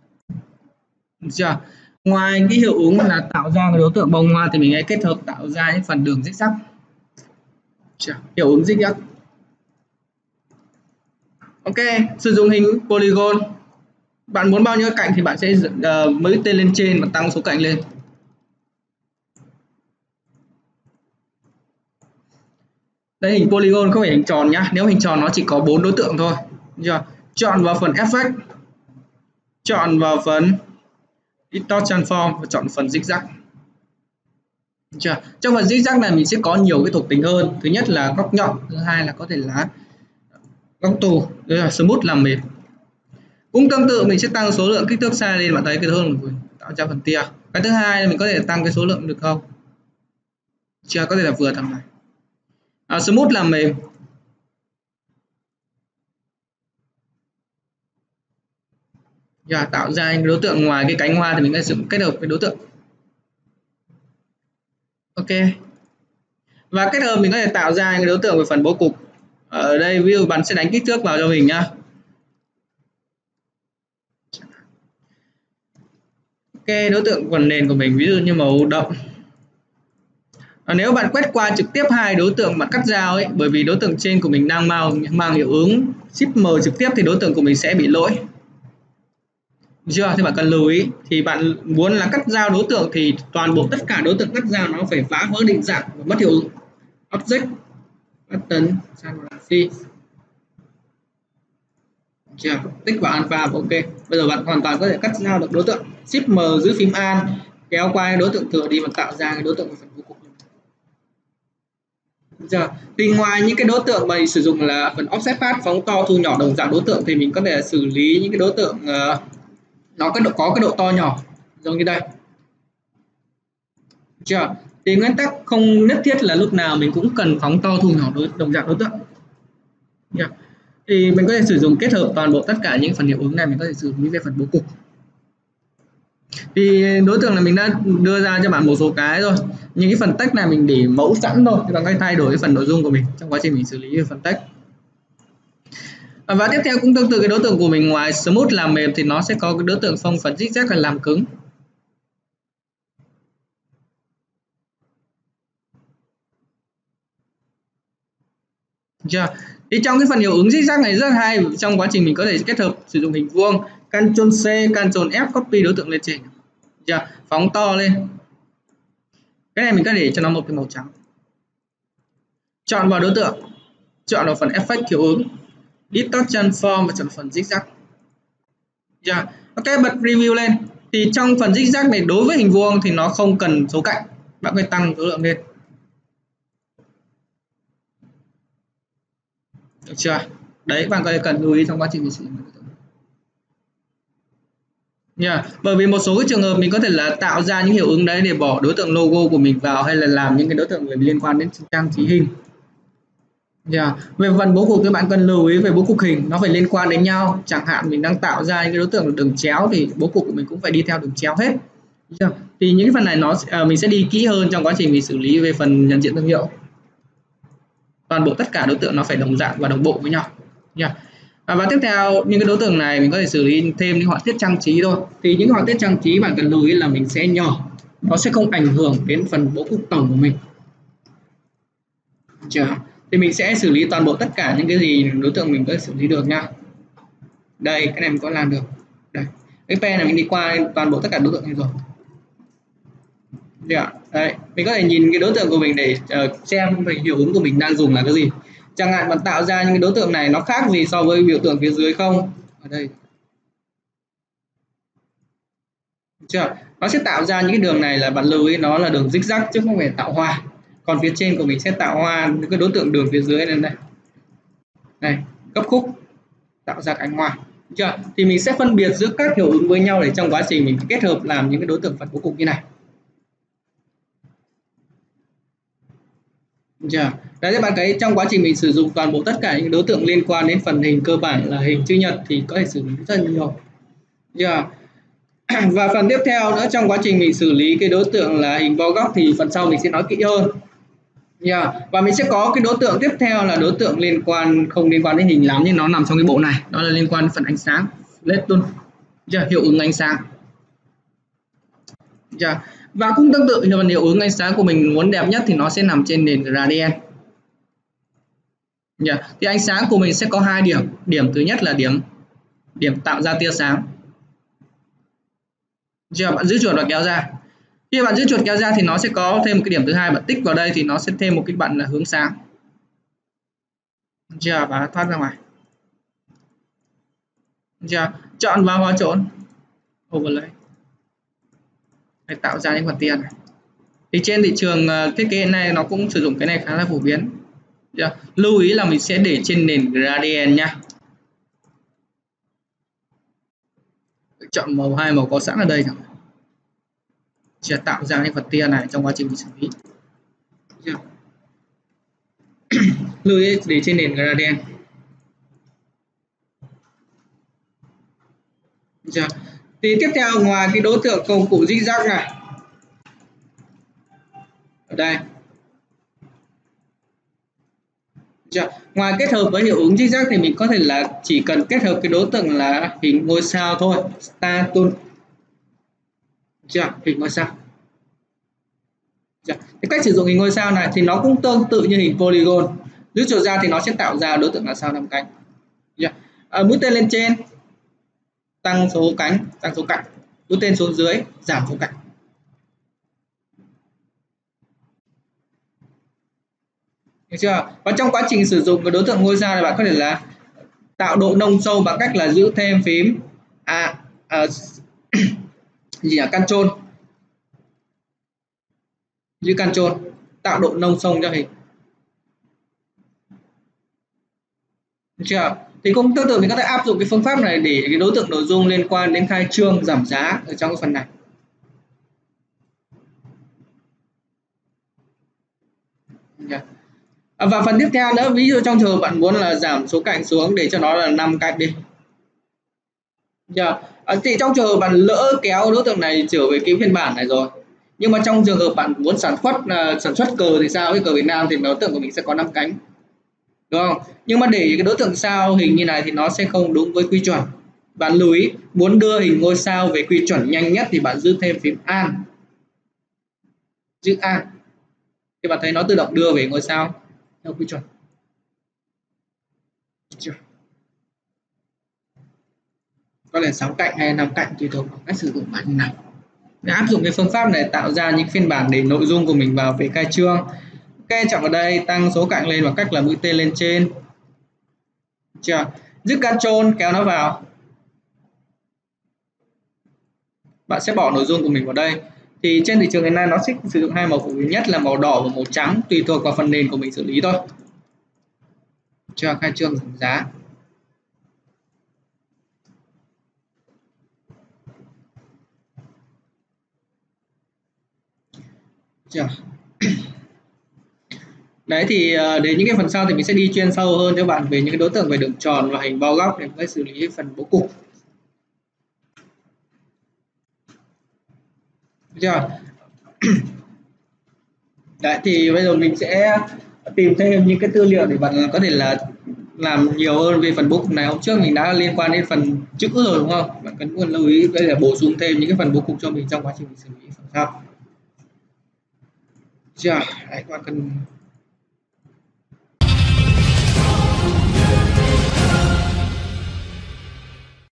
Ngoài cái hiệu ứng là tạo ra cái đối tượng bông hoa thì mình hãy kết hợp tạo ra những phần đường zigzag. Hiệu ứng zigzag. Ok, sử dụng hình polygon. Bạn muốn bao nhiêu cạnh thì bạn sẽ mới tên lên trên và tăng số cạnh lên. Đây hình polygon không phải hình tròn nhá. Nếu hình tròn nó chỉ có 4 đối tượng thôi. Chọn vào phần effect, chọn vào phần distort transform và chọn phần zigzag. Trong phần zigzag này mình sẽ có nhiều cái thuộc tính hơn. Thứ nhất là góc nhọn, thứ hai là có thể là góc tù, đây là smooth làm mềm. Cũng tương tự mình sẽ tăng số lượng kích thước size lên, bạn thấy cái hơn tạo ra phần tia. Cái thứ hai là mình có thể tăng cái số lượng được không? Có thể là vừa tầm này. Smooth làm mềm. Tạo ra đối tượng ngoài cái cánh hoa thì mình sẽ sử dụng kết hợp với đối tượng. Ok. Và kết hợp mình có thể tạo ra cái đối tượng về phần bố cục. Ở đây ví dụ bạn sẽ đánh kích thước vào cho mình nhá. Ok, đối tượng phần nền của mình ví dụ như màu đậm. Nếu bạn quét qua trực tiếp hai đối tượng bạn cắt dao ấy, bởi vì đối tượng trên của mình đang mang hiệu ứng Shift M trực tiếp thì đối tượng của mình sẽ bị lỗi. Thì bạn cần lưu ý, thì bạn muốn là cắt dao đối tượng thì toàn bộ tất cả đối tượng cắt dao nó phải phá vỡ định dạng và mất hiệu ứng. Object, button, transparency. Tích vào alpha và ok. Bây giờ bạn hoàn toàn có thể cắt dao được đối tượng. Shift M giữ phím Alt kéo qua đối tượng thừa đi và tạo ra cái đối tượng của phần bố cục. Thì ngoài những cái đối tượng mà mình sử dụng là phần offset path, phóng to thu nhỏ đồng dạng đối tượng, thì mình có thể xử lý những cái đối tượng nó có cái độ to nhỏ giống như đây. Thì nguyên tắc không nhất thiết là lúc nào mình cũng cần phóng to thu nhỏ đồng dạng đối tượng. Thì mình có thể sử dụng kết hợp toàn bộ tất cả những phần hiệu ứng này, mình có thể xử lý về phần bố cục. Thì đối tượng là mình đã đưa ra cho bạn một số cái rồi. Những cái phần text này mình để mẫu sẵn thôi, thì bạn có thể thay đổi cái phần nội dung của mình trong quá trình mình xử lý về phần text. Và tiếp theo cũng tương tự cái đối tượng của mình, ngoài smooth làm mềm thì nó sẽ có cái đối tượng phong phần zigzag là làm cứng. Thì trong cái phần hiệu ứng zigzag này rất hay, trong quá trình mình có thể kết hợp sử dụng hình vuông, Ctrl C, Ctrl F copy đối tượng lên trên. Phóng to lên. Cái này mình có để cho nó một cái màu trắng. Chọn vào đối tượng, chọn vào phần effect hiệu ứng, distortion form và chọn phần zigzag. Yeah. Ok, bật review lên. Thì trong phần zigzag này đối với hình vuông thì nó không cần số cạnh, bạn có thể tăng số lượng lên. Được chưa? Đấy, bạn có thể cần lưu ý trong quá trình xử lý. Bởi vì một số cái trường hợp mình có thể là tạo ra những hiệu ứng đấy để bỏ đối tượng logo của mình vào, hay là làm những cái đối tượng liên quan đến trang trí hình. Về phần bố cục thì bạn cần lưu ý về bố cục hình nó phải liên quan đến nhau. Chẳng hạn mình đang tạo ra những cái đối tượng đường chéo thì bố cục của mình cũng phải đi theo đường chéo hết. Thì những cái phần này mình sẽ đi kỹ hơn trong quá trình mình xử lý về phần nhận diện thương hiệu. Toàn bộ tất cả đối tượng nó phải đồng dạng và đồng bộ với nhau. Và tiếp theo những cái đối tượng này mình có thể xử lý thêm những họa tiết trang trí thôi. Thì những họa tiết trang trí bạn cần lưu ý là mình sẽ nhỏ, nó sẽ không ảnh hưởng đến phần bố cục tổng của mình. Thì mình sẽ xử lý toàn bộ tất cả những cái gì đối tượng mình có thể xử lý được nha. Đây, cái này mình có làm được. Đây, cái pen này mình đi qua toàn bộ tất cả đối tượng này rồi. Đấy, mình có thể nhìn cái đối tượng của mình để xem về hiệu ứng của mình đang dùng là cái gì. Chẳng hạn bạn tạo ra những cái đối tượng này nó khác gì so với biểu tượng phía dưới không? Ở đây. Nó sẽ tạo ra những cái đường này là bạn lưu ý nó là đường zigzag chứ không phải tạo hoa. Còn phía trên của mình sẽ tạo hoa những cái đối tượng đường phía dưới này đây. Đây, gấp khúc tạo ra cánh hoa. Thì mình sẽ phân biệt giữa các hiệu ứng với nhau để trong quá trình mình kết hợp làm những cái đối tượng phần bố cục như này. Đấy, các bạn thấy trong quá trình mình sử dụng toàn bộ tất cả những đối tượng liên quan đến phần hình cơ bản là hình chữ nhật thì có thể xử lý rất nhiều. Và phần tiếp theo nữa, trong quá trình mình xử lý cái đối tượng là hình vo góc thì phần sau mình sẽ nói kỹ hơn. Và mình sẽ có cái đối tượng tiếp theo là đối tượng không liên quan đến hình lắm nhưng nó nằm trong cái bộ này, đó là liên quan đến phần ánh sáng, hiệu ứng ánh sáng. Và cũng tương tự như phần hiệu ứng ánh sáng của mình muốn đẹp nhất thì nó sẽ nằm trên nền gradient. Thì ánh sáng của mình sẽ có hai điểm. Điểm thứ nhất là điểm tạo ra tia sáng. Bạn giữ chuột và kéo ra. Khi bạn giữ chuột kéo ra thì nó sẽ có thêm một cái điểm thứ hai, bạn tích vào đây thì nó sẽ thêm một cái bận là hướng sáng. Và thoát ra ngoài. Chọn vào hóa trộn, overlay để tạo ra những phần tia này. Thì trên thị trường thiết kế này nó cũng sử dụng cái này khá là phổ biến. Lưu ý là mình sẽ để trên nền gradient nha. Chọn màu, hai màu có sẵn ở đây rồi. Sẽ tạo ra những phần tia này trong quá trình mình xử lý. Lưu ý để trên nền gradient. Thì tiếp theo ngoài cái đối tượng công cụ zigzag này, ở đây, ngoài kết hợp với hiệu ứng zigzag thì mình có thể là chỉ cần kết hợp cái đối tượng là hình ngôi sao thôi, star tool. Hình ngôi sao. Thì cách sử dụng hình ngôi sao này thì nó cũng tương tự như hình polygon. Giữ chuột ra thì nó sẽ tạo ra đối tượng là sao 5 cánh. Mũi tên lên trên tăng số cánh, tăng số cạnh. Mũi tên xuống dưới giảm số cạnh. Được chưa? Và trong quá trình sử dụng cái đối tượng ngôi sao này bạn có thể là tạo độ nông sâu bằng cách là giữ thêm phím Ctrl, giữ Ctrl tạo độ nông sâu cho hình. Được chưa? Thì cũng tương tự mình có thể áp dụng cái phương pháp này để cái đối tượng nội dung liên quan đến khai trương giảm giá ở trong cái phần này. Và phần tiếp theo nữa, ví dụ trong trường hợp bạn muốn là giảm số cạnh xuống để cho nó là 5 cạnh đi. Thì trong trường hợp bạn lỡ kéo đối tượng này trở về cái phiên bản này rồi, nhưng mà trong trường hợp bạn muốn sản xuất cờ thì sao? Cái cờ Việt Nam thì đối tượng của mình sẽ có 5 cánh, đúng không? Nhưng mà để cái đối tượng sao hình như này thì nó sẽ không đúng với quy chuẩn. Bạn lưu ý, muốn đưa hình ngôi sao về quy chuẩn nhanh nhất thì bạn giữ thêm phím Alt, giữ Alt thì bạn thấy nó tự động đưa về ngôi sao theo quy chuẩn. Có là 6 cạnh hay 5 cạnh tùy thuộc vào cách sử dụng bạn như nào. áp dụng cái phương pháp này tạo ra những phiên bản để nội dung của mình vào về khai trương. Ok, chọn vào đây tăng số cạnh lên bằng cách là mũi tên lên trên. Chưa? Dứt Ctrl kéo nó vào. Bạn sẽ bỏ nội dung của mình vào đây. Thì trên thị trường hiện nay nó sẽ sử dụng hai màu phổ biến nhất là màu đỏ và màu trắng, tùy thuộc vào phần nền của mình xử lý thôi. Chưa? Khai trương giảm giá. Chưa? Đấy thì đến những cái phần sau thì mình sẽ đi chuyên sâu hơn cho bạn về những cái đối tượng về đường tròn và hình bao góc để có xử lý phần bố cục. Được chưa? Đấy thì bây giờ mình sẽ tìm thêm những cái tư liệu để bạn có thể là làm nhiều hơn về phần bố cục này. Hôm trước mình đã liên quan đến phần chữ rồi đúng không? Bạn cần lưu ý đây là bổ sung thêm những cái phần bố cục cho mình trong quá trình mình xử lý phần sau. Chưa? Đấy, bạn cần